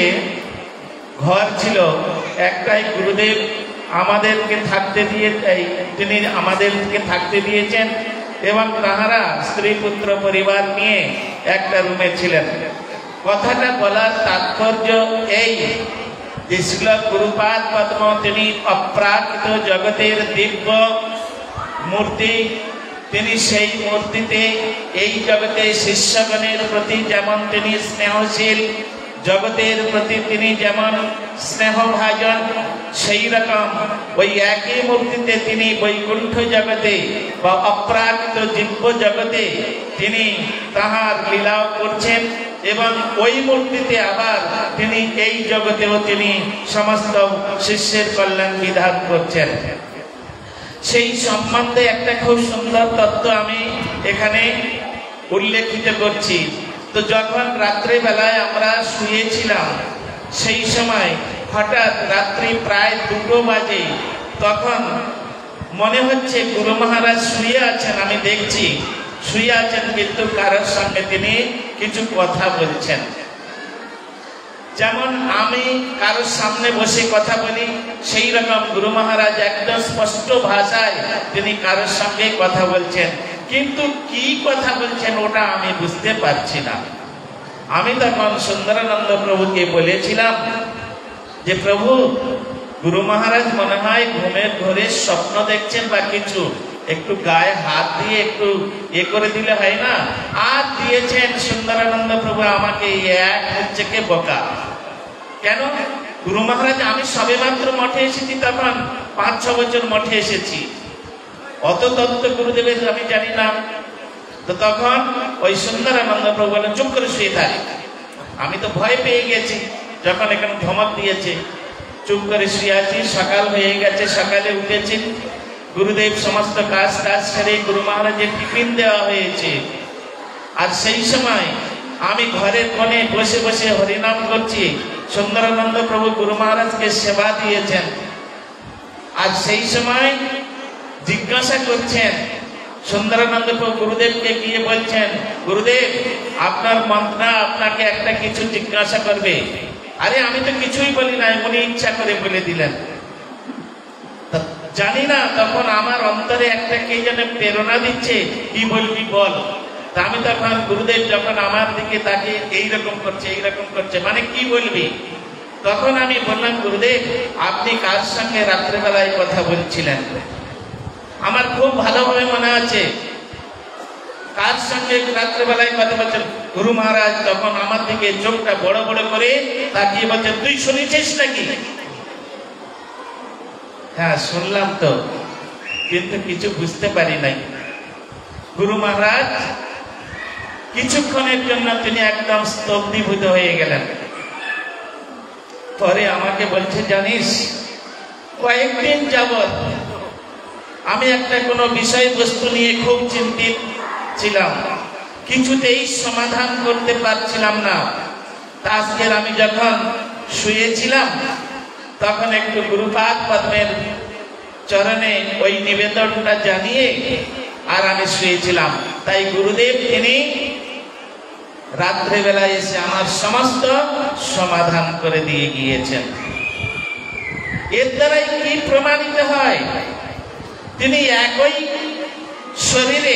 ঘর ছিল। একটাই গুরুদেব আমাদেরকে থাকতে দিয়ে তিনি আমাদেরকে থাকতে দিয়েছেন এবং তাহারা স্ত্রী পুত্র পরিবার নিয়ে একটা রুমে ছিলেন। কথাটা বলার তাৎপর্য এই যে শ্রীল গুরুপাদ পদ্ম তিনি অপ্রাকৃত জগতের দিব্য মূর্তি। তিনি সেই মূর্তিতে এই জগতে শিষ্যগণের প্রতি যেমন তিনি স্নেহশীল, জগতের প্রতি তিনি যেমন স্নেহভাজন, সেই রকম ওই একই মূর্তিতে তিনি বৈকুণ্ঠ জগতে বা অপ্রাকৃত দিব্য জগতে তিনি তাহার লীলাও করছেন এবং ওই মূর্তিতে আবার তিনি এই জগতেও তিনি সমস্ত শিষ্যের কল্যাণ বিধান করছেন। সেই সম্বন্ধে একটা খুব সুন্দর তত্ত্ব আমি এখানে উল্লেখিত করছি। তো যখন রাত্রি বেলায় আমরা শুয়েছিলাম সেই সময় হঠাৎ রাত্রি প্রায় দুটো বাজে, তখন মনে হচ্ছে গুরু মহারাজ শুয়ে আছেন, আমি দেখছি শুয়ে আছেন, কিন্তু কারোর সঙ্গে তিনি কিছু কথা বলছেন। যেমন আমি কারোর সামনে বসে কথা বলি, সেই রকম গুরু মহারাজ একদম স্পষ্ট ভাষায় তিনি কারোর সঙ্গে কথা বলছেন, কিন্তু কি কথা বলছেন ওটা আমি বুঝতে পারছি না। আমি তখন সুন্দরানন্দ প্রভুকে বলেছিলাম যে প্রভু, গুরু মহারাজ মনে হয় ঘুমের ঘরে স্বপ্ন দেখছেন বা কিছু, একটু গায়ে হাত দিয়ে একটু এ করে দিলে হয় না? আর দিয়েছেন সুন্দরানন্দ প্রভু আমাকে এক হচ্ছে কে বোকা। কেন? গুরু মহারাজ আমি সবে মাত্র মঠে এসেছি, তখন পাঁচ ছ বছর মঠে এসেছি, অত তত্ত্ব গুরুদেবের আমি জানি না। তো তখন ওই সুন্দরানন্দ প্রভু বলেন চুপ করে শুয়ে থাকি। আমি তো ভয় পেয়ে গেছি যখন এখানে ধমক দিয়েছে, চুপ করে শুয়ে আছি। সকাল হয়ে গেছে, সকালে উঠেছি, গুরুদেব সমস্ত কাজ কাজ সেরে গুরু মহারাজের টিফিন দেওয়া হয়েছে। আর সেই সময় আমি ঘরের কোণে বসে বসে হরিনাম করছি। সুন্দরানন্দ প্রভু গুরু মহারাজকে সেবা দিয়েছেন, আর সেই সময় জিজ্ঞাসা করছেন সুন্দরানন্দ প্রভু গুরুদেবকে গিয়ে বলছেন, গুরুদেব আপনার মন্ত্রা আপনাকে একটা কিছু জিজ্ঞাসা করবে। আরে আমি তো কিছুই বলি নাই, উনি ইচ্ছা করে বলে দিলেন। জানি না তখন আমার অন্তরে একটা কে যেন প্রেরণা দিচ্ছে, কি বলবি বল। তা আমি তখন গুরুদেব যখন আমার দিকে তাকে এইরকম করছে এইরকম করছে, মানে কি বলবি? তখন আমি বললাম, গুরুদেব আপনি কার সঙ্গে রাত্রেবেলায় কথা বলছিলেন? আমার খুব ভালোভাবে মনে আছে কার সঙ্গে রাত্রেবেলায় কথা বলছেন। গুরু মহারাজ তখন আমার দিকে চোখটা বড় বড় করে তাকিয়ে বলছেন, তুই শুনেছিস নাকি? হ্যাঁ শুনলাম তো, কিন্তু কিছু বুঝতে পারি নাই। গুরু মহারাজ কিছুক্ষণের জন্য তিনি একদম স্তব্ধীভূত হয়ে গেলেন। পরে আমাকে বলছে, জানিস কয়েকদিন যাবৎ আমি একটা কোনো বিষয়বস্তু নিয়ে খুব চিন্তিত ছিলাম, কিছুতেই সমাধান করতে পারছিলাম না। তা আজকের আমি যখন শুয়েছিলাম তখন একটু গুরুপাদ পদ্মের চরণে ওই নিবেদনটা জানিয়ে আর আমি শুয়েছিলাম। তাই গুরুদেব তিনি রাত্রেবেলায় এসে আমার সমস্ত সমাধান করে দিয়ে গিয়েছেন। এর দ্বারাই কি প্রমাণিত হয়? তিনি একই শরীরে,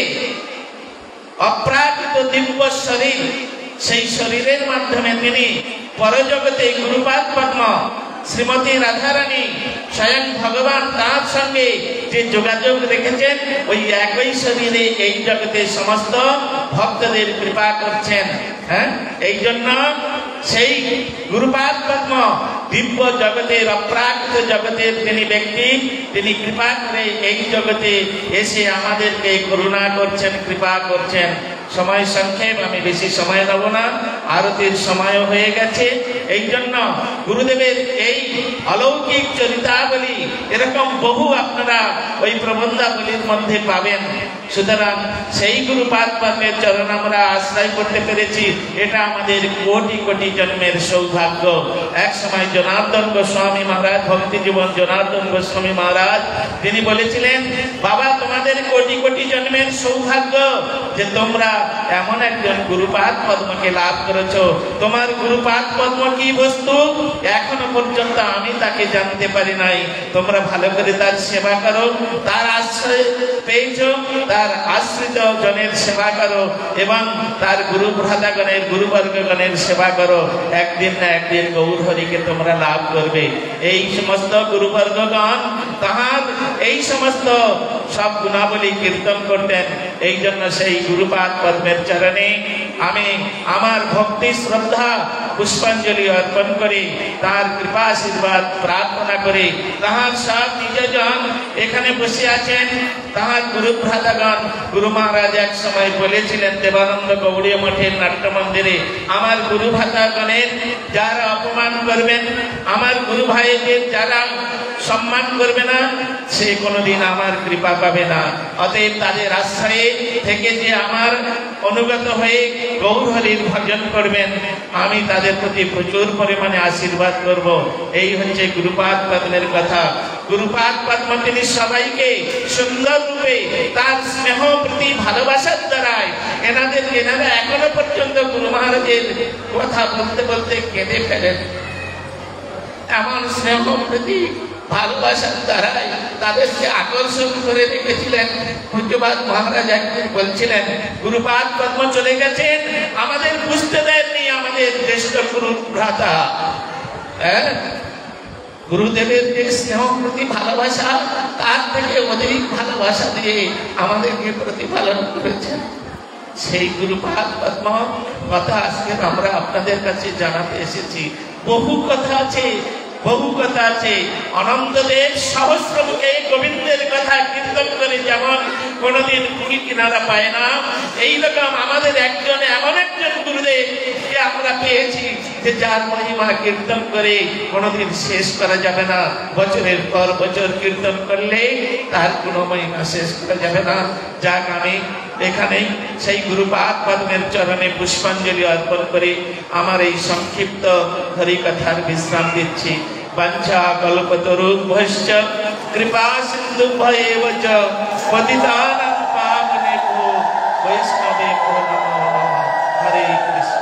অপ্রাকৃত দিব্য শরীর, সেই শরীরের মাধ্যমে তিনি পরজগতে গুরুপাদ পদ্ম শ্রীমতী রাধারানী স্বয়ং ভগবান তার সঙ্গে যে যোগাযোগ রেখেছেন, ওই একই শরীরে এই জগতে সমস্ত ভক্তদের কৃপা করছেন। হ্যাঁ, এই জন্য সেই গুরুপাদ পদ্ম দিব্য জগতের, অপ্রাকৃত জগতের তিনি ব্যক্তি, তিনি কৃপা করে এই জগতে এসে আমাদেরকে করুণা করছেন, কৃপা করছেন। সময় সংক্ষেপ, আমি বেশি সময় নেব না, আরতির সময়ও হয়ে গেছে। এই জন্য গুরুদেবের এই অলৌকিক চরিতাবলী এরকম বহু আপনারা ওই প্রবন্ধাবলীর মধ্যে পাবেন। সুতরাং সেই গুরুপাদ পদ্মের চরণ আমরা আশ্রয় করতে পেরেছি, এটা আমাদের কোটি কোটি জন্মের সৌভাগ্য। এক সময় জনার্দন গোস্বামী মহারাজ, ভক্তি জীবন জনার্দন গোস্বামী মহারাজ, তিনি বলেছিলেন, বাবা তোমাদের কোটি কোটি জন্মের সৌভাগ্য যে তোমরা এমন একজন গুরুপাদ পদ্মকে লাভ করেছো। তোমার গুরুপাদ পদ্ম কি বস্তু এখনো পর্যন্ত আমি তাকে জানতে পারি নাই। তোমরা ভালো করে তার সেবা করো, তার আশ্রয় পেয়েছ, তার আশ্রিত জনের সেবা করো এবং তার গুরু ভ্রাতাগণের, গুরুবর্গগণের সেবা করো। একদিন না একদিন গৌর হরিকে তোমরা লাভ করবে। এই সমস্ত গুরুবর্গগণ তাহার এই সমস্ত সব গুণাবলী কীর্তন করতেন। এই জন্য সেই গুরুপাদ পদ্মের চরণে আমি আমার ভক্তি শ্রদ্ধা পুষ্পাঞ্জলি অর্পণ করি, তার কৃপা আশীর্বাদ প্রার্থনা করি। তাহার সব নিজজন এখানে বসে আছেন, তাহার গুরু ভ্রাতাগণ। গুরু মহারাজ এক সময় বলেছিলেন দেবানন্দ গৌড়ীয় মঠের নাট্য মন্দিরে, আমার গুরু ভ্রাতাগণের যারা অপমান করবেন, আমার গুরু ভাইদের যারা সম্মান করবে না, সে কোনোদিন আমার কৃপা পাবে না। অতএব তাদের আশ্রয়ে থেকে যে আমার অনুগত হয়ে গৌর হরির ভজন করবেন, আমি তাদের প্রতি প্রচুর পরিমাণে আশীর্বাদ করব। এই হচ্ছে গুরুপাদ পদ্মের কথা। গুরুপাদ পদ্ম তিনি সবাইকে সুন্দর রূপে তার স্নেহ প্রতি ভালোবাসার দ্বারায় এনাদের এনারা এখনো পর্যন্ত গুরু মহারাজের কথা বলতে বলতে কেঁদে ফেলেন। এমন স্নেহ প্রতি ভালোবাসার দ্বারাই তাদেরকে আকর্ষণ করে রেখেছিলেন। পূজ্যপাদ মহারাজ একদিন বলছিলেন, গুরুপাদ পদ্ম চলে গেছেন, আমাদের বুঝতে দেননি আমাদের জ্যেষ্ঠ গুরু ভ্রাতা। হ্যাঁ, গুরুদেবের যে স্নেহ প্রতি ভালোবাসা, তার থেকে অধিক ভালোবাসা দিয়ে আমাদেরকে প্রতিপালন করেছেন। সেই গুরুপাদ পদ্ম কথা আজকে আমরা আপনাদের কাছে জানাতে এসেছি। বহু কথা আছে, বহু কথা আছে। অনন্তদেব সহস্রমুখে গোবিন্দের কথা কীর্তন করে যেমন কোনোদিন কুড়ি কিনারা পায় না, এইরকম আমাদের একজন এমন একজন গুরুদেব যে আমরা পেয়েছি যে যার মহিমা কীর্তন করে কোনোদিন শেষ করা যাবে না। বছরের পর বছর কীর্তন করলে তার কোনো মহিমা শেষ করা যাবে না। যাক, আমি এখানেই সেই গুরুপাদ পদ্মের চরণে পুষ্পাঞ্জলি অর্পণ করে আমার এই সংক্ষিপ্ত হরিকথার বিশ্রাম দিচ্ছি। বাঞ্ছা কল্পতরুভ্যশ্চ কৃপা সিন্ধুভ্যেব চ পতিতানাং পাবনেভ্যো বৈষ্ণবেভ্যো নমো নমঃ। হরে কৃষ্ণ।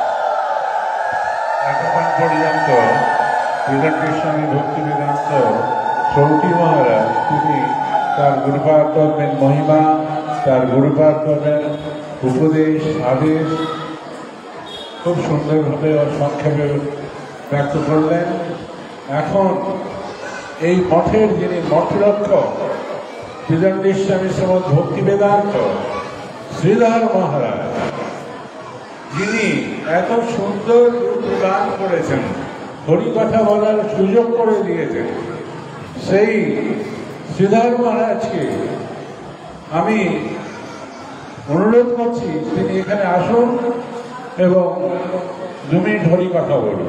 এতক্ষণ পর্যন্ত বিরাটস্বামী ভক্তি বেদান্ত সৌটি মহারাজ তিনি তার গুরুপাদ পদ্মের মহিমা, তার গুরুপাদ পদ্মের উপদেশ আদেশ খুব সুন্দরভাবে ও সংক্ষেপে ব্যক্ত করলেন। এখন এই মঠের যিনি মঠরক্ষক বিরাটস্বামী শ্রীমৎ ভক্তি বেদান্ত শ্রীধর মহারাজ, যিনি এত সুন্দর রূপ প্রদান করেছেন, হরিকথা বলার সুযোগ করে দিয়েছেন, সেই শ্রীধর মহারাজকে আমি অনুরোধ করছি তিনি এখানে আসুন এবং দু মিনিট হরিকথা বলুন।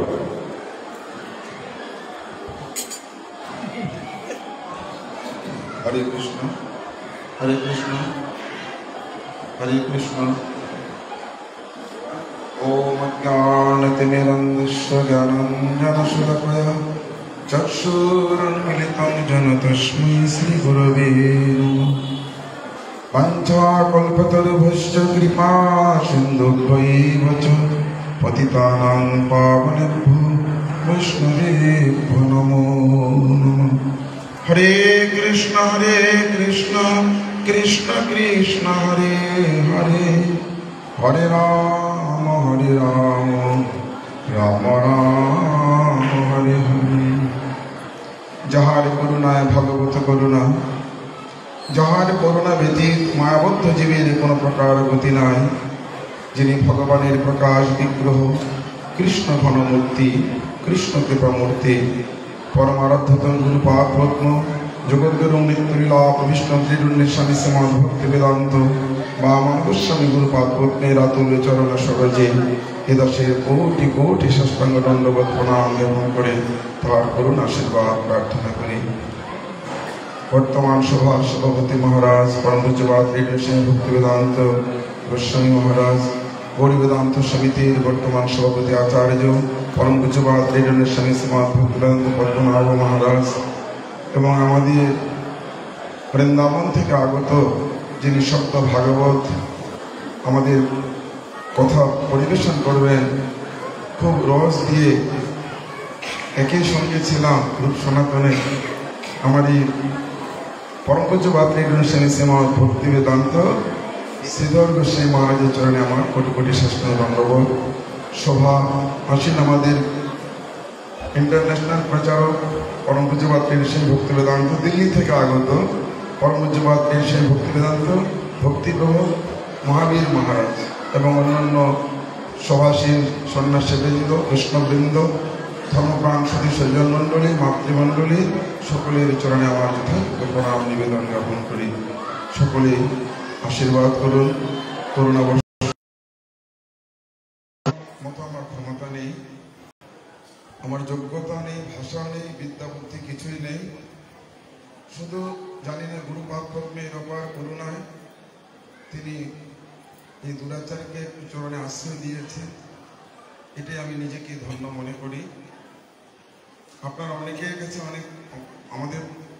হরে কৃষ্ণ, হরে কৃষ্ণ, হরে কৃষ্ণ। ওম জ্ঞানতিমিরন্ধস্য জ্ঞানাঞ্জনশলাকয়া চক্ষুरुन्मीलितं येन तस्मै श्रीगुरवे नमः। वाञ्छाकल्पतरुभ्यश्च कृपा सिन्धुभ्यैव च पतितानां पावनेभ्यो वैष्णवेभ्यो नमो नमः। हरे कृष्ण, हरे कृष्ण, कृष्ण कृष्ण हरे हरे, हरे राम, हरे राम, राम राम हरे हरे। যাহার করুণায় ভগবত করুণা, যাহার করুণা ব্যতীত মায়াবদ্ধ জীবের কোনো প্রকার গতি নাই, যিনি ভগবানের প্রকাশ বিগ্রহ, কৃষ্ণ ঘনমূর্তি, কৃষ্ণ কৃপামূর্তি, পরমারাধ্যতন গুরুপাদ পদ্ম জগদ্গুরু মৃত্যুলীলা বিষ্ণু ত্রিদুণ্যের স্বামী শ্রীমৎ ভক্তি বেদান্ত বা গোস্বামী গুরুপাদ পদ্মের আতুল চরণ সরজে এদশের কোটি কোটি সাষ্টাঙ্গ দণ্ডবোধ প্রণাম জ্ঞাপন করে তার করুণ আশীর্বাদ প্রার্থনা করি। বর্তমান সভার সভাপতি মহারাজ পরম পূজ্যপাদ ত্রিদুণ্য ভক্তি বেদান্ত গোস্বামী মহারাজ, গৌরী বেদান্ত সমিতির বর্তমান সভাপতি আচার্য পরম পূজ্যপাদ ত্রিদুণ্য স্বামী শ্রীমৎ ভক্তি বেদান্ত পদ্মনাভ মহারাজ এবং আমাদের বৃন্দাবন থেকে আগত যিনি সপ্ত ভাগবত আমাদের কথা পরিবেশন করবেন, খুব রস দিয়ে একই সঙ্গে ছিলাম রূপ সনাতনে আমারই পরম পূজ্যপাদ ত্রিদুণ্য স্বামী শ্রীমৎ ভক্তি বেদান্ত শ্রীধর গোস্বামী মহারাজের চরণে আমার কোটি কোটি সাষ্টাঙ্গ দণ্ডবোধ। শোভা আসীন আমাদের ইন্টারন্যাশনাল প্রচারক পরম পূজ্যপাদ ত্রিদুণ্য ভক্তি বেদান্ত দিল্লি থেকে আগত পরম পূজ্যপাদ ত্রিদুণ্য ভক্তি বেদান্ত ভক্তিপ্রভ মহাবীর মহারাজ এবং অন্যান্য সভাসীন সন্ন্যাসীবৃন্দ, কৃষ্ণবৃন্দ, ধর্মপ্রাণ সতী সজ্জন মণ্ডলী, মাতৃমণ্ডলী সকলের চরণে আমার যথাযথ প্রণাম নিবেদন জ্ঞাপন করি। সকলে আশীর্বাদ করুন। করুণা মতো আমার ক্ষমতা নেই, আমার যোগ্যতা নেই, ভাষা নেই, বিদ্যা বুদ্ধি কিছুই নেই। শুধু জানি না গুরুপাদ পদ্মের অপার করুণায় তিনি এই দুরাচারকে চরণে আশ্রয় দিয়েছেন, এটাই আমি নিজেকে ধন্য মনে করি। আপনারা অনেকের কাছে অনেক আমাদের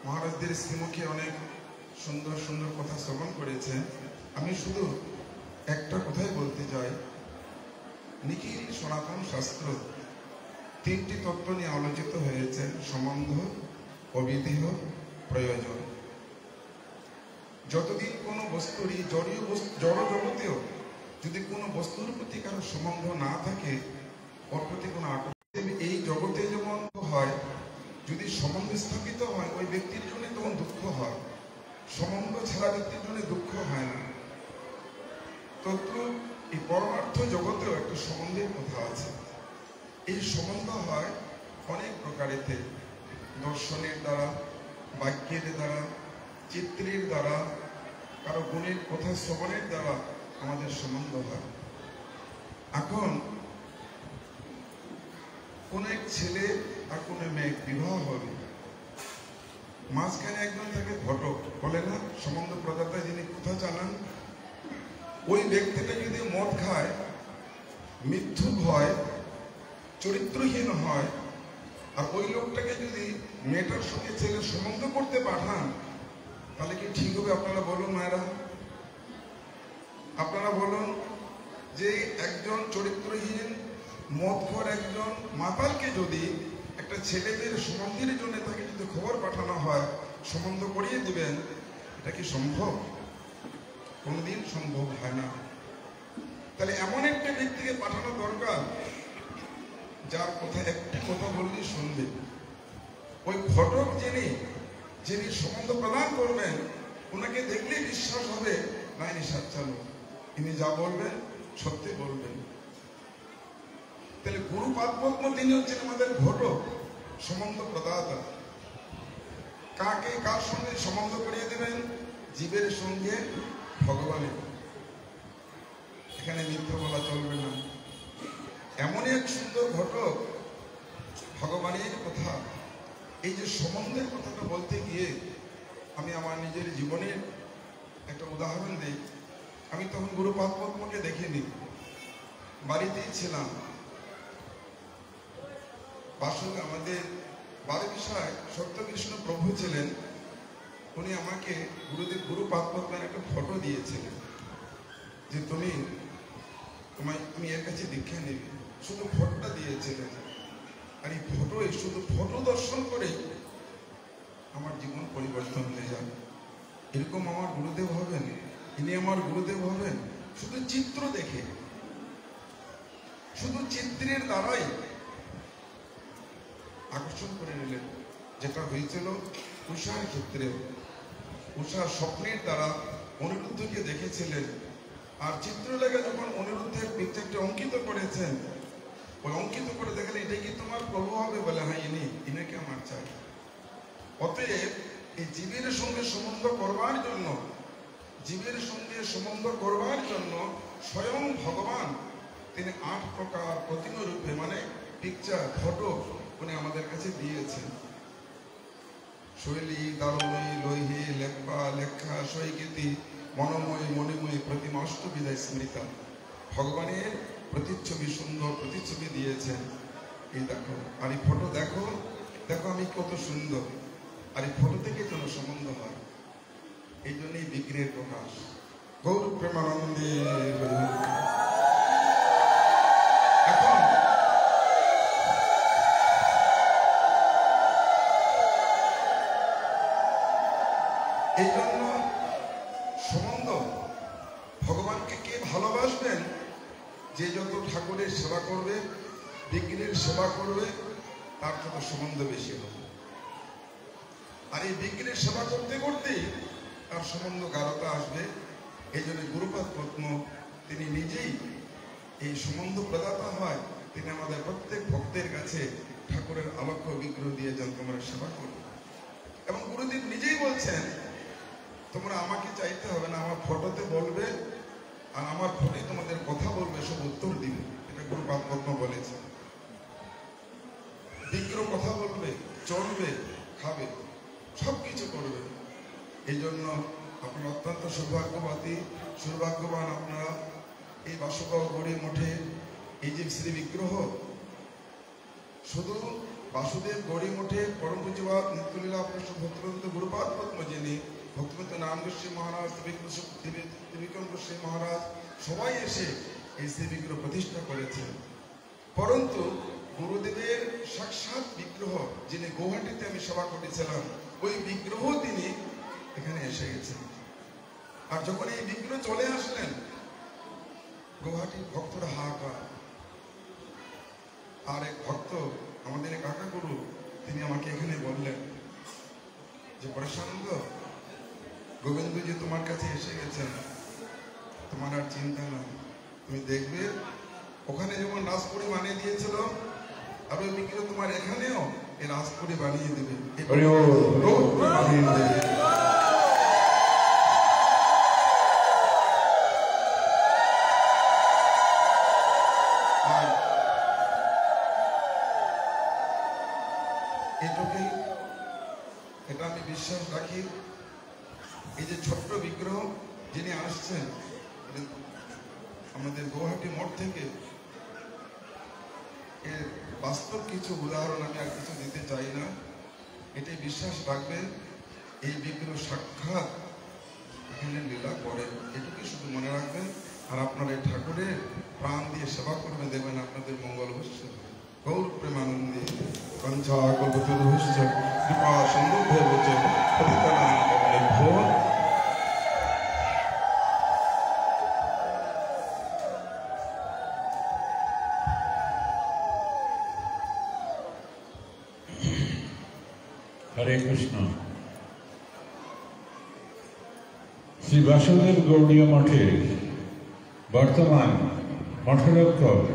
মহারাজদের শ্রীমুখে অনেক সুন্দর সুন্দর কথা শ্রবণ করেছে। আমি শুধু একটা কথাই বলতে চাই, নিখিল সনাতন শাস্ত্র তিনটি তত্ত্ব নিয়ে আলোচিত হয়েছে: সম্বন্ধ, অবিদেহ, প্রয়োজন। যতদিন কোনো বস্তুরই জড়ীয় জড় জগতেও যদি কোনো বস্তুর প্রতি কারো সম্বন্ধ না থাকে, ওর প্রতি কোনো আকর্ষণ, এই জগতে যেমন হয়, যদি সম্বন্ধ স্থাপিত হয় ওই ব্যক্তির জন্য তখন দুঃখ হয়, সম্বন্ধ ছাড়া ব্যক্তির জন্য দুঃখ হয় না। তত্র এই পরমার্থ জগতেও একটা সম্বন্ধের কথা আছে। এই সম্বন্ধ হয় অনেক প্রকারেতে, দর্শনের দ্বারা, বাক্যের দ্বারা, চিত্রের দ্বারা, কারো গুণের কথা শ্রবণের দ্বারা আমাদের সম্বন্ধ হয়। এখন কোন এক ছেলে আর কোন মেয়ে বিবাহ হবে, মাঝখানে একজন থাকে ঘটক, বলে না সম্বন্ধ প্রদাতা যিনি কথা চালান, ওই ব্যক্তিটা যদি মদ খায়, মিথ্যুক হয়, চরিত্রহীন হয়, আর ওই লোকটাকে যদি মেয়েটার সঙ্গে ছেলে সম্বন্ধ করতে পাঠান, তাহলে কি ঠিক হবে? আপনারা বলুন মায়েরা, আপনারা বলুন যে একজন চরিত্রহীন মদখোর একজন মাতালকে যদি একটা ছেলেদের সম্বন্ধের জন্য তাকে যদি খবর পাঠানো হয়, সম্বন্ধ করিয়ে দিবেন, এটা কি সম্ভব? কোনোদিন সম্ভব হয় না। তাহলে এমন একটা ব্যক্তিকে পাঠানো দরকার যার কথা একটি কথা বললেই শুনবে। ওই ঘটক যিনি যিনি সম্বন্ধ প্রদান করবেন, ওনাকে দেখলেই বিশ্বাস হবে না ইনি সাচ্চালু, ইনি যা বলবেন সত্যি বলবেন। তাহলে গুরু পাদপদ্ম তিনি হচ্ছেন আমাদের ঘটক, সম্বন্ধ প্রদাতা। কাকে কার সঙ্গে সম্বন্ধ করিয়ে দেবেন? জীবের সঙ্গে ভগবানের। এখানে মিথ্যা বলা চলবে না। এমনই এক সুন্দর ঘটক, ভগবানের কথা। এই যে সম্বন্ধের কথাটা বলতে গিয়ে আমি আমার নিজের জীবনের একটা উদাহরণ দিই। আমি তখন গুরু পাদপদ্মকে দেখিনি, বাড়িতেই ছিলাম। বাসনে আমাদের বাড়ি বিষয় সত্যকৃষ্ণ প্রভু ছিলেন, উনি আমাকে গুরুদেব গুরু পাদপদ্মের একটা ফটো দিয়েছিলেন যে তুমি তোমায় তুমি এর কাছে দীক্ষা নেবে, শুধু ফটোটা দিয়েছিলেন। আর এই ফটো শুধু ফটো দর্শন করে আমার জীবন পরিবর্তন হয়ে যাবে। এরকম আমার গুরুদেব হবেন, ইনি আমার গুরুদেব হবেন শুধু চিত্র দেখে, শুধু চিত্রের দ্বারাই আকর্ষণ করে নিলেন। যেটা হয়েছিল উষার ক্ষেত্রে, উষার স্বপ্নের দ্বারা অনিরুদ্ধকে দেখেছিলেন, আর চিত্রলেখা যখন অনিরুদ্ধের পিকচারটি অঙ্কিত করেছেন, ওই অঙ্কিত করে দেখলেন এটা কি তোমার প্রভু হবে? বলে হ্যাঁ ইনি, ইনাকে আমার চাই। অতএব এই জীবের সঙ্গে সম্বন্ধ করবার জন্য, জীবের সঙ্গে সম্বন্ধ করবার জন্য স্বয়ং ভগবান তিনি আট প্রকার প্রতিম রূপে মানে পিকচার ফটো উনি আমাদের কাছে দিয়েছেন। শৈলী, দারুণী, লৌহি, লেখা, লেখা, সৈকৃতি, মনোময়ী, মণিময়ী, প্রতিমা অষ্টবিধায় স্মৃতা। ভগবানের প্রতিচ্ছবি, সুন্দর প্রতিচ্ছবি দিয়েছেন। এই দেখো, আর এই ফটো দেখো, দেখো আমি কত সুন্দর। আর এই ফটো থেকে যেন সম্বন্ধ হয়, এই জন্যই বিগ্রহের প্রকাশ। গৌর প্রেমানন্দে। এখন এই জন্য সম্বন্ধ, ভগবানকে কে ভালোবাসবেন? যে যত ঠাকুরের সেবা করবে, বিগ্রহের সেবা করবে, তার তত সম্বন্ধ বেশি হবে। আর এই বিগ্রহের সেবা করতে করতেই তার সম্বন্ধ গাঢ়তা আসবে। এই জন্য গুরুপাদ পদ্ম তিনি নিজেই এই সম্বন্ধ প্রদাতা হয়। তিনি আমাদের প্রত্যেক ভক্তের কাছে ঠাকুরের আলোক্য বিগ্রহ দিয়ে যেন তোমরা সেবা করবে। এবং গুরুদেব নিজেই বলছেন তোমরা আমাকে চাইতে হবে না, আমার ফটোতে বলবে, আর আমার ফোনে তোমাদের কথা বলবে, সব উত্তর দিবে। এটা গুরুপাদ পদ্ম বলেছে। বিগ্রহ কথা বলবে, চলবে, খাবে, সব কিছু করবে। এই জন্য আপনারা অত্যন্ত সৌভাগ্যবাদী, সৌভাগ্যবান আপনারা। এই বাসুগাঁও গড়ি মঠে এই যে শ্রী বিগ্রহ, শুধু বাসুদেব গৌরী মঠে পরম পূজ্যবাদ নিত্যলীলা প্রশ্ন ভক্তিবন্ত গুরুপাদ পদ্ম যিনি ভক্তিবন্ত নাম গোস্বী মহারাজ ত্রিবিক্রম গোস্বী মহারাজ সবাই এসে এই শ্রী বিগ্রহ প্রতিষ্ঠা করেছেন। পরন্তু গুরুদেবের সাক্ষাৎ বিগ্রহ যিনি গৌহাটিতে আমি সেবা করেছিলাম, ওই বিগ্রহ তিনি এখানে এসে গেছেন। আর যখন এই বিগ্রহ চলে আসলেন, গৌহাটির ভক্তরা হাহাকার। আর এক ভক্ত আমাদের কাকা গুরু, তিনি আমাকে এখানে বললেন যে পরেশানন্দ, গোবিন্দজি তোমার কাছে এসে গেছেন, তোমার আর চিন্তা নাই, তুমি দেখবে ওখানে যেমন রাজপুরি বানিয়ে দিয়েছিল, আর ওই বিগ্রহ তোমার এখানেও এই রাজপুরি বানিয়ে দেবে, বানিয়ে দেবে। এটুকুই, এটা আমি বিশ্বাস রাখি। এই যে ছোট্ট বিগ্রহ যিনি আসছেন আমাদের গৌহাটি মঠ থেকে, এর বাস্তব কিছু উদাহরণ আমি আর কিছু দিতে চাই না। এটাই বিশ্বাস রাখবেন, এই বিগ্রহ সাক্ষাৎ এখানে লীলা করেন, এটুকুই শুধু মনে রাখবেন। আর আপনার এই ঠাকুরের প্রাণ দিয়ে সেবা করবে, দেবেন আপনাদের মঙ্গল হচ্ছে। গৌর প্রেমানন্দে কঞ্চা কল্পতরুশ্চ কৃপা সিন্ধুভ্যেবচ পতিতানাং পাবনেভ্যো। হরে কৃষ্ণ। শ্রী বাসুদেব গৌড়ীয় মঠের বর্তমান মঠরক্ষক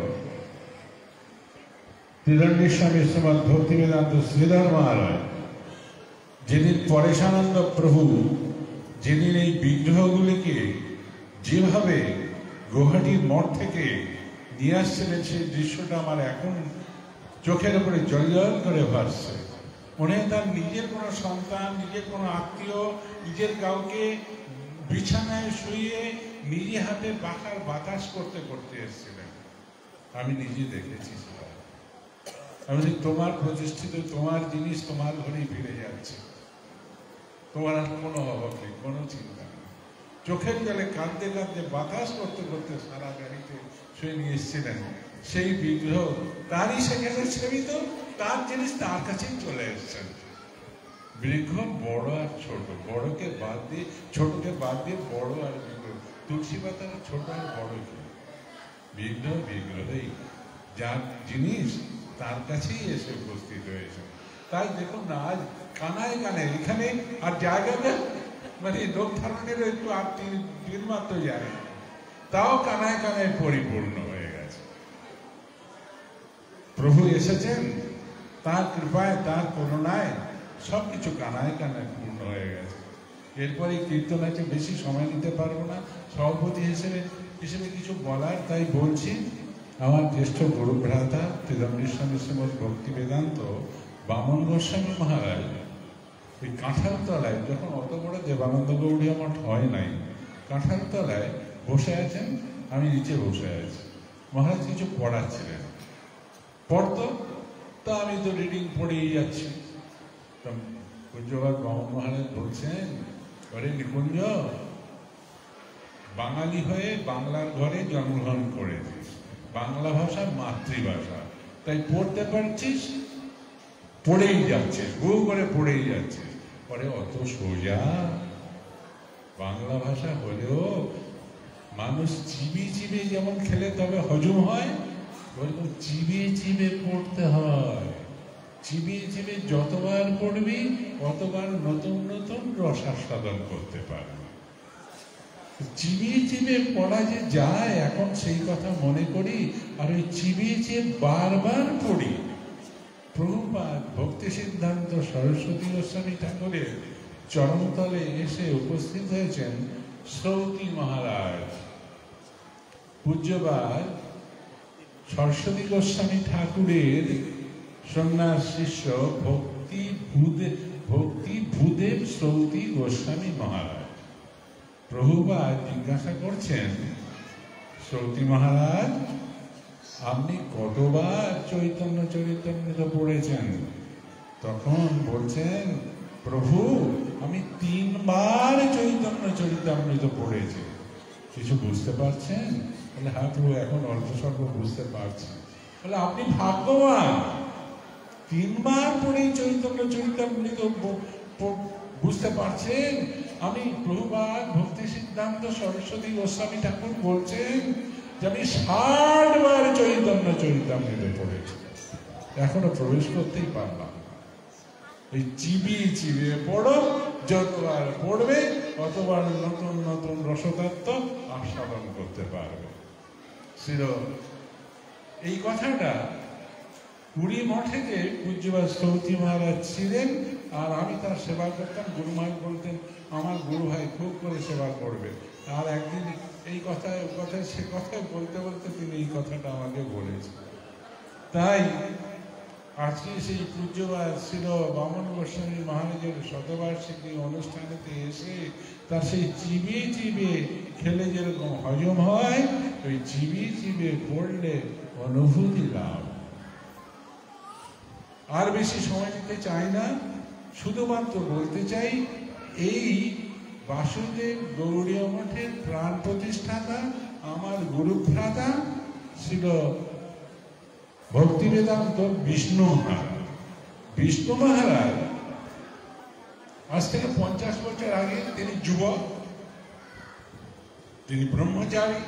ত্রিদণ্ডী স্বামী শ্রীমৎ ভক্তিবেদান্ত শ্রীধর মহারাজ, যেদিন পরেশানন্দ প্রভু যেদিন এই বিগ্রহগুলিকে যেভাবে গৌহাটির মঠ থেকে নিয়ে আসছিলেন, সেই দৃশ্যটা আমার এখন চোখের উপরে জল করে ভাসছে। মনে হয় তার নিজের কোনো সন্তান, নিজের কোনো আত্মীয়, নিজের কাউকে বিছানায় শুয়ে নিজে হাতে পাখার বাতাস করতে করতে এসেছিলেন। আমি নিজে দেখেছি। আমি তোমার প্রতিষ্ঠিত তোমার জিনিস তোমার ঘরেই ফিরে যাচ্ছে, তোমার আর কোনো অভাব নেই, কোনো চিন্তা নেই। চোখের জলে কাঁদতে কাঁদতে বাতাস করতে করতে সারা গাড়িতে শুয়ে নিয়ে এসেছিলেন। সেই বিগ্রহ তারই সেখানে সেবিত, তার জিনিস তার কাছেই চলে এসছেন। বৃক্ষ বড় আর ছোট, বড়কে বাদ দিয়ে ছোটকে বাদ দিয়ে বড় আর বিগ্রহ, তুলসী পাতা ছোট আর বড় কি, বিগ্রহ বিগ্রহই, যার জিনিস তার কাছেই এসে উপস্থিত হয়েছে। তাই দেখুন না, আজ কানায় কানায় এখানে আর জায়গাটা মানে লোক ধারণের একটু আর তিন মাত্র যায়, তাও কানায় কানায় পরিপূর্ণ হয়ে গেছে। প্রভু এসেছেন, তার কৃপায় তার করুণায় সবকিছু কানায় কানায় পূর্ণ হয়ে গেছে। এরপরে কীর্তন আছে, বেশি সময় নিতে পারবো না। সভাপতি হিসেবে হিসেবে কিছু বলার তাই বলছি। আমার জ্যেষ্ঠ গুরু ভ্রাতা ত্রিদণ্ডী স্বামী শ্রীমৎ ভক্তি বেদান্ত বামন গোস্বামী মহারাজ ওই কাঁঠালতলায়, যখন অত বড় দেবানন্দ গৌড়ীয় মঠ হয় নাই, কাঁঠালতলায় বসে আছেন, আমি নিচে বসে আছি। মহারাজ কিছু পড়াচ্ছিলেন, পড়তো তো আমি তো রিডিং পড়েই যাচ্ছি। পূজ্যবাদ বামন মহারাজ বলছেন, ঘরে নিকুঞ্জ, বাঙালি হয়ে বাংলার ঘরে জন্মগ্রহণ করেছিস, বাংলা ভাষা মাতৃভাষা, তাই পড়তে পারছিস, পড়েই যাচ্ছিস, গু করে পড়েই যাচ্ছিস। পরে অত সোজা বাংলা ভাষা হলেও মানুষ চিবি চিবে যেমন খেলে তবে হজম হয়, ওরকম চিবিয়ে চিবে পড়তে হয়। চিবিয়ে চিবে যতবার পড়বি ততবার নতুন নতুন রসাস্বাদন করতে পারবি। চিবিয়ে চিবিয়ে পড়া যে যায়, এখন সেই কথা মনে করি, আর ওই চিবিয়ে চিবিয়ে বারবার পড়ি। প্রভুপাদ ভক্তি সিদ্ধান্ত সরস্বতী গোস্বামী ঠাকুরের চরণতলে এসে উপস্থিত হয়েছেন শ্রৌতি মহারাজ। পূজ্যবাদ সরস্বতী গোস্বামী ঠাকুরের সন্ন্যাস শিষ্য ভক্তি ভূদেব ভক্তি ভূদেব শ্রৌতি গোস্বামী মহারাজ। প্রভুপাদ জিজ্ঞাসা করছেন, শ্রৌতি মহারাজ আপনি কতবার চৈতন্য চরিতামৃত পড়েছেন? তখন বলছেন, প্রভু আমি তিনবার চৈতন্য চরিতামৃত পড়েছি। কিছু বুঝতে পারছেন? বলে হ্যাঁ প্রভু, এখন অল্প স্বল্প বুঝতে পারছি। বলে আপনি ভাগ্যবান, তিনবার পড়ে চৈতন্য চরিতামৃত বুঝতে পারছেন। আমি প্রভুপাদ ভক্তি সিদ্ধান্ত সরস্বতী গোস্বামী ঠাকুর বলছেন যে আমি ষাট বার চৈতন্য চরিতামৃত পড়েছি, এখনো প্রবেশ করতেই পারলাম। এই চিবিয়ে চিবিয়ে পড়ো, যতবার পড়বে ততবার নতুন নতুন রসতত্ত্ব আস্বাদন করতে পারবে। ছিল এই কথাটা পুরী মঠেতে পূজ্যবাদ স্থৌতি মহারাজ ছিলেন, আর আমি তার সেবা করতাম। গুরু মহারাজ বলতেন আমার গুরু ভাই খুব করে সেবা করবে। আর একদিন এই কথায় কথায় সে কথায় বলতে বলতে তিনি এই কথাটা আমাকে বলেছেন। তাই আজকে সেই পূজ্যবাদ ছিল বামন গোস্বামী মহারাজের শতবার্ষিকী অনুষ্ঠানেতে এসে তার সেই চিবিয়ে চিবিয়ে খেলে যেরকম হজম হয়, ওই চিবিয়ে চিবিয়ে পড়লে অনুভূতি লাভ। আর বেশি সময় নিতে চাই না, শুধুমাত্র বলতে চাই এই বাসুদেব গৌড়ীয় মঠের প্রাণ প্রতিষ্ঠাতা আমার গুরুভ্রাতা ছিল ভক্তি বেদান্ত বিষ্ণু মহারাজ। বিষ্ণু মহারাজ আজ থেকে পঞ্চাশ বছর আগে তিনি যুবক, তিনি ব্রহ্মচারী,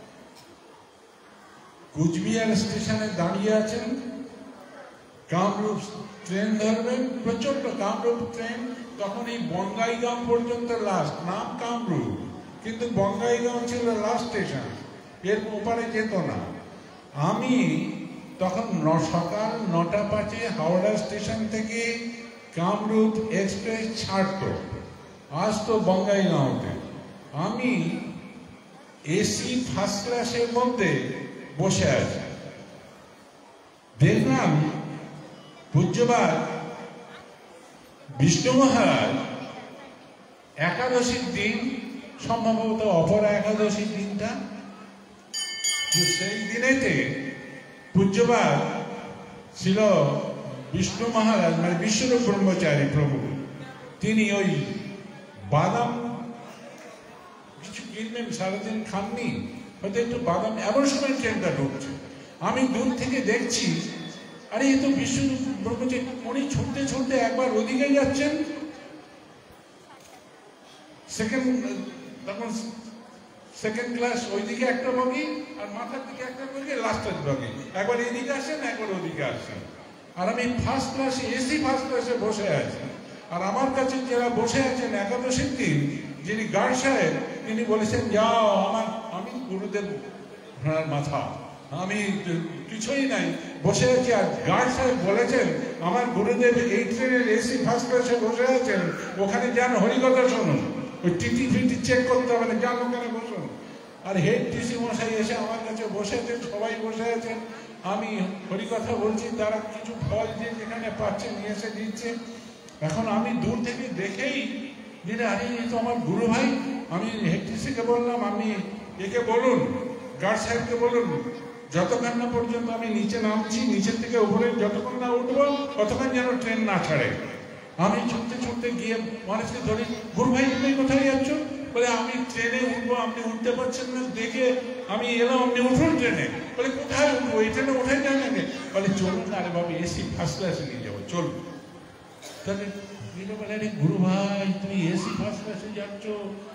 কুচবিহার স্টেশনে দাঁড়িয়ে আছেন। কামরূপ ট্রেন ধরবেন, প্রচন্ড কামরূপ ট্রেন। তখন এই বঙ্গাইগাঁও পর্যন্ত লাস্ট, নাম কামরূপ কিন্তু বঙ্গাইগাঁও ছিল লাস্ট স্টেশন, এর ওপারে যেত না। আমি তখন সকাল নটা পাঁচে হাওড়া স্টেশন থেকে কামরূপ এক্সপ্রেস ছাড়তো, আসতো বঙ্গাইগাঁওতে। আমি এসি ফার্স্ট ক্লাসের মধ্যে বসে আছি, দেখলাম পূজ্যবাদ বিষ্ণু মহারাজ একাদশীর দিন, সম্ভবত অপরা একাদশীর দিনটা, সেই দিনেতে পূজ্যবাদ ছিল বিষ্ণু মহারাজ মানে বিশ্বরূপ ব্রহ্মচারী প্রভু। তিনি ওই বাদাম কিছু কিনবেন, সারাদিন খাননি, হয়তো একটু বাদাম, এমন সময় ট্রেনটা ঢুকছে। আমি দূর থেকে দেখছি, আরে এ তো বিশ্বরূপ ব্রহ্মচারী, উনি ছুটতে ছুটতে একবার ওদিকে যাচ্ছেন, সেকেন্ড তখন সেকেন্ড ক্লাস ওইদিকে একটা বগি আর মাথার দিকে একটা বগি, লাস্টের বগি, একবার এদিকে আসেন একবার ওদিকে আসেন। আর আমি ফার্স্ট ক্লাসে এসি ফার্স্ট ক্লাসে বসে আছি। আর আমার কাছে যারা বসে আছেন একাদশীর দিন, যিনি গার্ড সাহেব, তিনি বলেছেন যাও, আমার আমি গুরুদেব ঘোড়ার মাথা, আমি কিছুই নাই, বসে আছি। আর গার্ড সাহেব বলেছেন আমার গুরুদেব এই ট্রেনের এসি ফার্স্ট ক্লাসে বসে আছেন, ওখানে যান হরিকথা শুনুন, ওই টিটি ফিটি চেক করতে হবে না, যান ওখানে বসুন। আর হেড টিসি মশাই এসে আমার কাছে বসে আছেন, সবাই বসে আছেন, আমি হরিকথা বলছি, তারা কিছু ফল যে যেখানে পাচ্ছে নিয়ে এসে দিচ্ছে। এখন আমি দূর থেকে দেখেই দিলে আরে এ তো আমার গুরু ভাই। আমি হেড টিসিকে বললাম আপনি একে বলুন, গার্ড সাহেবকে বলুন, যতক্ষণ না পর্যন্ত আমি নিচে নামছি, নিচের থেকে উপরে যতক্ষণ না উঠবো ততক্ষণ যেন ট্রেন না ছাড়ে। আমি ছুটতে ছুটতে গিয়ে মানুষকে ধরি, গুরু ভাই তুমি কোথায় যাচ্ছ? বলে আমি ট্রেনে উঠবো, আপনি উঠতে পারছেন না দেখে আমি এলাম, আপনি উঠুন ট্রেনে। বলে কোথায় উঠবো? এই ট্রেনে উঠে যান নাকি? বলে চলুন, আরে বাবু এসি ফার্স্ট ক্লাসে নিয়ে যাবো, চলুন। তাহলে বলে আরে গুরু ভাই তুমি এসি ফার্স্ট ক্লাসে যাচ্ছ,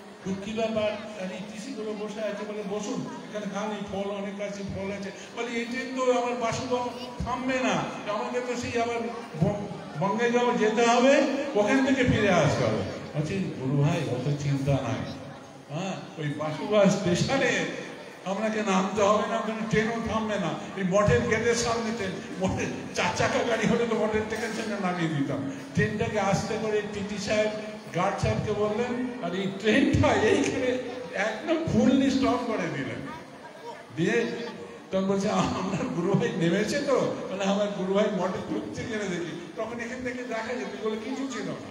কি ব্যাপার? আর এই টিসিগুলো বসে আছে, বলে বসুন, এখানে খান, এই ফল অনেক আছে, ফল আছে। বলে এই ট্রেন তো আমার বাসুগাঁও থামবে না, আমাকে তো সেই আবার বঙ্গাইগাঁও যেতে হবে, ওখান থেকে ফিরে আসতে হবে। আচ্ছা গুরু ভাই অত চিন্তা নাই, হ্যাঁ ওই বাসুগাঁও স্টেশনে আপনাকে নামতে হবে না, ওখানে ট্রেনও থামবে না, এই মঠের গেটের সামনে ট্রেন, মঠের চার চাকা গাড়ি হলে তো মঠের থেকে ট্রেনে নামিয়ে দিতাম। ট্রেনটাকে আসতে করে টিটি সাহেব গার্ড সাহেবকে বললেন, আর এই ট্রেনটা এইখানে একদম ফুললি স্টপ করে দিলেন। দিয়ে তখন বলছে আপনার গুরু ভাই নেমেছে তো? মানে আমার গুরু ভাই মঠে ঢুকছে কিনা দেখি। তখন এখান থেকে দেখা যেত, বলে কিছু ছিল না।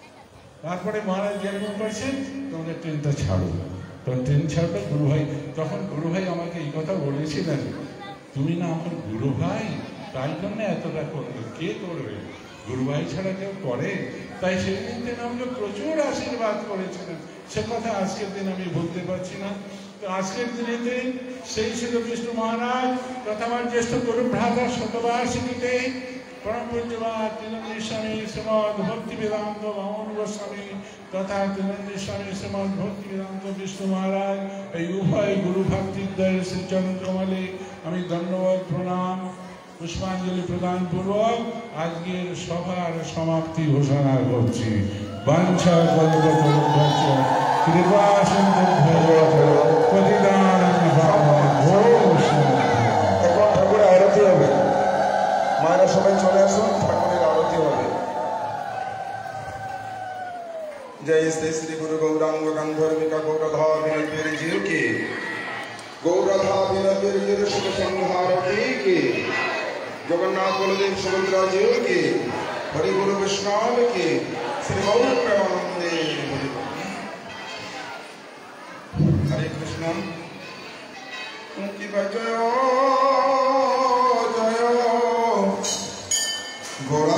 তারপরে মহারাজ যেরকম করছেন তোমাদের ট্রেনটা ছাড়ো, তখন ট্রেন ছাড়লো। গুরু ভাই তখন গুরু ভাই আমাকে এই কথা বলেছিলেন তুমি না আমার গুরু ভাই, তাই জন্য এতটা করবে। কে করবে? গুরু ভাই ছাড়া কেউ করে? তাই সেই দিন আমাকে প্রচুর আশীর্বাদ করেছিলেন, সে কথা আজকের দিন আমি বলতে পারছি না। তো আজকের দিনেতে সেই ছিল বিষ্ণু মহারাজ প্রথমার জ্যেষ্ঠ গুরু ভ্রাতা শতবার্ষিকীতে পরম পূজ্যবাদ ত্রিনন্দী স্বামী শ্রীমদ ভক্তি বেদান্ত বামন গোস্বামী তথা ত্রিনন্দী স্বামী শ্রীমদ ভক্তি বেদান্ত বিষ্ণু মহারাজ এই উভয় গুরু ভক্তিদ্বয়ের শ্রীচরণ কমলে আমি ধন্যবাদ প্রণাম পুষ্পাঞ্জলি প্রদান পূর্বক আজকের সভার সমাপ্তি ঘোষণা করছি। বাঞ্ছা কল্পতরুভ্যশ্চ কৃপা সিন্ধুভ্যেব পতিতানাং পাবনেভ্যো। এখন ঠাকুরের আরতি হবে, মায়েরা সবাই চলে আসুন, ঠাকুরের আরতি হবে। जय श्री श्री गुरु गौरांग गंधर्विका गौरधा विनवीर जीव की गौरधा विनवीर जीव शुभ संहार की जगन्नाथ बलदेव सुभद्रा जीव की हरि गुरु विष्णु की श्री गौर प्रेमानंदे हरे कृष्ण उनकी जय जय गौरा